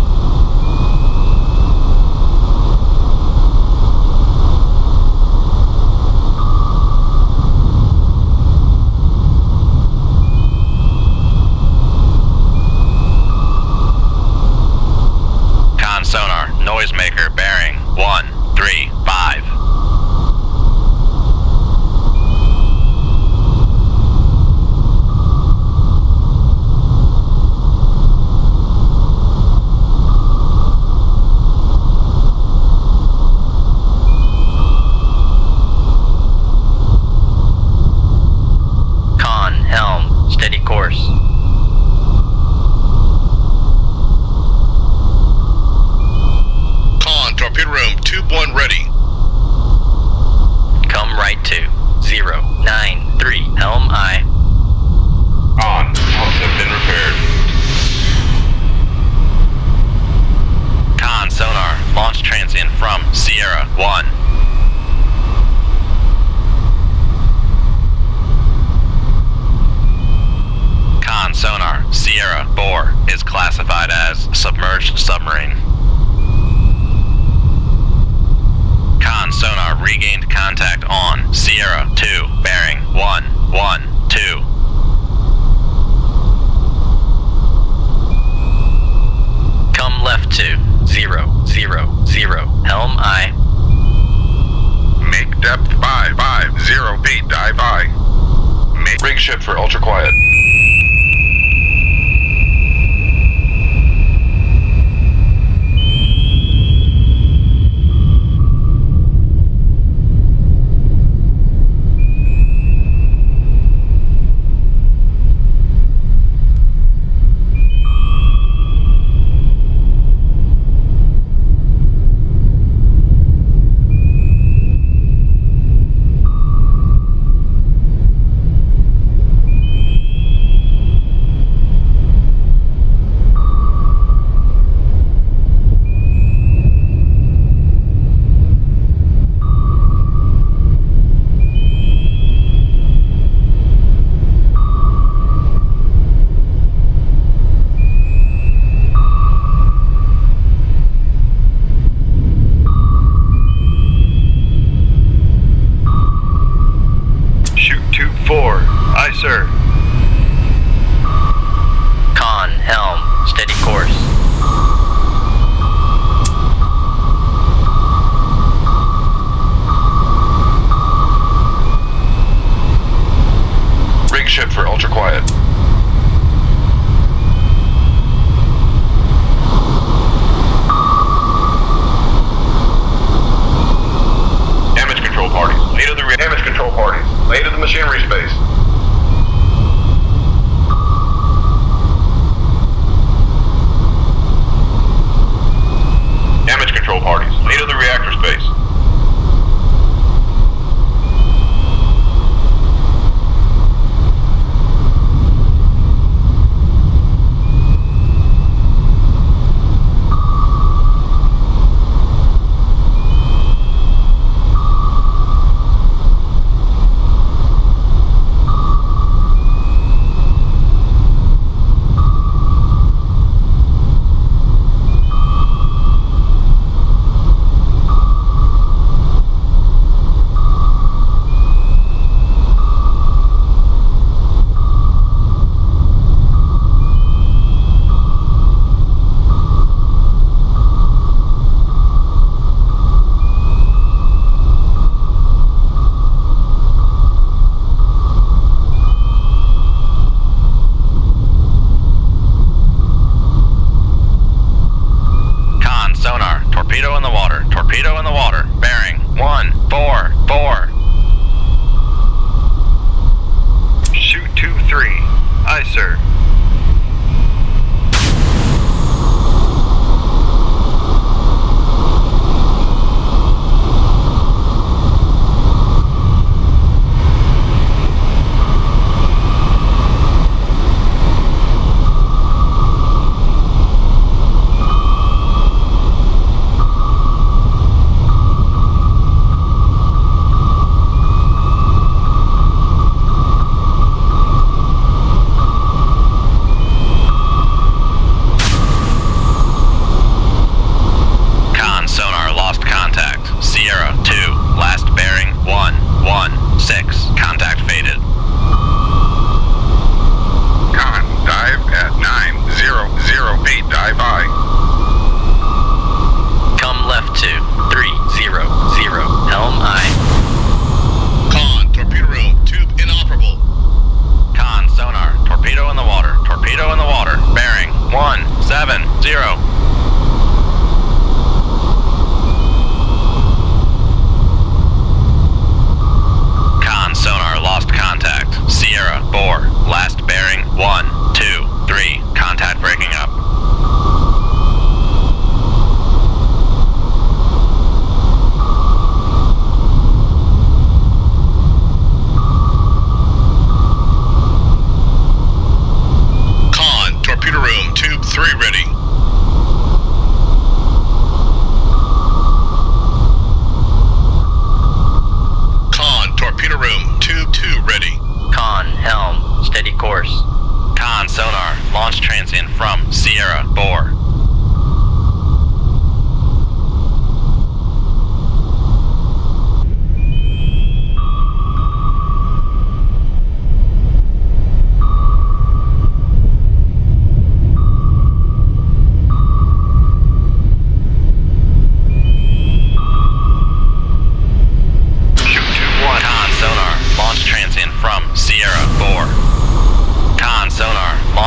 Con sonar, noisemaker, bearing, one, three, five. Con, helm, steady course. Con, torpedo room, tube one ready. Come right to zero nine three, helm aye. On, pumps have been repaired. Con sonar, launch transient from Sierra one. Con sonar, Sierra four is classified as submerged submarine. Con sonar regained contact on Sierra two, bearing one one two. Come left to zero zero zero, helm aye. Make depth five five zero feet, dive by. Make Rig ship for ultra quiet. Shoot tube four. Aye, sir. Con, helm, steady course. Rig ship for ultra quiet. Damage control parties, lay to the re- damage control parties, lay to the machinery space. Damage control parties, lay to the reactor space. Con sonar, torpedo in the water, torpedo in the water, bearing one four four. Shoot tube three. Aye, sir.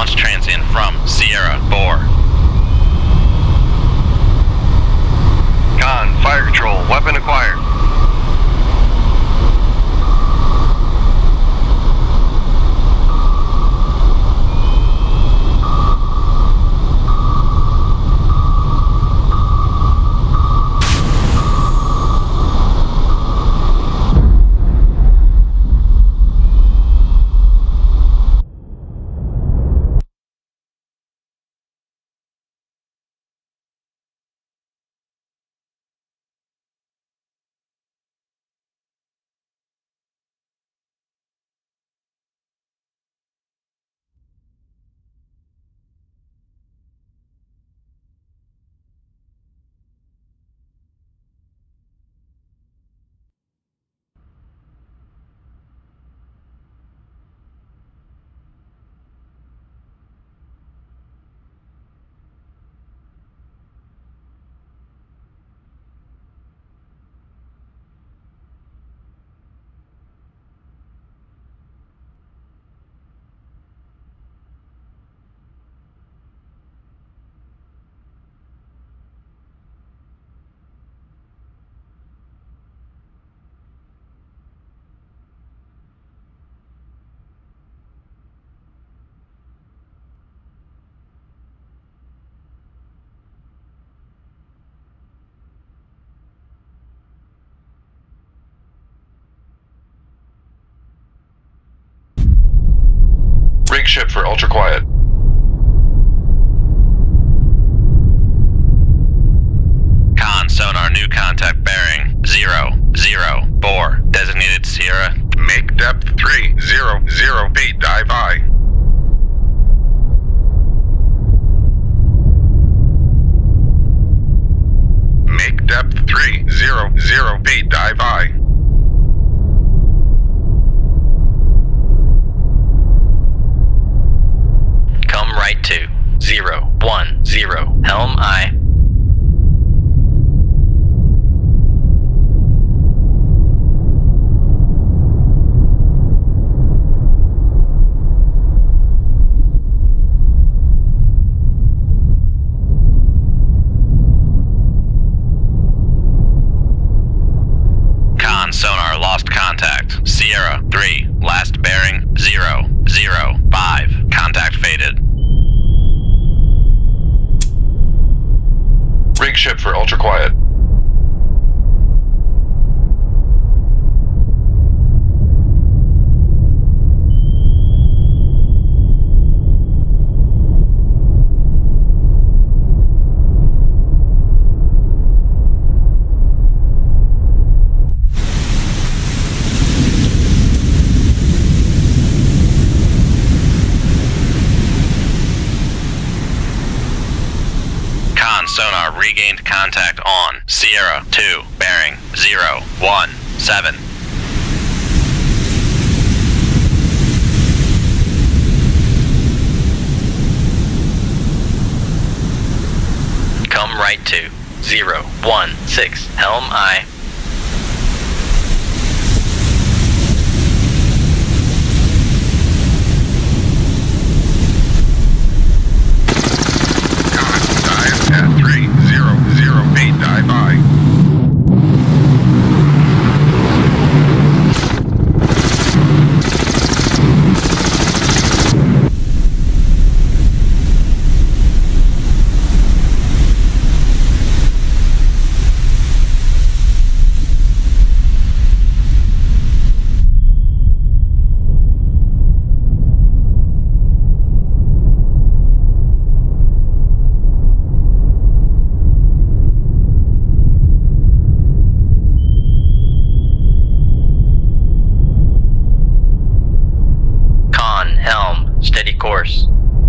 Launch transient from Sierra four. Con, fire control, weapon acquired. Rig ship for ultra quiet. Con, sonar, new contact bearing zero zero four. Designated Sierra. Make depth three zero zero feet, dive I. Make depth three zero zero feet, dive I. Come right to zero one zero. Helm I. Con, sonar, lost contact. Sierra three, last bearing zero zero five. Contact faded. Rig ship for ultra quiet. Sonar regained contact on Sierra two, bearing zero one seven. Come right to zero one six. Helm I. At three zero zero feet, dive I. Steady course.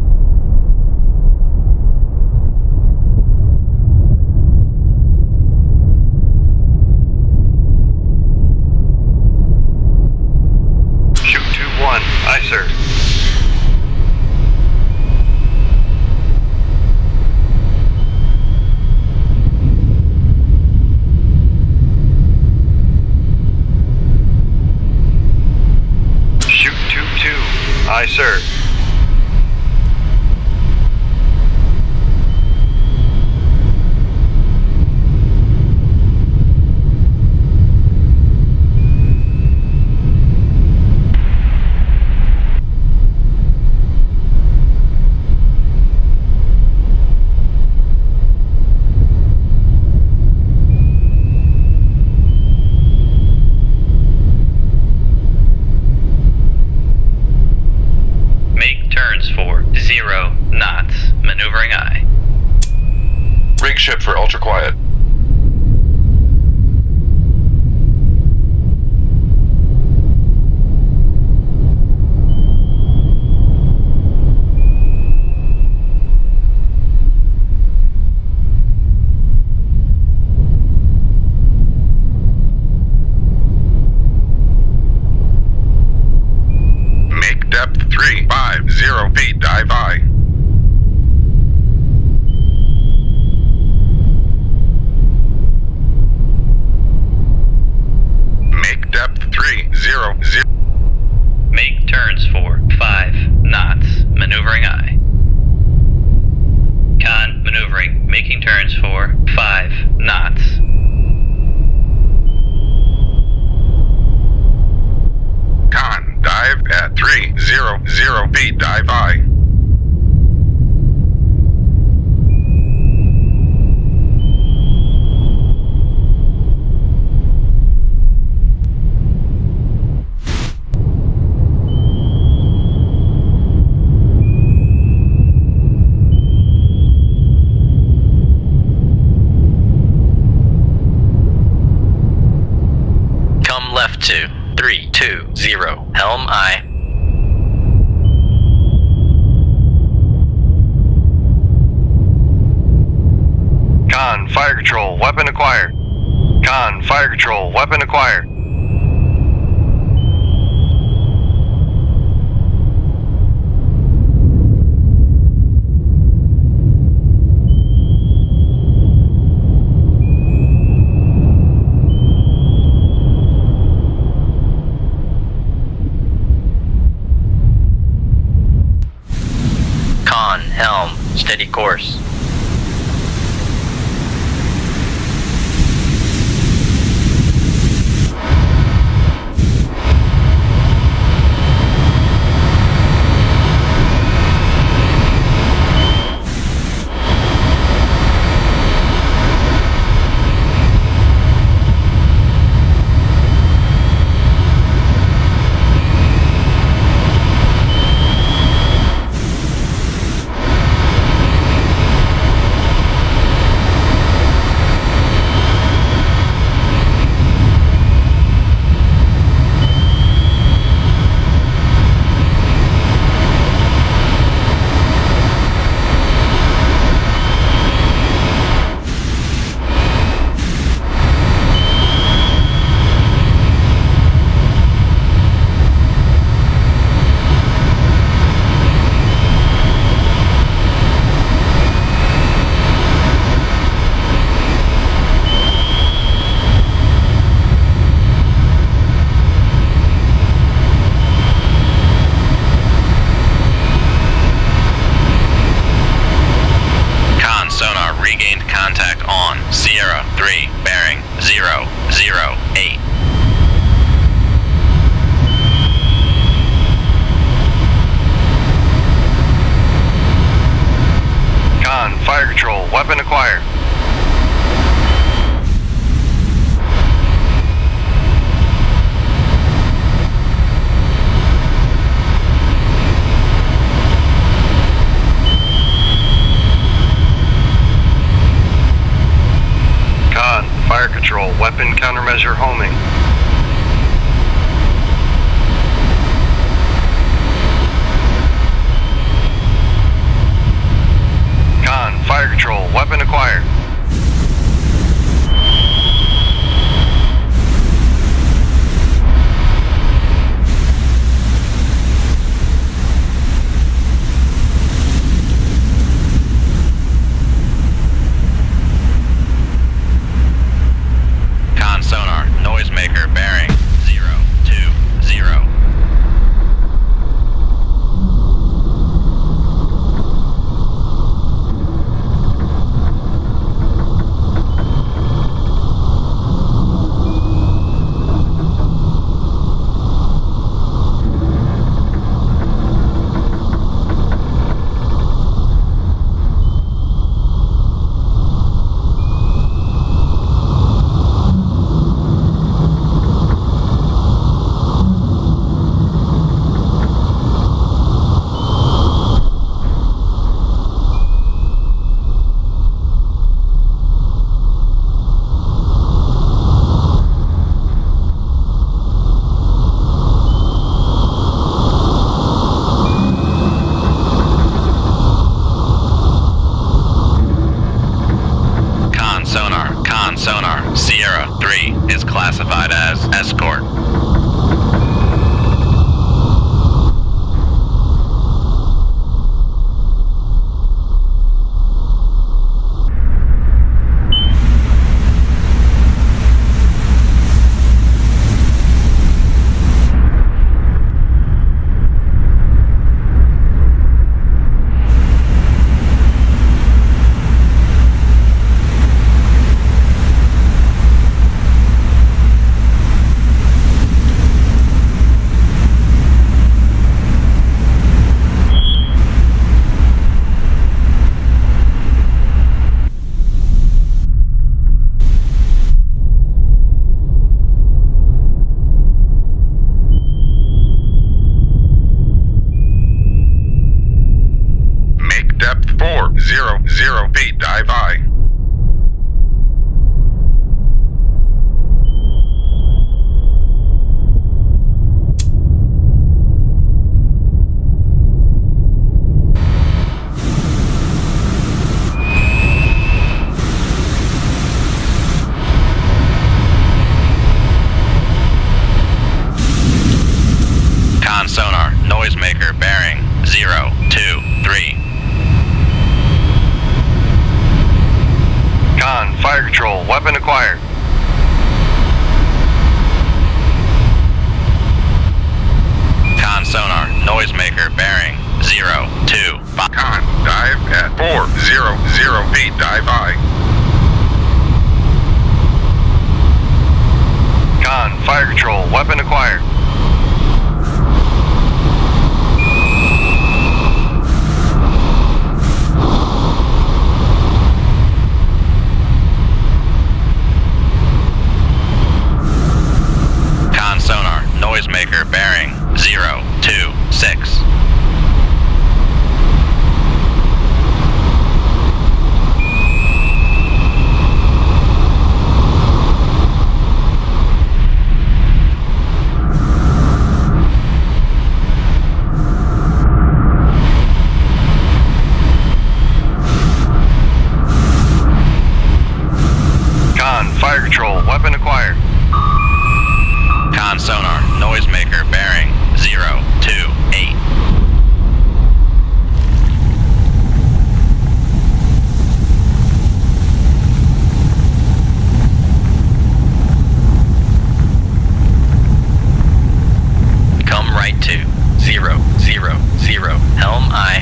Shoot two one. Aye, sir. Shoot two two. Aye, sir. zero knots. Maneuvering aye. Rig ship for ultra quiet. Make depth three five zero feet, dive I. Make depth three zero zero. Make turns for five knots. Maneuvering aye. Con maneuvering. Making turns for five knots. Con, dive at three zero zero feet, dive I. Come left to three two zero. Helm aye. Con, fire control, weapon acquired. Con, fire control, weapon acquired. Con, helm, steady course. Con sonar regained contact on Sierra three, bearing zero zero eight. Con, fire control, weapon acquired. Con, fire control, weapon countermeasure homing. Con, fire control, weapon acquired. Con sonar, noisemaker bearing zero two zero. is classified as escort. Zero, zero feet, dive I. Con sonar, noisemaker, bearing, zero, two, three. Con, fire control, weapon acquired. Con sonar, noisemaker, bearing, zero, two, five. Con, dive at four, zero, zero feet, dive I. Con, fire control, weapon acquired. Noisemaker, bearing, zero, two, six. Con, fire control, weapon acquired. Con sonar, noisemaker, bearing, zero, two, eight. Come right to, zero, zero, zero, helm I.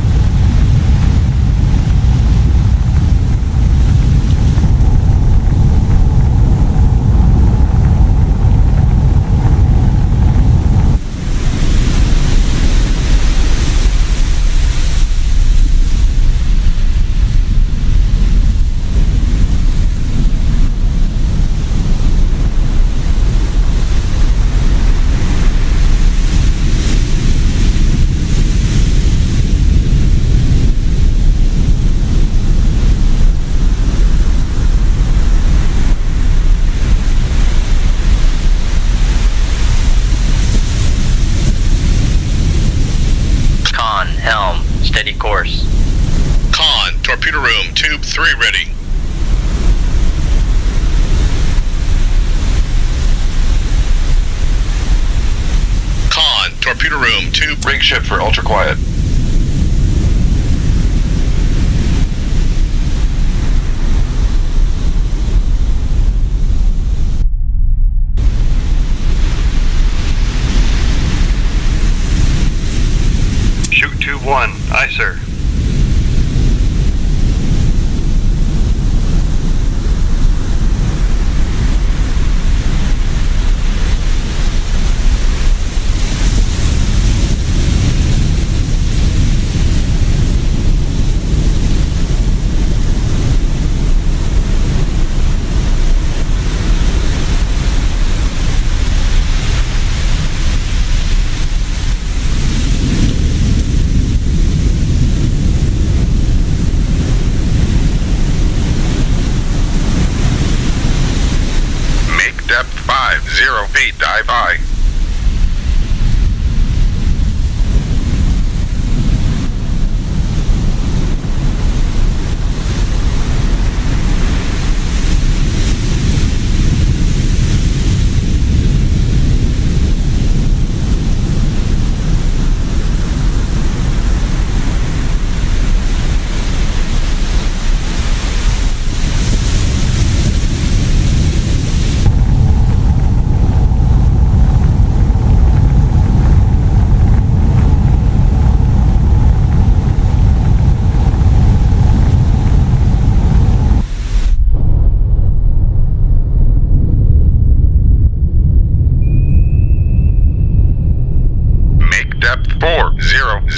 Helm, steady course. Con, torpedo room, tube three ready. Con, torpedo room, tube... Rig shift for ultra quiet. Shoot two one, aye sir. Zero feet, dive I.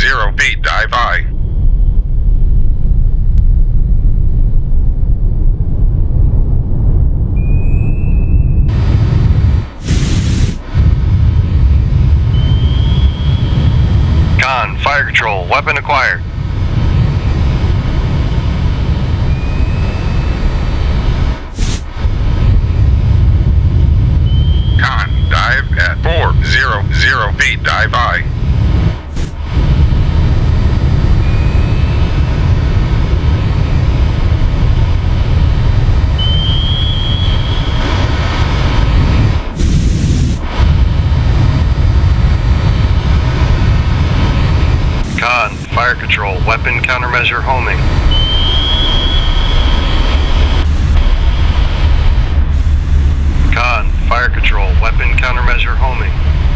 zero feet, dive I. Con, fire control, weapon acquired. Con, dive at four zero zero feet, dive I. Con, fire control, weapon countermeasure homing. Con, fire control, weapon countermeasure homing.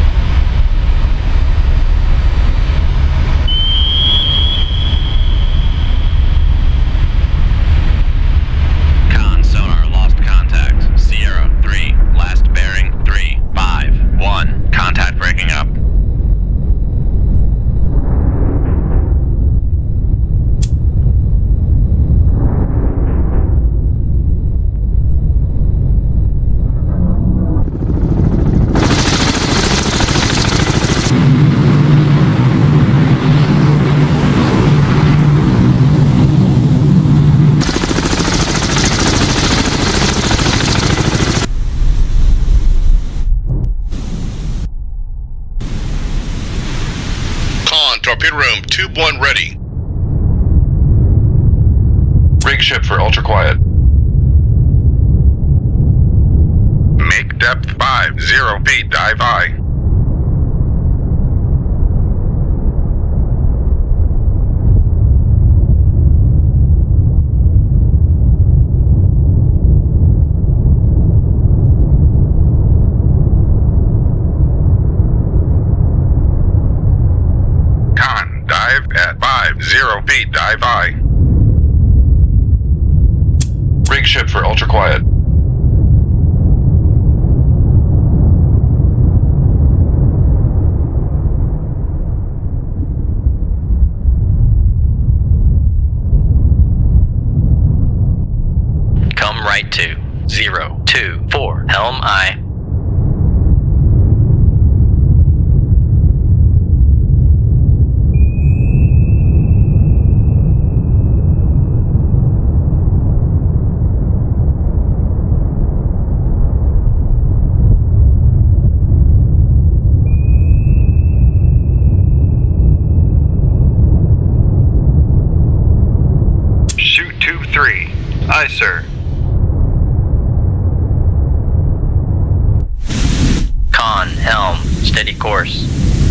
Con, sonar, lost contact. Sierra, three, last bearing, three, five, one. Contact breaking up. Torpedo room, tube one ready. Rig ship for ultra quiet. Make depth five zero feet, dive I. Con, dive at five zero feet, dive I. Rig ship for ultra quiet. Come right to zero two four, helm I. Shoot two three. Aye, sir. Con, helm, steady course.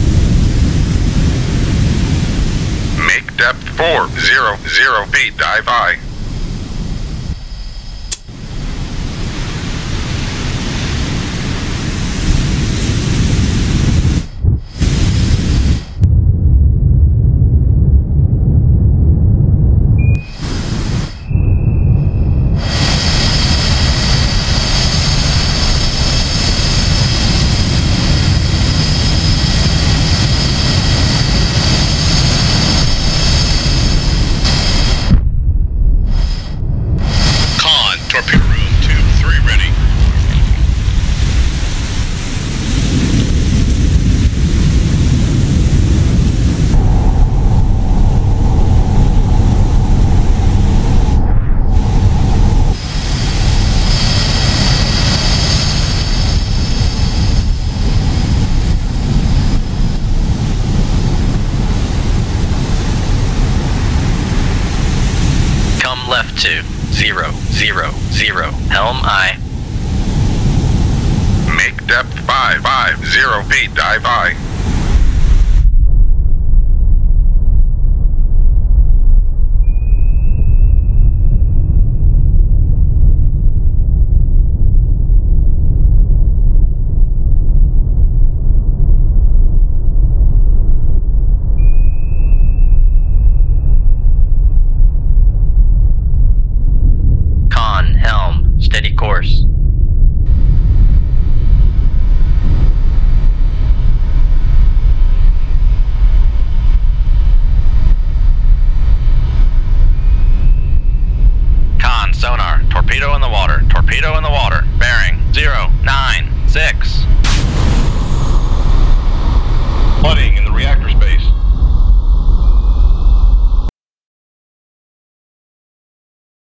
Make depth four zero zero feet, dive I. Con, torpedo room, tube three ready. Come left to zero zero zero, helm I. Make depth five five zero feet, dive I.